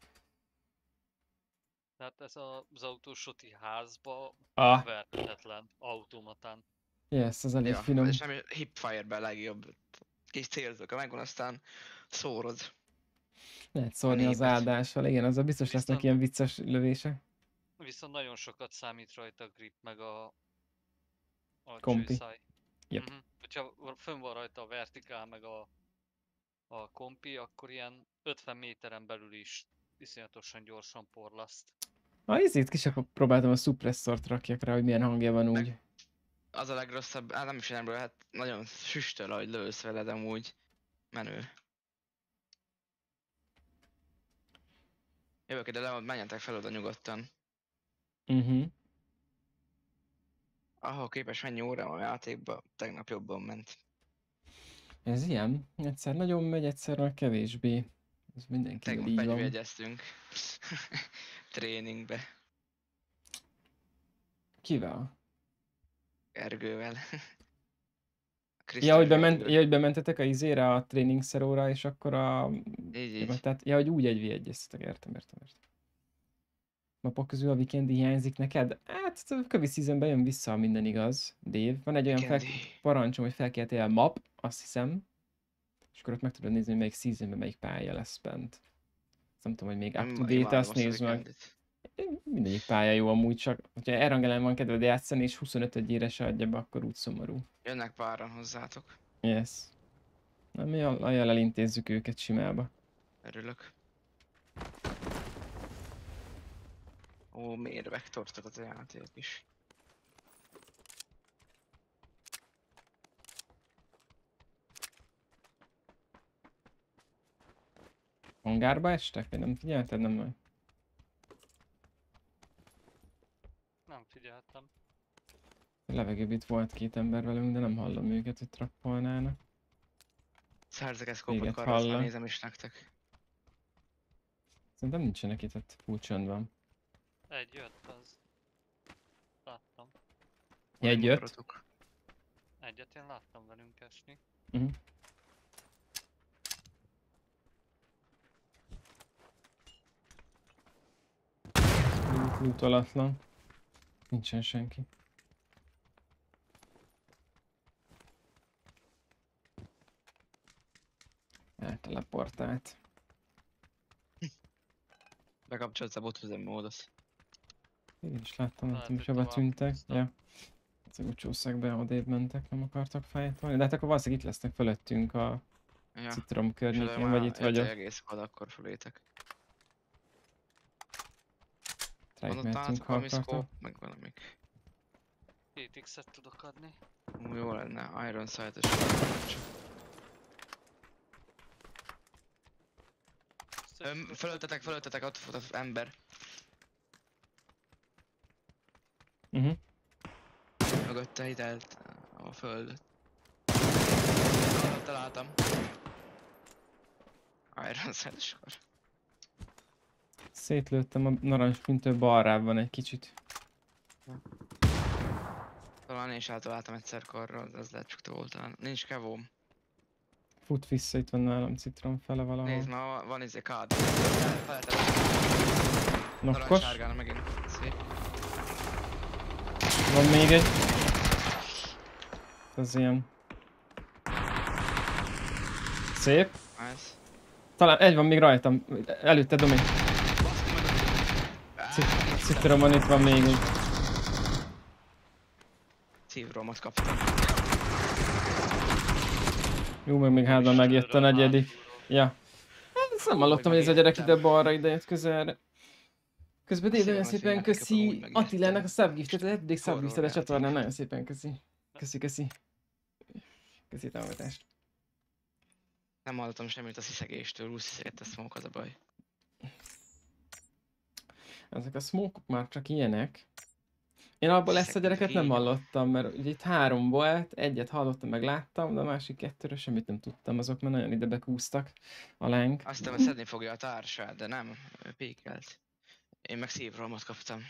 Speaker 2: Tehát ez a- az autós házba
Speaker 1: Ah,
Speaker 2: verhetetlen automatán.
Speaker 1: yes, az elég
Speaker 5: Ja,
Speaker 1: finom.
Speaker 5: és nem hipfire-ben legjobb. Kis célzóka megvan, aztán szórod.
Speaker 1: Lehet szórni az
Speaker 5: népet.
Speaker 1: áldással, igen, azzal biztos lesznek
Speaker 2: Viszont-
Speaker 1: ilyen vicces lövése.
Speaker 2: Viszont nagyon sokat számít rajta a grip, meg a, a
Speaker 1: Kompi.
Speaker 2: csőszáj.
Speaker 1: Yep.
Speaker 2: Mhm. Hogyha fönn van rajta a vertikál, meg a, a kompi, akkor ilyen ötven méteren belül is iszonyatosan gyorsan porlaszt.
Speaker 1: Ah, izét ki csak próbáltam a suppressort rakjak rá, hogy milyen hangja van úgy.
Speaker 5: Az a legrosszabb, hát nem is nem hát nagyon süstöl, ahogy lősz veled amúgy. Menő. Jövök ide le, menjetek fel oda nyugodtan.
Speaker 1: Mhm.
Speaker 5: Ahol képes mennyi óra a játékban, tegnap jobban ment.
Speaker 1: Ez ilyen. Egyszer nagyon megy, egyszer meg kevésbé. Ez mindenkivel
Speaker 5: Tegnap
Speaker 1: így van.
Speaker 5: együgyeztünk. Tréningbe.
Speaker 1: Kivel?
Speaker 5: Ergővel.
Speaker 1: Ja, hogy,
Speaker 5: Krisztus
Speaker 1: bement,
Speaker 5: Zsoltival.
Speaker 1: ja, hogy bementetek a izére, a tréningseróra, és akkor a...
Speaker 5: Így,
Speaker 1: Ja,
Speaker 5: így.
Speaker 1: tehát, ja, hogy úgy egy vé egyeztetek, értem, értem, értem. Napok közül a weekend hiányzik neked? Hát, a kövi seasonben jön vissza, ha minden igaz, Dave. Van egy olyan fel,
Speaker 5: Kendi.
Speaker 1: parancsom, hogy felkeltél map, azt hiszem. És akkor ott meg tudod nézni, hogy melyik seasonben melyik pálya lesz bent. Azt nem tudom, hogy még up to date,
Speaker 5: Imádom
Speaker 1: azt
Speaker 5: azt a
Speaker 1: nézd meg.
Speaker 5: weekendit.
Speaker 1: Mindegyik pálya jó amúgy, csak hogyha Erangelen van kedved játszani, és huszonötödjére se adja be, akkor úgy szomorú.
Speaker 5: Jönnek páran hozzátok.
Speaker 1: Yes. Na, mi ajjal elintézzük őket simába.
Speaker 5: Örülök. Ó, miért vektortad az a játék is.
Speaker 1: Hangárba estek? Vagy nem figyelted? Nem majd.
Speaker 2: Nem figyeltem.
Speaker 1: Levegőbb itt volt két ember velünk, de nem hallom őket, hogy trappolnának.
Speaker 5: Szerzek ezt kópot
Speaker 1: Téged
Speaker 5: karra, azt már
Speaker 1: hallak.
Speaker 5: nézem is nektek.
Speaker 1: Szerintem nincsenek itt, ott full csönd van.
Speaker 2: Egy jött az. Láttam.
Speaker 1: Egy jött.
Speaker 5: Maratok.
Speaker 2: Egyet én láttam velünk esni.
Speaker 1: Uh-huh. Loot, lootolatlan. Nincsen senki. Elteleportált.
Speaker 5: Bekapcsolsz a botüzem módot.
Speaker 1: Én is láttam, nem
Speaker 2: Lehet,
Speaker 1: tudom,
Speaker 2: hogy
Speaker 1: hogy hova
Speaker 2: tovább
Speaker 1: tűntek.
Speaker 2: húztam.
Speaker 1: Ja. Ezek úgy csúsztak be, odébb mentek, nem akartak fájtolni. De hát akkor valószínűleg itt lesznek fölöttünk a
Speaker 5: Ja.
Speaker 1: citrom
Speaker 5: És oda
Speaker 1: környékén,
Speaker 5: már
Speaker 1: vagy itt
Speaker 5: jött
Speaker 1: vagyok.
Speaker 5: egy egész kod, akkor fölétek.
Speaker 1: Trájt
Speaker 5: Van ott
Speaker 1: mehetünk,
Speaker 5: nálatok
Speaker 1: ha
Speaker 5: valami
Speaker 1: akartok.
Speaker 5: scope, meg valamik.
Speaker 2: két X-et tudok adni.
Speaker 5: Ú, jó lenne, Iron Sight-es. Öm, fölöttetek, fölöttetek, ott fut az ember.
Speaker 1: Uh-huh.
Speaker 5: Mögötte ide állt a földöt. Alatt találtam. Iron Sight-es kar.
Speaker 1: Szétlőttem a narancspintő balrább van egy kicsit.
Speaker 5: Talán én is eltaláltam egyszer karral, de ez lehet csak te voltál. Nincs kevóm.
Speaker 1: Fut vissza, itt van nálam citrom fele valahol.
Speaker 5: Nézd, már van- van izé kád. Felette.
Speaker 1: Nokkos.
Speaker 5: Narancssárgán megint. Szép.
Speaker 1: Van még egy. Ez ilyen. Szép.
Speaker 5: Nice.
Speaker 1: Talán egy van még rajtam. Előtte, Domi.
Speaker 5: Baszki meg.
Speaker 1: Cit- Citromon itt van még egy.
Speaker 5: Szívromat kaptam.
Speaker 1: Jó, meg még hátban megjött a negyedik. Ja. Hát, ezt nem hallottam, hogy ez a gyerek ide balra ide jött közelre. Közben Dave, nagyon
Speaker 5: Szépen,
Speaker 1: szépen
Speaker 5: hogy
Speaker 1: köszi
Speaker 5: megkapom, úgy megijedtem.
Speaker 1: Attilának a subgiftet, az hetedik subgiftet a
Speaker 5: Horror
Speaker 1: csatornán,
Speaker 5: játék.
Speaker 1: nagyon szépen köszi. Köszi, köszi. Köszi támogatást.
Speaker 5: Nem hallottam semmit a sziszegéstől, úgy sziszegett a smoke, az a baj.
Speaker 1: Ezek a smoke már csak ilyenek. Én abból ezt a
Speaker 5: Szegény
Speaker 1: gyereket nem
Speaker 5: kígyó.
Speaker 1: hallottam, mert ugye itt három volt, egyet hallottam, meg láttam, de a másik kettőről semmit nem tudtam, azok már nagyon ide bekúztak alánk.
Speaker 5: Azt hiszem, hogy szedni fogja a társát, de nem, ő pékelt. Én meg szívromat kaptam.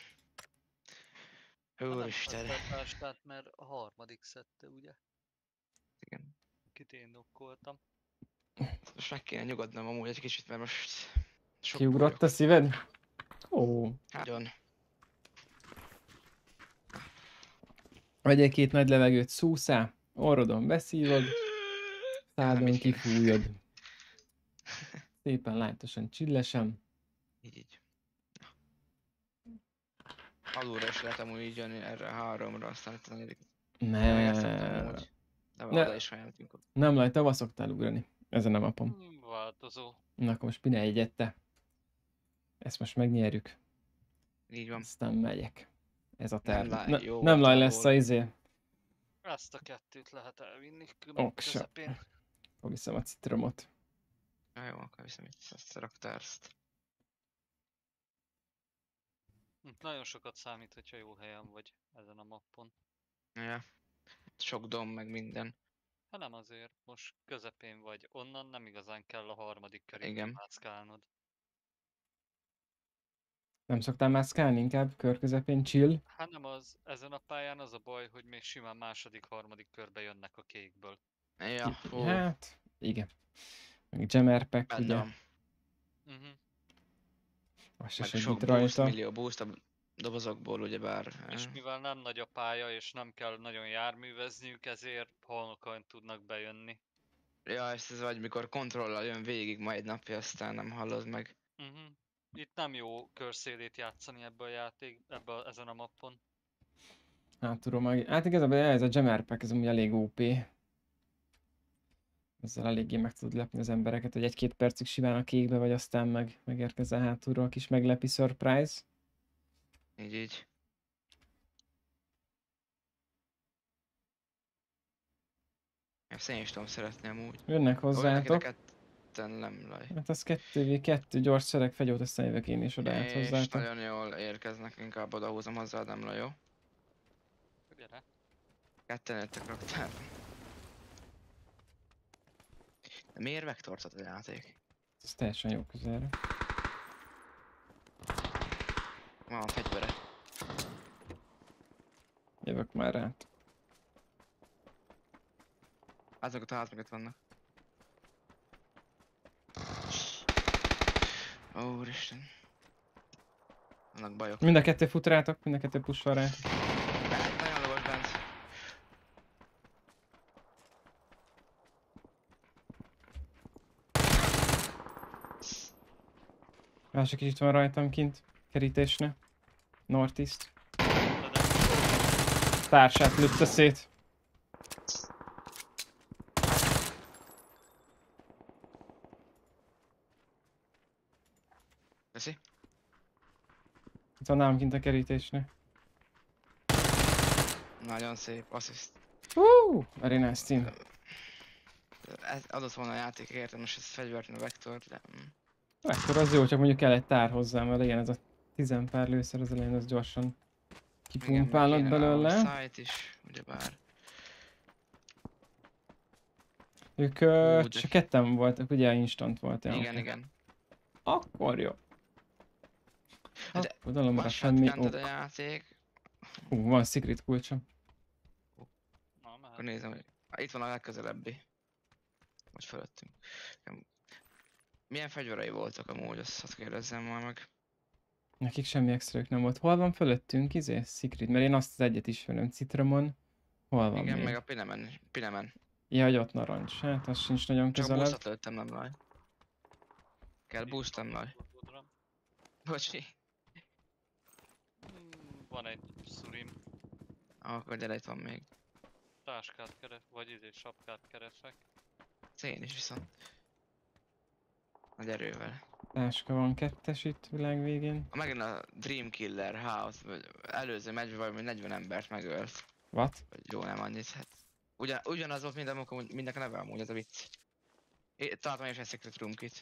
Speaker 5: Úristen.
Speaker 2: Tehát mert a harmadik szedte, ugye?
Speaker 5: Igen.
Speaker 2: Kit én dokkoltam.
Speaker 5: Most meg kéne nyugodnom amúgy egy kicsit, mert most... sok
Speaker 1: Kiugrott a
Speaker 5: vagyok.
Speaker 1: szíved? Ó.
Speaker 5: Nagyon.
Speaker 1: Vegyél két nagy levegőt, szúszál, orrodon beszívod,
Speaker 5: Nem
Speaker 1: szádon
Speaker 5: így kéne.
Speaker 1: kifújod. Szépen, lájtosan, csillesen.
Speaker 5: Így, így. Alulra is lehet amúgy így jönni erre a háromra, aztán itt a negyedik. Megesztettem
Speaker 1: Ne,
Speaker 5: amúgy. De
Speaker 1: Ne.
Speaker 5: oda is feljöttünk.
Speaker 1: nem laj, te szoktál ugrani. Ezen a mapon.
Speaker 2: Hmm, változó.
Speaker 1: Na akkor most Pine egyet te. Ezt most megnyerjük.
Speaker 5: Így van.
Speaker 1: Aztán megyek. Ez a terv.
Speaker 5: laj,
Speaker 1: Ne,
Speaker 5: jó
Speaker 1: nem laj
Speaker 5: voltál
Speaker 1: lesz a
Speaker 5: volna.
Speaker 1: izé.
Speaker 2: Ezt a kettőt lehet elvinni kö-
Speaker 1: Oksa.
Speaker 2: közepén.
Speaker 1: Akkor viszem a citromot.
Speaker 5: Ja, jó, akkor viszem itt ezt a raktárst.
Speaker 2: Hm, Nagyon sokat számít, hogyha jó helyen vagy ezen a mappon.
Speaker 5: Ja. Sok dom, meg minden.
Speaker 2: Ha nem azért, most közepén vagy, onnan nem igazán kell a harmadik körig
Speaker 5: Igen.
Speaker 2: mászkálnod.
Speaker 1: Nem szoktál mászkálni, inkább kör közepén chill?
Speaker 2: Hát nem az, ezen a pályán az a baj, hogy még simán második, harmadik körbe jönnek a kékből.
Speaker 5: Ja,
Speaker 1: Ki-
Speaker 5: fú,
Speaker 1: Hát, igen. Meg jammer pack,
Speaker 5: benne
Speaker 1: ugye?
Speaker 5: van.
Speaker 2: Uh-huh.
Speaker 1: Az se
Speaker 5: Meg
Speaker 1: segít
Speaker 5: sok boost,
Speaker 1: rajta.
Speaker 5: millió boost a dobozokból, ugyebár.
Speaker 2: És
Speaker 5: eh.
Speaker 2: mivel nem nagy a pálya, és nem kell nagyon járművezniük, ezért halkan tudnak bejönni.
Speaker 5: Ja, és ez vagy mikor kontrollal jön végig ma egy napja, aztán nem hallod meg.
Speaker 2: Uh-huh. Itt nem jó körszélét játszani ebbe a játék, ebbe a, ezen a mappon.
Speaker 1: Hát tudom, meg... Hát igazából ez a jammer pack, ez amúgy elég ó pé. Ezzel eléggé meg tudod lepni az embereket, hogy egy-két percig simán a kékbe vagy, aztán meg megérkezel hátulról a kis meglepi surprise.
Speaker 5: Így így. Ezt én is tudom szeretni amúgy.
Speaker 1: Jönnek
Speaker 5: Olyan
Speaker 1: hozzátok.
Speaker 5: ketten nem laj.
Speaker 1: Hát az kettő vé kettő gyors szereg fegyót, aztán jövök én is oda át
Speaker 5: És
Speaker 1: hozzátok.
Speaker 5: nagyon jól érkeznek, inkább odahúzom hozzá, nem laj, jó?
Speaker 2: Gyere.
Speaker 5: Ketten jöttek raktár. De miért vektortad a játék?
Speaker 1: Ez teljesen jó közelre.
Speaker 5: Van fegyvere.
Speaker 1: Jövök már rá.
Speaker 5: Azok a házak mögött vannak. Ó, úristen. Vannak bajok.
Speaker 1: Mind a kettő fut rátok, mind a kettő pushol rátok.
Speaker 5: Bent, nagyon lovas bent.
Speaker 1: Másik is itt van rajtam kint. Kerítésne. Northeast.
Speaker 2: De de
Speaker 1: Társát lőtte szét.
Speaker 5: Köszi.
Speaker 1: Itt van nálam kint a kerítésne.
Speaker 5: Nagyon szép, assziszt.
Speaker 1: Woo! Very nice team.
Speaker 5: Ez adott volna a játék, értem, most ez fegyvert, a vektort, de... mm.
Speaker 1: Akkor az jó, csak mondjuk kell egy tár hozzá, mert igen, ez a tizen pár lőszer az elején, az gyorsan
Speaker 5: Igen, meg
Speaker 1: kipumpálod
Speaker 5: kéne a
Speaker 1: belőle.
Speaker 5: site is, ugyebár.
Speaker 1: Ők ö,
Speaker 5: Ú, de-
Speaker 1: csak ketten voltak, ugye instant volt. ja,
Speaker 5: Igen,
Speaker 1: oké.
Speaker 5: igen.
Speaker 1: Akkor jó.
Speaker 5: De
Speaker 1: Akkor dalomra
Speaker 5: Van
Speaker 1: semmi.
Speaker 5: shotgun
Speaker 1: Ó,
Speaker 5: a játék.
Speaker 1: ú, van secret kulcsom.
Speaker 2: na, mehet.
Speaker 5: Akkor nézem, hogy... Ah, itt van a legközelebbi. Vagy fölöttünk. Nem- Milyen fegyverei voltak amúgy, azt hadd kérdezzem már meg.
Speaker 1: Nekik semmi extra nem volt. Hol van fölöttünk, izé? Secret, mert én azt az egyet ismerem, Citromon. Hol van
Speaker 5: Igen,
Speaker 1: még?
Speaker 5: meg a Pinemen. Pinemen.
Speaker 1: Ja, hogy ott narancs. Hát az sincs nagyon
Speaker 5: Csak
Speaker 1: közelebb.
Speaker 5: boostot lőttem, nem laj. Kell boostom laj.
Speaker 2: Tudra.
Speaker 5: Bocsi.
Speaker 2: Hmm, Van egy szurim,
Speaker 5: Ah, akkor gyere, itt van még.
Speaker 2: táskát keres, vagy izé sapkát keresek.
Speaker 5: Szén is viszont. Nagy erővel.
Speaker 1: Táska van kettes itt világ végén.
Speaker 5: Ha megint a Dream Killer House, vagy előző meccsben valami negyven embert megölt.
Speaker 1: What?
Speaker 5: Vagy jó, nem annyit, hát. Ugyan, ugyanaz volt minden, amikor mindenki neve amúgy, ez a vicc. É, találtam én is egy Secret Room kit.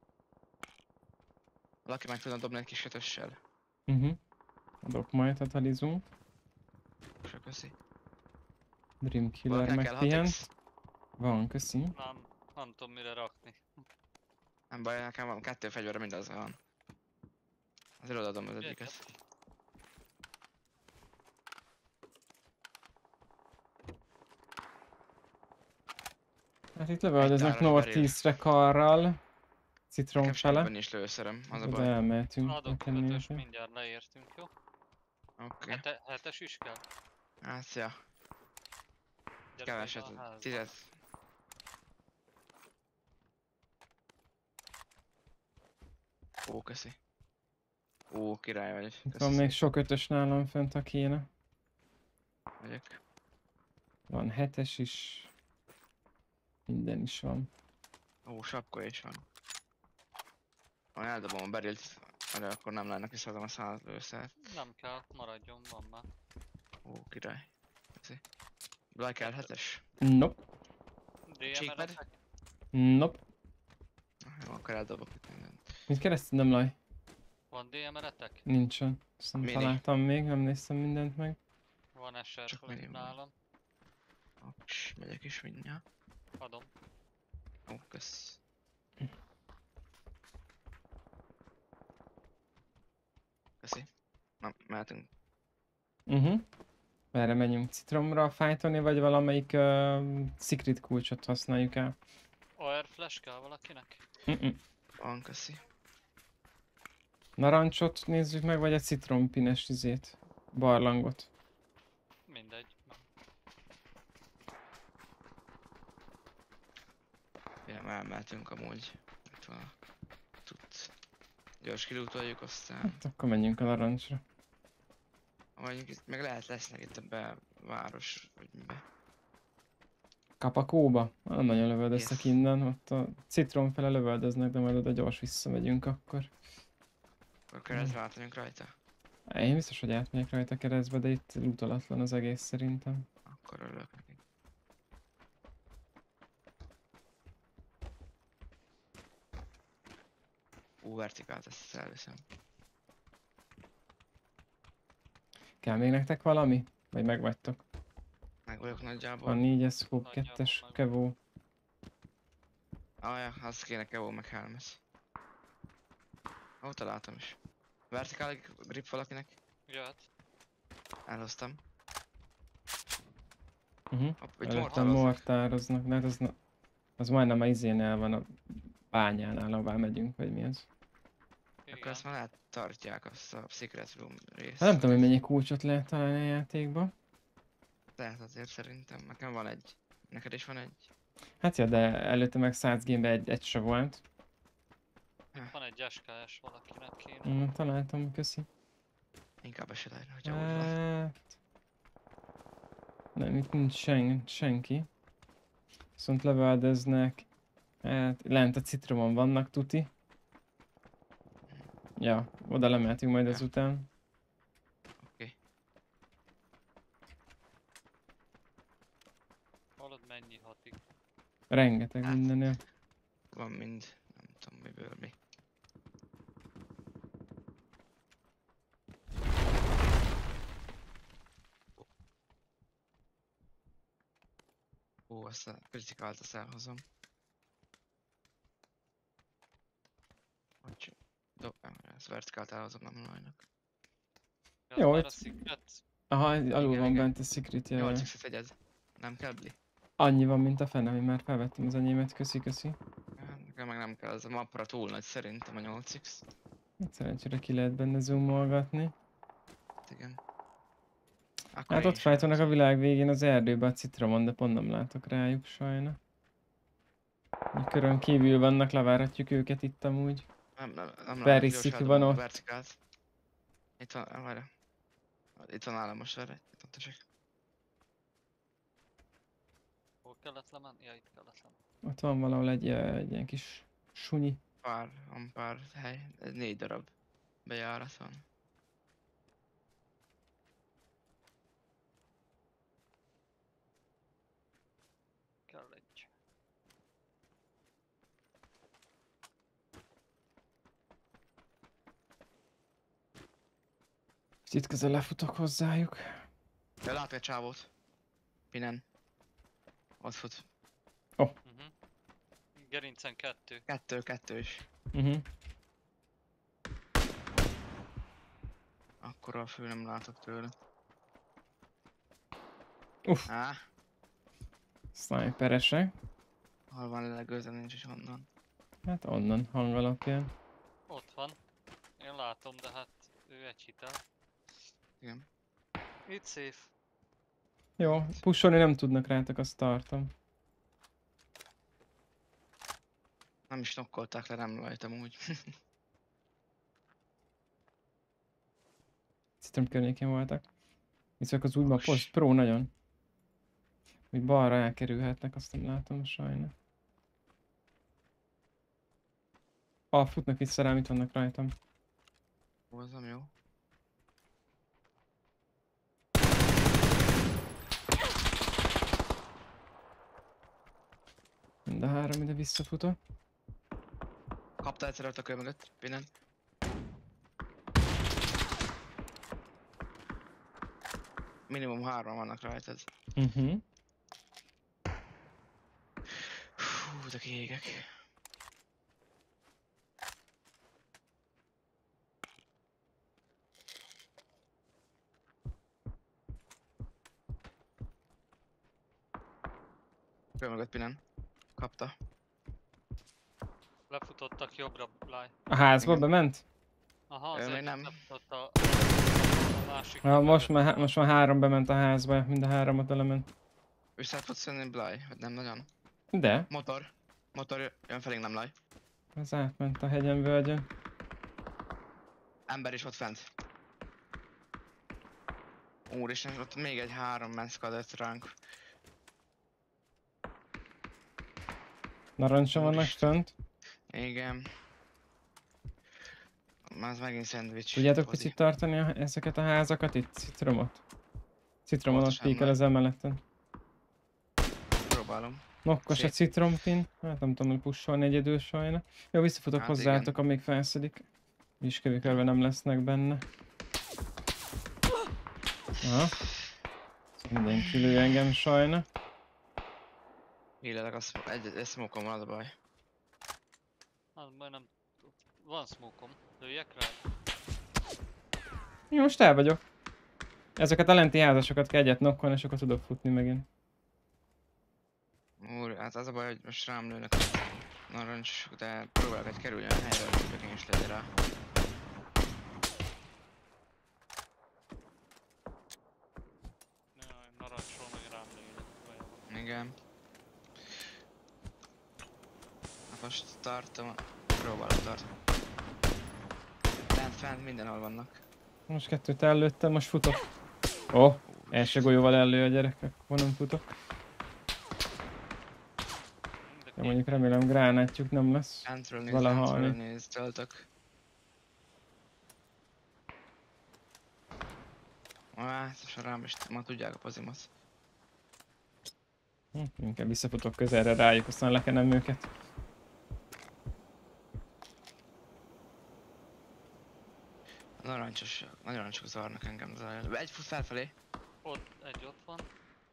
Speaker 5: Valaki meg tudna dobni egy kis ötössel.
Speaker 1: Mhm. Uh-huh. Adok majd a talizunk.
Speaker 5: Sok köszi.
Speaker 1: Dream Killer
Speaker 5: Valakinek kell
Speaker 1: megpihent.
Speaker 5: hat x.
Speaker 1: Van, köszi.
Speaker 2: Nem, nem tudom mire rakni.
Speaker 5: Nem baj, nekem van kettő fegyverre, mindaz van. Azért odaadom az egyiket.
Speaker 1: Hát itt lövöldöznek
Speaker 5: táros beril.
Speaker 1: Northeast-re karral. Citrom
Speaker 5: Nekem
Speaker 1: fele.
Speaker 5: semmiben nincs lőszerem, az a
Speaker 1: De
Speaker 5: baj.
Speaker 1: elmehetünk.
Speaker 2: Adok
Speaker 1: nekem
Speaker 2: ötös,
Speaker 1: nincsen.
Speaker 2: mindjárt leértünk, jó?
Speaker 5: Oké.
Speaker 2: Hete, hetes is kell?
Speaker 5: Hát, ja.
Speaker 2: Gyere
Speaker 5: Keveset,
Speaker 2: be a házba.
Speaker 5: tized. Ó, köszi. Ó, király vagy.
Speaker 1: Itt van
Speaker 5: Köszi
Speaker 1: még sok ötös nálam fönt, ha kéne.
Speaker 5: vagyok.
Speaker 1: Van hetes is. Minden is van.
Speaker 5: Ó, sapka is van. Ha eldobom a berilt, de akkor nem lenne visszaadom a száz lőszert.
Speaker 2: Nem kell, maradjon, van már.
Speaker 5: Ó, király. Köszi. Black L hetes.
Speaker 1: Nope.
Speaker 5: Cheekpad?
Speaker 2: dé em er-etek?
Speaker 1: Nope.
Speaker 5: Jó, akkor eldobok itt mindent.
Speaker 1: Mit kerested, nem laj?
Speaker 2: Van dé em er-etek?
Speaker 1: Nincsen. Azt nem
Speaker 5: Mini.
Speaker 1: találtam még, nem néztem mindent meg.
Speaker 2: Van Van eser
Speaker 5: Csak
Speaker 2: fölött
Speaker 5: mennyi van?
Speaker 2: nálam.
Speaker 5: Ops, megyek is mindjárt.
Speaker 2: Adom.
Speaker 5: Ó, kösz. Köszi. Na, mehetünk.
Speaker 1: Uh-huh. Merre menjünk? Citromra fájtani, vagy valamelyik uh, secret kulcsot használjuk el?
Speaker 2: á er flash kell valakinek?
Speaker 1: Uh-uh.
Speaker 5: Van, köszi.
Speaker 1: Narancsot nézzük meg, vagy egy citrompines izét? Barlangot.
Speaker 2: Mindegy.
Speaker 5: Ja, elmehetünk amúgy. Itt van a tudsz. Gyors kilútoljuk, aztán...
Speaker 1: Hát akkor menjünk a narancsra.
Speaker 5: Vagy itt meg lehet lesznek itt a belváros, vagy mibe.
Speaker 1: Kapakóba? Nem nagyon lövöldöztek
Speaker 5: Yes.
Speaker 1: innen, ott a citrom fele lövöldöznek, de majd oda gyors visszamegyünk akkor.
Speaker 5: Akkor keresztbe átmegyünk rajta.
Speaker 1: Én biztos, hogy átmegyek rajta keresztbe, de itt lootolatlan az egész szerintem.
Speaker 5: Akkor örülök neki. Ú, vertikált, ezt elviszem.
Speaker 1: Kell még nektek valami? Vagy megvagytok?
Speaker 5: Meg vagyok nagyjából.
Speaker 1: Van négyes scope,
Speaker 2: Nagyjából
Speaker 1: kettes
Speaker 2: meg.
Speaker 1: kevó.
Speaker 5: Ah, ja, az kéne kevó meg helmet. Ó, találtam is. Vertikálig grip valakinek.
Speaker 2: Jöhet.
Speaker 5: Elhoztam.
Speaker 1: Uh-huh.
Speaker 5: Hopp, egy
Speaker 1: Előttem
Speaker 5: mortáloznak.
Speaker 1: mortároznak, de hát az, na- az majdnem a izénél van, a bányánál, ahová megyünk, vagy mi az.
Speaker 5: Akkor
Speaker 2: Igen.
Speaker 5: ezt már lehet tartják azt a secret room részt.
Speaker 1: Hát nem tudom, hogy mennyi kulcsot lehet találni a játékba.
Speaker 5: Lehet azért szerintem. Nekem van egy. Neked is van egy.
Speaker 1: Hát ja, de előtte meg száz gémbe egy, egy se volt.
Speaker 2: Van egy es ká es valakinek kéne.
Speaker 1: Mm, találtam, köszi.
Speaker 5: Inkább esetleg, hogyha úgy van.
Speaker 1: Hát... Nem, itt nincs sen, senki. Viszont lövöldöznek. Hát, lent a citromon vannak, tuti. Ja, oda lemeltünk majd
Speaker 5: Ja.
Speaker 1: ezután.
Speaker 5: Oké.
Speaker 2: Hallod mennyi hatig?
Speaker 1: Rengeteg
Speaker 5: Hát.
Speaker 1: mindennél.
Speaker 5: Van mind. Nem tudom miből mi. Ó, azt a kritikált, azt elhozom. Hogy... Dob... Ezt vertikált elhozom, nem lajnak.
Speaker 2: Ja,
Speaker 1: Jó,
Speaker 2: már a
Speaker 1: itt-
Speaker 2: secret.
Speaker 1: Aha, alul
Speaker 5: Igen,
Speaker 1: van
Speaker 5: igen.
Speaker 1: bent a secret jel.
Speaker 5: nyolc x-et egyed. Nem kell bli?
Speaker 1: Annyi van, mint a fene, hogy már felvettem az enyémet, köszi, köszi.
Speaker 5: Hát, nekem meg nem kell, az a mappra túl nagy szerintem a nyolc x.
Speaker 1: Hát szerencsére ki lehet benne zoomolgatni.
Speaker 5: Hát igen. Akkor
Speaker 1: Hát
Speaker 5: én
Speaker 1: ott
Speaker 5: is
Speaker 1: fájtanak a
Speaker 5: elhozom.
Speaker 1: világ végén az erdőben a citromon, de pont nem látok rájuk sajna. Így körön kívül vannak, levárhatjuk őket itt amúgy.
Speaker 5: Nem, nem, nem
Speaker 1: Very
Speaker 5: gyors
Speaker 1: sick
Speaker 5: eldobom
Speaker 1: van
Speaker 5: a
Speaker 1: ott.
Speaker 5: vertikált. Itt van, ah, várjál. Itt van nálam most erre, itt van tessék.
Speaker 2: Hol kellett lemenni? Ja, itt kellett lemenni.
Speaker 1: Ott van valahol egy, ö, egy ilyen kis sunyi.
Speaker 5: Pár, van pár hely, ez négy darab bejárat van.
Speaker 2: Kell egy.
Speaker 1: Itt közel lefutok hozzájuk.
Speaker 5: De látok egy csávót. Pinen. Ott fut.
Speaker 2: Uh-huh. Gerincen kettő.
Speaker 5: Kettő, kettő is.
Speaker 1: Uh-huh.
Speaker 5: Akkora a fő, nem látok tőle.
Speaker 1: Uff,
Speaker 5: Á,
Speaker 1: sniperesek.
Speaker 5: hol van levegőzem, nincs is onnan.
Speaker 1: Hát onnan hang alapján.
Speaker 2: Ott van. Én látom, de hát ő egy hitel.
Speaker 5: Igen.
Speaker 2: Itt safe.
Speaker 1: Jó, pusolni nem tudnak rátok, azt tartom.
Speaker 5: Nem is nokkolták le, nem rajtam úgy.
Speaker 1: Citrom környékén voltak. Viszont az új
Speaker 5: Most.
Speaker 1: post pro nagyon. Úgy balra elkerülhetnek, azt nem látom sajna. Ah, futnak vissza rám, itt vannak rajtam.
Speaker 5: Hozom, jó.
Speaker 1: Mind a három ide visszafutott.
Speaker 5: Kapta egyszer ott a kő mögött, Pinen. minimum hárman vannak rajtad.
Speaker 1: Mhm.
Speaker 5: Hú, de kiégek. Ő mögött Pinen. Kapta.
Speaker 2: Lefutottak jobbra, Bly.
Speaker 1: A házba
Speaker 5: Igen.
Speaker 1: bement?
Speaker 2: Aha, az
Speaker 5: Ő még
Speaker 2: egyik
Speaker 5: nem.
Speaker 2: lefutott a, a másik.
Speaker 1: Ja, most,
Speaker 2: mögött.
Speaker 1: már, most már három bement a házba, mind a háromat element.
Speaker 5: Vissza tudsz jönni Bly? Vagy nem nagyon?
Speaker 1: De,
Speaker 5: Motor. Motor jön felénk, nem Bly.
Speaker 1: az átment a hegyen völgyön.
Speaker 5: Ember is ott fent. Úristen, ott még egy három menszkadett ránk.
Speaker 1: Narancsa vannak
Speaker 5: Úristen.
Speaker 1: fönt.
Speaker 5: Igen. Már ez megint szendvics.
Speaker 1: Tudjátok
Speaker 5: Fozi.
Speaker 1: picit tartani a, ezeket a házakat itt? Citromot? Citromon ott
Speaker 5: Pontosan,
Speaker 1: píkel
Speaker 5: nem.
Speaker 1: az emeleten.
Speaker 5: Próbálom.
Speaker 1: Nokkos a
Speaker 5: Szép.
Speaker 1: citrompin. Hát nem tudom, hogy pusolni egyedül sajna. Jó, visszafutok
Speaker 5: Hát
Speaker 1: hozzátok, amíg felszedik. Viskövükörve nem lesznek benne. Aha. Mindenki lő engem sajna.
Speaker 5: Illelek, a sm- egy, egy smoke-on van, az a baj.
Speaker 2: Hát majdnem... Van smoke-om. Lőjek rá?
Speaker 1: Én most el vagyok. Ezeket a lenti házasokat kell egyet nokkolni, és akkor tudok futni megint.
Speaker 5: Úr, hát az a baj, hogy most rám lőnek a narancs, de próbálok egy kerülni a helyre, hogy tudjak én is lőni rá.
Speaker 2: Jaj, narancsról meg rám lőnek. Olyan van.
Speaker 5: Igen. Hát most tartom, próbálok tartani. Lent, fent, mindenhol vannak.
Speaker 1: Most kettőt ellőttem, most futok. Ó, oh, első golyóval ellő a gyerek, akkor nem futok.
Speaker 2: De
Speaker 1: De mondjuk remélem gránátjuk nem lesz.
Speaker 5: Fentről néz,
Speaker 1: Vele
Speaker 5: fentről
Speaker 1: halni.
Speaker 5: néz, töltök. Hát, most rám is, ma tudják a pozimat.
Speaker 1: Hm, inkább visszafutok közelre rájuk, aztán lekenem őket.
Speaker 5: Narancsos, nagyon narancsok zavarnak engem. az a- Egy fut felfelé.
Speaker 2: Ott, egy ott van.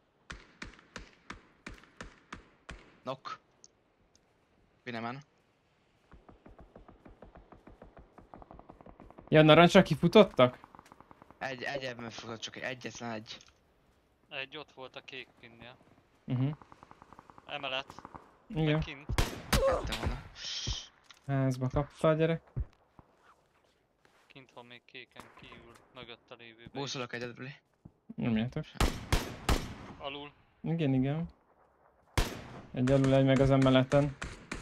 Speaker 5: Knock. Pinemen.
Speaker 1: Ja, narancsra kifutottak?
Speaker 5: Egy, egy ebben futott, csak egy, egyetlen egy.
Speaker 2: Egy ott volt a kék pinnél.
Speaker 1: Uh -huh.
Speaker 2: Emelet.
Speaker 1: Igen,
Speaker 2: Kint.
Speaker 5: Ketten volna.
Speaker 1: házba kapta a gyerek.
Speaker 2: Kint van még kéken kívül. Mögötte lévőben. is.
Speaker 5: Búszolok egyet, Bli.
Speaker 1: Nyomjátok.
Speaker 2: Alul.
Speaker 1: Igen, igen. Egy alul, egy meg az emeleten.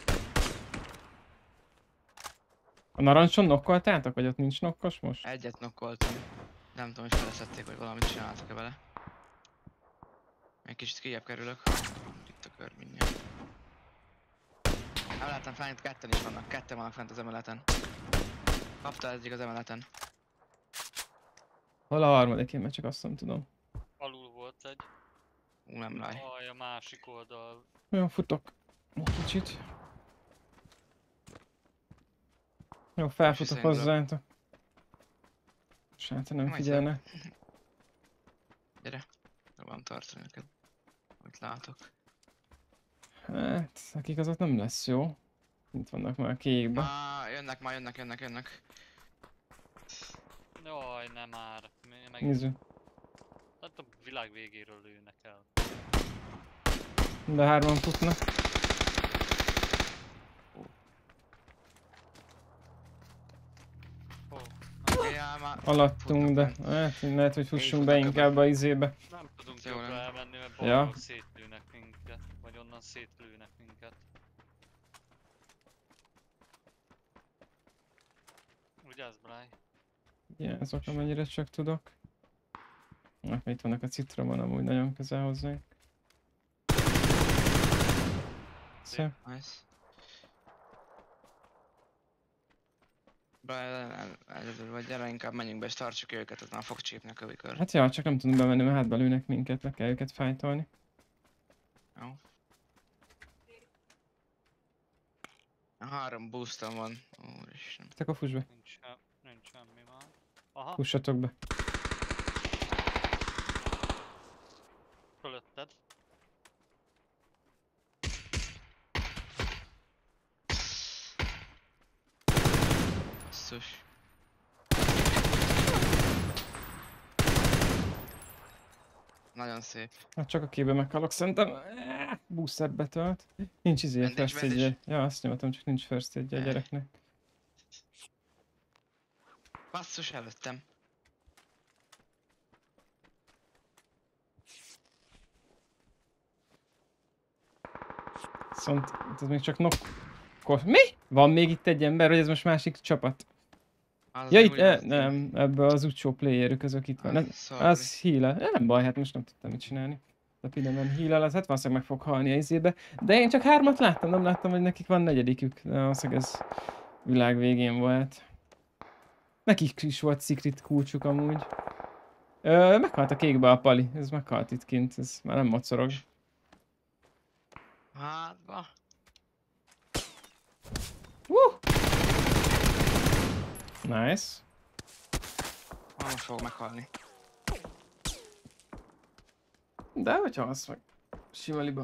Speaker 1: A narancson nokkoltátok, vagy ott nincs nokkos most?
Speaker 5: Egyet nokkoltam. Nem tudom, hogy feleszették, vagy valamit csináltak-e vele. Egy kicsit kijebb kerülök. Itt a kör mindjárt. Emeleten fent ketten is vannak, ketten vannak fent az emeleten. Kapta egyik az emeleten.
Speaker 1: Hol a harmadik? Én már csak azt nem tudom.
Speaker 2: Alul volt egy.
Speaker 5: Ú, nem láj.
Speaker 2: Aj, a másik oldal.
Speaker 1: Jó, futok. Egy kicsit. Jó, felfutok
Speaker 5: Szerintem-
Speaker 1: hozzátok. Sáta nem
Speaker 5: Majd
Speaker 1: figyelnek.
Speaker 5: Gyere. Próbálom tartani neked. Amit látok.
Speaker 1: Hát, nekik az ott nem lesz jó. Itt vannak már a kékbe.
Speaker 5: Má, jönnek, már jönnek, jönnek, jönnek.
Speaker 2: Jaj, nem már. Mi- Meg...
Speaker 1: Nézzük.
Speaker 2: Hát a világ végéről lőnek el.
Speaker 1: De hárman futnak.
Speaker 2: Ó,
Speaker 5: Ja, már
Speaker 1: Alattunk, de
Speaker 5: futnak
Speaker 1: hát lehet, hogy fussunk be
Speaker 5: futnak
Speaker 1: inkább a izébe.
Speaker 2: nem tudunk
Speaker 5: Jó,
Speaker 2: jobbra
Speaker 5: nem.
Speaker 2: elmenni, mert
Speaker 1: Ja.
Speaker 2: balról szétlőnek minket. Vagy onnan szétlőnek minket. Vigyázz, Bráj.
Speaker 1: Vigyázok, amennyire csak tudok. Hát itt vannak a citromon, amúgy nagyon közel hozzánk. Szép.
Speaker 5: Nice. Brian, egyedül vagy, gyere, inkább menjünk be és tartsuk őket, az már fog csípni a kövikör.
Speaker 1: Hát ja, csak nem tudunk bemenni, mert hátba lőnek minket, meg kell őket fájtolni.
Speaker 5: Jó. Három boostom van, úristen.
Speaker 1: Hát akkor fuss be.
Speaker 2: Nincs, se- nincs semmi már. Aha,
Speaker 1: Fussatok be.
Speaker 5: Basszus. Nagyon szép.
Speaker 1: Hát csak a képbe meghalok, szerintem. Eh, Booster betölt. Nincs izé
Speaker 5: Benzis,
Speaker 1: first
Speaker 5: benzis.
Speaker 1: aid. Ja, azt nyomtam, csak nincs first aid a
Speaker 5: Eh.
Speaker 1: gyereknek.
Speaker 5: Basszus, előttem.
Speaker 1: Viszont itt ez még csak nokkos. Mi? Van még itt egy ember, vagy ez most másik csapat?
Speaker 5: Az
Speaker 1: Ja,
Speaker 5: nem
Speaker 1: itt, e,
Speaker 5: ugyanaz,
Speaker 1: nem, ebből az utcsó playerük, azok itt van.
Speaker 5: Ah,
Speaker 1: Ez,
Speaker 5: sorry.
Speaker 1: az heal. Nem baj, hát most nem tudtam mit csinálni. A Pideman heal az hát valószínűleg meg fog halni a izébe. De én csak hármat láttam, nem láttam, hogy nekik van negyedikük. De valószínűleg ez világ végén volt. Nekik is volt secret kulcsuk amúgy. Ö, meghalt a kékbe a pali, ez meghalt itt kint, ez már nem mocorog.
Speaker 5: Hátba.
Speaker 1: Uh! Nice.
Speaker 5: Ah, most fog meghalni.
Speaker 1: De hogyha az meg sima liba.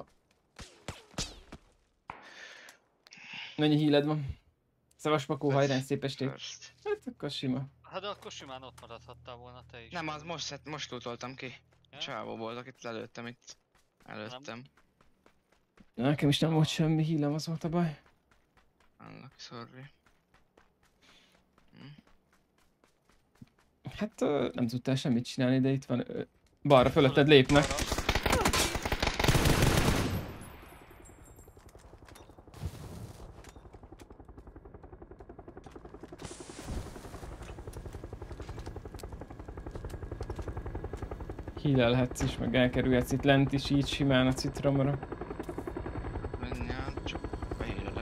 Speaker 1: Mennyi híled van? Szavas pakó, hajrán, szép estét.
Speaker 5: First.
Speaker 1: Hát akkor sima.
Speaker 2: Hát de akkor simán ott maradhattál volna te is.
Speaker 5: Nem, az most, szed- most lootoltam ki.
Speaker 2: Ja?
Speaker 5: Csávó volt, akit lelőttem itt. Előttem.
Speaker 1: Nekem is nem volt semmi hílem, az volt a baj.
Speaker 5: Annak, sorry.
Speaker 1: Hát ö, nem tudtál semmit csinálni, de itt van. Ö, balra fölötted lépnek. Hílelhetsz is, meg elkerülhetsz itt lent is így simán a citromra.
Speaker 5: Mindjárt csak behírlek.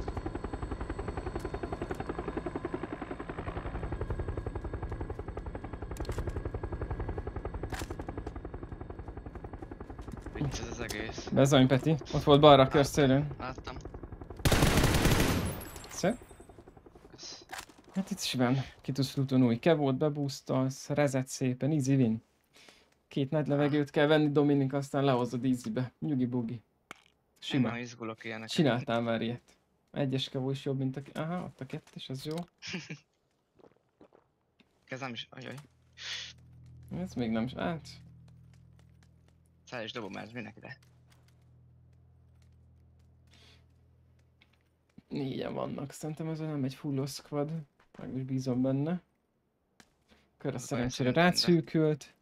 Speaker 5: Vicc ez az egész.
Speaker 1: Bezony, Peti. Ott volt balra a körszélén.
Speaker 5: Láttam.
Speaker 1: Szép.
Speaker 5: Ez.
Speaker 1: Hát itt simán ki tudsz lootolni, új kevót beboostolsz, rezet szépen, easy win. Két nagy levegőt kell venni, Dominik, aztán lehozod easybe. Nyugi bugi. Sima.
Speaker 5: Nem izgulok ilyenek.
Speaker 1: Csináltál már ilyet. Egyes kevó is jobb, mint a... Aha, ott a kettes, az jó.
Speaker 5: Kezem is, ajaj.
Speaker 1: Ez még nem... Hát...
Speaker 5: Száll is dobom, mert ez minek ide.
Speaker 1: Négyen vannak. Szerintem ez nem egy full squad. Meg is bízom benne. Kör a
Speaker 5: Az
Speaker 1: szerencsére
Speaker 5: baj, szerintem, de-
Speaker 1: rászűkült.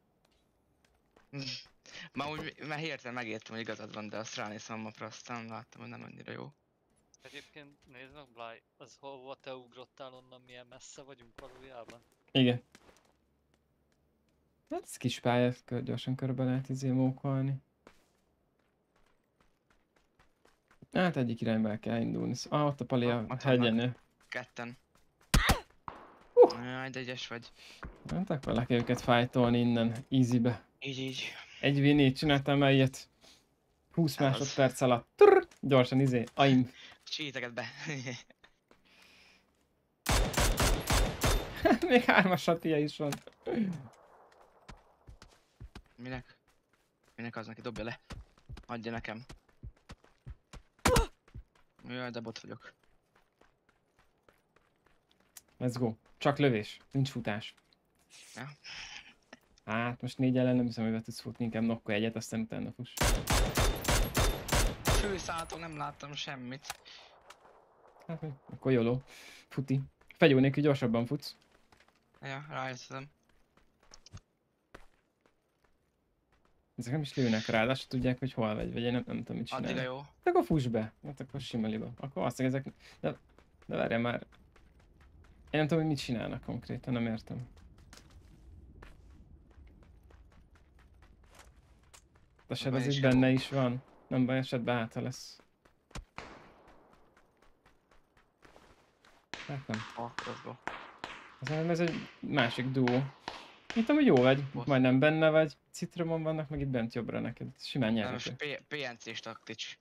Speaker 5: Már úgy, már hirtelen megértem, hogy igazad van, de azt ránéztem a mapra, aztán láttam, hogy nem annyira jó.
Speaker 2: Egyébként nézd meg, Bly, az hova te ugrottál onnan, milyen messze vagyunk valójában?
Speaker 1: Igen. Hát ez kis pálya, kör, gyorsan körbe lehet izé mókolni. Hát egyik irányba el kell indulni. Ah, ott a pali
Speaker 5: Ah,
Speaker 1: a
Speaker 5: ott vannak.
Speaker 1: hegyen.
Speaker 5: Ketten.
Speaker 1: Uh!
Speaker 5: Jaj, de egyes vagy.
Speaker 1: Hát akkor le kell őket fájtolni innen, easybe.
Speaker 5: Így, így.
Speaker 1: Egy vinét csináltam már ilyet. húsz
Speaker 5: Az.
Speaker 1: másodperc alatt. Trrr, gyorsan izé, aim.
Speaker 5: Csíteget be.
Speaker 1: Még hármas satia is van.
Speaker 5: Minek? Minek az neki? Dobja le. Adja nekem. Jaj, de bot vagyok.
Speaker 1: Let's go. Csak lövés, nincs futás.
Speaker 5: Ja.
Speaker 1: Hát most négy ellen nem hiszem, hogy be tudsz futni, inkább nokkolj egyet, aztán utána fuss.
Speaker 5: Főszálltól nem láttam semmit.
Speaker 1: Hát mi? Akkor jóló. Futi. Fegyó nélkül gyorsabban futsz.
Speaker 5: Ja, rájöttem.
Speaker 1: Ezek nem is lőnek rád, azt se tudják, hogy hol vagy, vagy én nem, nem tudom mit
Speaker 5: Addig a
Speaker 1: csinálni.
Speaker 5: jó.
Speaker 1: De akkor fuss be. Hát akkor simeliba. Akkor azt ezek... De, de várjál már. Én nem tudom, hogy mit csinálnak konkrétan, nem értem. A sebezés
Speaker 5: is
Speaker 1: benne
Speaker 5: jó.
Speaker 1: is van. Nem baj, esetben háta lesz. Hát nem.
Speaker 5: Oh, crossbow.
Speaker 1: Aztán ez egy másik duó. Itt amúgy jó vagy,
Speaker 5: Boss.
Speaker 1: majdnem benne vagy, citromon vannak, meg itt bent jobbra neked. Simán
Speaker 5: Nem, most
Speaker 1: nyerhető.
Speaker 5: P- pé en cés taktics.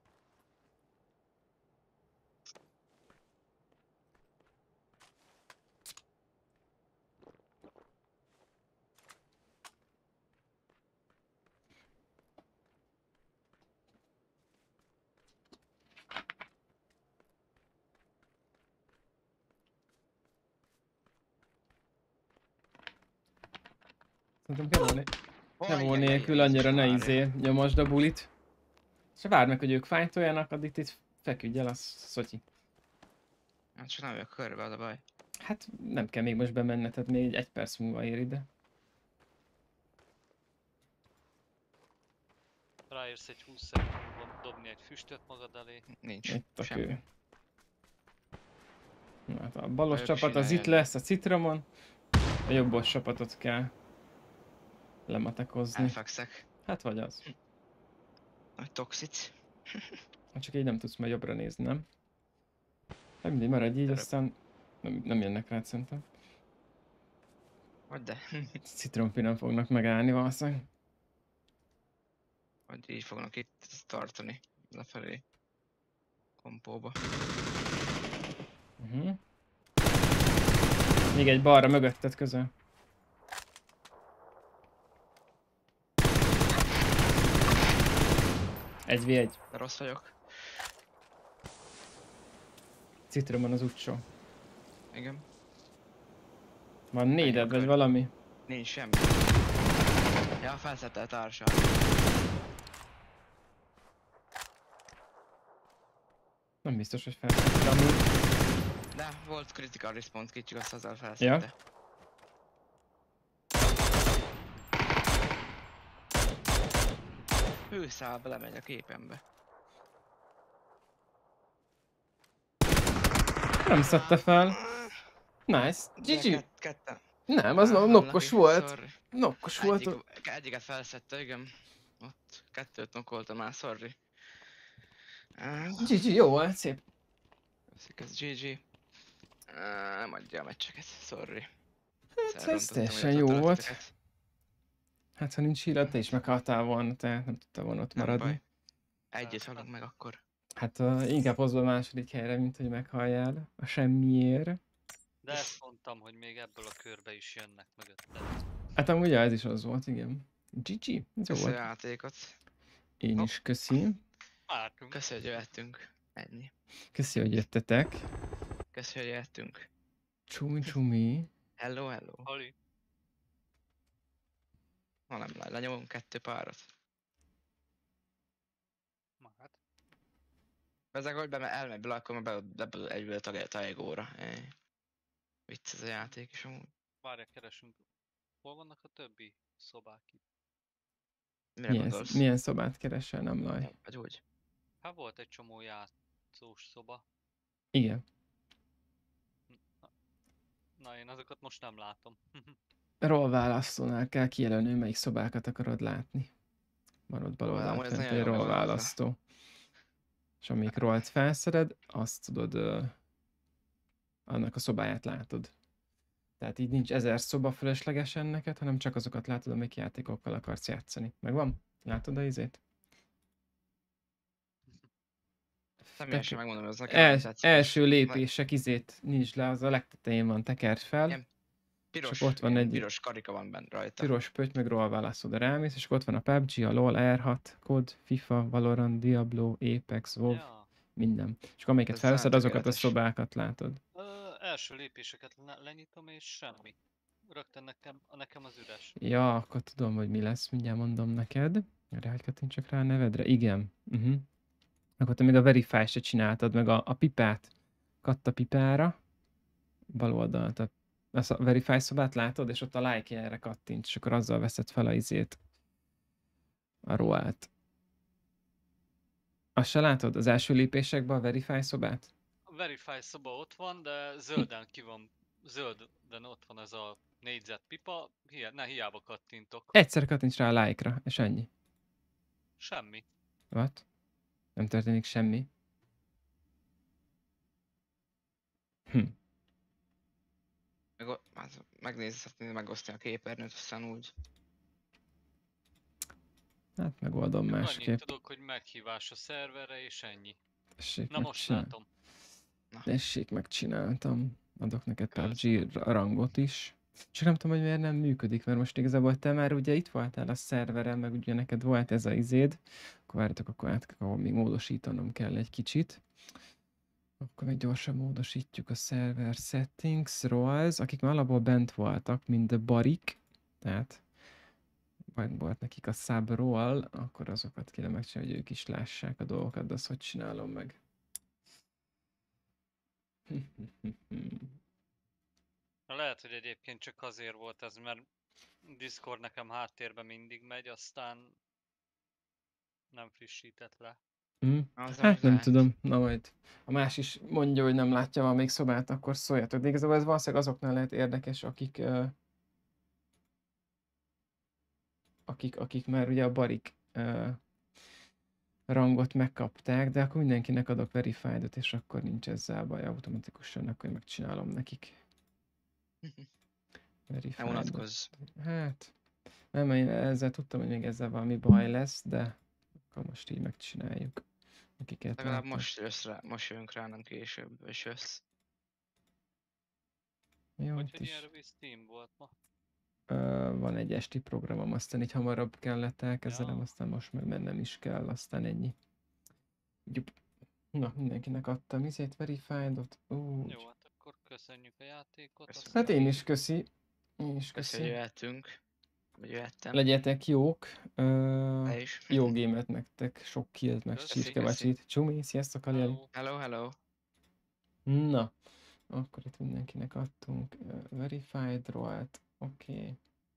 Speaker 1: Szerintem kell volna. Nevó
Speaker 5: Ajjajjaj,
Speaker 1: nélkül annyira ne
Speaker 5: várja.
Speaker 1: izé nyomasd a bulit. És várd meg, hogy ők fájtoljanak, addig itt feküdj el, az szotyi.
Speaker 5: Hát csak nem vagyok körbe, az a baj.
Speaker 1: Hát nem kell még most bemenned, tehát még egy perc múlva ér ide.
Speaker 2: Ráérsz egy húsz szekundban dobni egy füstöt magad elé.
Speaker 5: Nincs.
Speaker 1: Itt a
Speaker 5: Semmi.
Speaker 1: kő. Na, hát a balos
Speaker 5: Ők
Speaker 1: csapat az itt
Speaker 5: csinálják.
Speaker 1: lesz a citromon. A jobbos csapatot kell lematekozni.
Speaker 5: Elfekszek.
Speaker 1: Hát vagy az.
Speaker 5: Nagy toxic.
Speaker 1: Csak így nem tudsz majd jobbra nézni, nem? Hát mindegy, maradj így,
Speaker 5: Örök.
Speaker 1: aztán nem, nem jönnek rád szerintem.
Speaker 5: Vagy de.
Speaker 1: Citrompi nem fognak megállni valószínűleg.
Speaker 5: Vagy így fognak itt tartani. Lefelé. Kompóba.
Speaker 1: Uh-huh. Még egy balra mögötted közel. Egy v egy.
Speaker 5: De rossz vagyok.
Speaker 1: Citromon az utcsó.
Speaker 5: Igen.
Speaker 1: Van néded vagy valami?
Speaker 5: Nincs semmi. Ja, felszette a társa.
Speaker 1: Nem biztos, hogy felszedte amúgy.
Speaker 5: De volt critical response kicsit, azt azzal felszette. Hőszál belemegy a képembe.
Speaker 1: Nem szedte fel. Nice.
Speaker 5: De
Speaker 1: gé gé.
Speaker 5: kett- Ketten.
Speaker 1: Nem, az
Speaker 5: Ah,
Speaker 1: nokkos
Speaker 5: lucky,
Speaker 1: volt.
Speaker 5: sorry.
Speaker 1: Nokkos volt.
Speaker 5: Egyik, egyiket felszette, igen. Ott kettőt nokkoltam már, sorry. Ah,
Speaker 1: gé gé, jó volt, szép.
Speaker 5: Köszik, ez gé gé. Ah, nem adja a meccseket, sorry.
Speaker 1: Hát ez
Speaker 5: Elrontottam
Speaker 1: teljesen
Speaker 5: a
Speaker 1: jó volt.
Speaker 5: történeteket.
Speaker 1: Hát ha nincs híred, te is meghaltál volna, te nem tudtál volna ott
Speaker 5: Nem
Speaker 1: maradni.
Speaker 5: baj. Együtt halunk meg akkor.
Speaker 1: Hát uh, inkább hozd be a második helyre, mint hogy meghalljál a semmiért.
Speaker 2: De ezt mondtam, hogy még ebből a körbe is jönnek mögötted.
Speaker 1: Hát amúgy ez is az volt, igen. gé gé, ez jó
Speaker 5: Köszi a
Speaker 1: volt.
Speaker 5: játékot.
Speaker 1: Én
Speaker 5: Hopp.
Speaker 1: is köszi.
Speaker 2: Vártunk.
Speaker 5: Köszi, hogy jöttünk. Ennyi.
Speaker 1: Köszi, hogy jöttetek.
Speaker 5: Köszi, hogy jöttünk.
Speaker 1: Csumi csumi.
Speaker 5: Hello, hello.
Speaker 2: Ali.
Speaker 5: Ma nem le, lenyomunk kettő párat.
Speaker 2: Na hát.
Speaker 5: Ezek, hogy be elmegy bele, akkor be, be, be egyből a tajgóra. Eh. Vicc ez a játék is amúgy.
Speaker 2: Várjál, keresünk. Hol vannak a többi szobák itt?
Speaker 5: Mire
Speaker 1: Milyen,
Speaker 5: gondolsz?
Speaker 1: milyen szobát keresel, nem laj.
Speaker 5: Vagy úgy.
Speaker 2: Hát volt egy csomó játszós szoba.
Speaker 1: Igen.
Speaker 2: Na én azokat most nem látom.
Speaker 1: Roll választónál kell kijelölni, melyik szobákat akarod látni. Marad bal
Speaker 5: Roll,
Speaker 1: oldalt
Speaker 5: amúgy ez
Speaker 1: fent
Speaker 5: nagyon
Speaker 1: egy
Speaker 5: jó
Speaker 1: roll
Speaker 5: megoldás.
Speaker 1: választó. És amíg rollt felszeded, azt tudod, ö, annak a szobáját látod. Tehát így nincs ezer szoba fölöslegesen neked, hanem csak azokat látod, amik játékokkal akarsz játszani. Megvan? Látod a izét?
Speaker 5: Személyesen
Speaker 1: Teke-
Speaker 5: megmondom, hogy az nekem
Speaker 1: El,
Speaker 5: nem tetszik.
Speaker 1: első lépések izét nincs le, az a legtetején van, tekerd fel.
Speaker 5: Igen. Piros,
Speaker 1: csak ott van
Speaker 5: ilyen
Speaker 1: egy-
Speaker 5: piros karika van benne rajta.
Speaker 1: Piros pötty, meg roll válaszod, rámész, és akkor ott van a pé u bé gé, a LOL, er hat, kod, FIFA, Valorant, Diablo, Apex, WoW,
Speaker 2: Ja.
Speaker 1: minden. És akkor amelyiket
Speaker 5: Ez
Speaker 1: felveszed, azokat a
Speaker 5: tökéletes.
Speaker 1: szobákat látod.
Speaker 2: Ö, első lépéseket le- lenyitom és semmi. Rögtön nekem, nekem az üres.
Speaker 1: Ja, akkor tudom, hogy mi lesz, mindjárt mondom neked. Erre hogy kattintsak rá a nevedre? Igen. Uh-huh. Akkor te még a Verify se csináltad, meg a, a pipát. Katta pipára. Bal oldalt a, azt a Verify szobát látod, és ott a like jelre kattints, és akkor azzal veszed fel a izét. A roalt. Azt se látod? Az első lépésekben a Verify szobát?
Speaker 2: A Verify szoba ott van, de zölden ki van, zölden ott van ez a négyzet pipa, Hi- ne hiába kattintok.
Speaker 1: Egyszer kattints rá a like-ra, és ennyi.
Speaker 2: Semmi.
Speaker 1: What? Nem történik semmi. Hm.
Speaker 5: Meg, o- hát megnézhetni, megosztani a képernyőt, aztán úgy.
Speaker 1: Hát megoldom
Speaker 2: Annyit
Speaker 1: másképp.
Speaker 2: tudok, hogy meghívás a szerverre és ennyi.
Speaker 1: Tessék,
Speaker 2: Na most
Speaker 1: megcsinál-
Speaker 2: látom.
Speaker 1: Tessék, megcsináltam. Adok neked pé u bé gé
Speaker 2: Köszönöm.
Speaker 1: rangot is. Csak nem tudom, hogy miért nem működik, mert most igazából te már ugye itt voltál a szerveren, meg ugye neked volt ez a izéd. Akkor várjatok, akkor át, akkor még módosítanom kell egy kicsit. Akkor még gyorsan módosítjuk a server settings, roles, akik már alapból bent voltak, mint a barik. Tehát vagy volt nekik a subról, akkor azokat kéne megcsinálni, hogy ők is lássák a dolgokat, de azt hogy csinálom meg?
Speaker 2: Na, lehet, hogy egyébként csak azért volt ez, mert Discord nekem háttérben mindig megy, aztán nem frissített le.
Speaker 1: Hm?
Speaker 5: Az
Speaker 1: Hát
Speaker 5: úgy
Speaker 1: nem
Speaker 5: lehet.
Speaker 1: tudom, na majd. A más is mondja, hogy nem látja valamelyik szobát, akkor szóljatok. De igazából ez valószínűleg azoknál lehet érdekes, akik, uh, akik, akik már ugye a barik uh, rangot megkapták, de akkor mindenkinek adok verified-ot, és akkor nincs ezzel baj automatikusan, akkor én megcsinálom nekik.
Speaker 5: Ne
Speaker 1: Verified-ot.
Speaker 5: unatkozz.
Speaker 1: Hát, nem, én ezzel tudtam, hogy még ezzel valami baj lesz, de akkor most így megcsináljuk. Akiket
Speaker 5: Legalább
Speaker 1: láttam.
Speaker 5: most jössz rá, most jövünk rá, nem később, és jössz.
Speaker 1: Jó,
Speaker 2: Vagy
Speaker 1: itt
Speaker 2: hogy
Speaker 1: is.
Speaker 2: ilyen rövid Steam volt ma.
Speaker 1: Ö, van egy esti programom, aztán így hamarabb kellett elkezdenem,
Speaker 2: Ja.
Speaker 1: aztán most meg mennem is kell, aztán ennyi. Gyup. Na, mindenkinek adtam izét, verified-ot. Úgy.
Speaker 2: Jó, hát akkor köszönjük a játékot.
Speaker 5: Köszönjük.
Speaker 1: Hát
Speaker 2: aztán
Speaker 1: én is köszi. Én is
Speaker 5: Köszi, hogy
Speaker 1: köszi.
Speaker 5: jöhetünk. Vagy jöhettem.
Speaker 1: Legyetek jók. Ö,
Speaker 5: Te is.
Speaker 1: jó gémet nektek, sok killt, meg
Speaker 2: Köszi,
Speaker 1: csirkebácsit. Csumi, sziasztok, Ali.
Speaker 2: Hello.
Speaker 5: Hello, hello.
Speaker 1: Na, akkor itt mindenkinek adtunk uh, verified rolt, oké. Okay.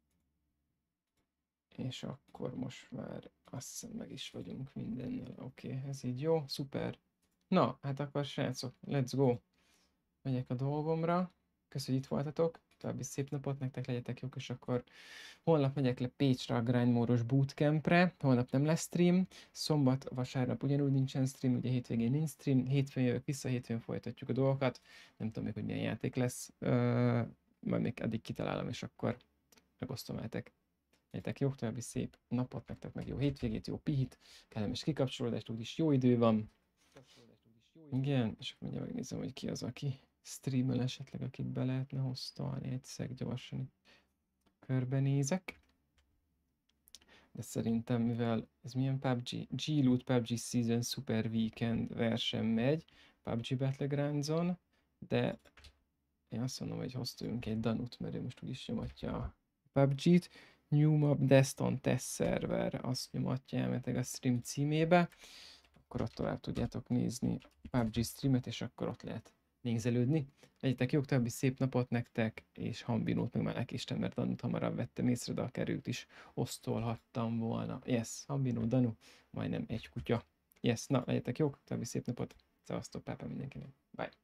Speaker 1: És akkor most már azt hiszem meg is vagyunk mindennel, oké, okay. Ez így jó, szuper. Na, hát akkor srácok, let's go. Megyek a dolgomra, köszönjük, hogy itt voltatok, további szép napot nektek, legyetek jók, és akkor holnap megyek le Pécsre a grindmódos bootcampre, holnap nem lesz stream, szombat, vasárnap ugyanúgy nincsen stream, ugye hétvégén nincs stream, hétfőn jövök vissza, hétfőn folytatjuk a dolgokat, nem tudom még, hogy milyen játék lesz, uh, majd még addig kitalálom, és akkor megosztom veletek. Legyetek jók, további szép napot, nektek meg jó hétvégét, jó pihit, kellemes kikapcsolódást, úgyis jó idő van. Igen, és akkor mindjárt megnézem, hogy ki az, aki streamel esetleg, akit be lehetne hoztolni, egyszer gyorsan itt körbenézek. De szerintem, mivel ez milyen pé u bé gé, G-Loot pé u bé gé Season Super Weekend verseny megy pé u bé gé Battlegrounds-on, de én azt mondom, hogy hoztunk egy Danut, mert ő most úgyis nyomatja a pé u bé gét. New Map Deston Test Server, azt nyomatja elméletileg a stream címébe, akkor ott tovább tudjátok nézni a pé u bé gé streamet, és akkor ott lehet nézelődni. Legyetek jók, további szép napot nektek, és Hambinót meg már lekéstem, mert Danut hamarabb vettem észre, de a került is osztolhattam volna. Yes, Hambinó, Danu, majdnem egy kutya. Yes, na, legyetek jók, további szép napot, szevasztok, pápa mindenkinek. Bye.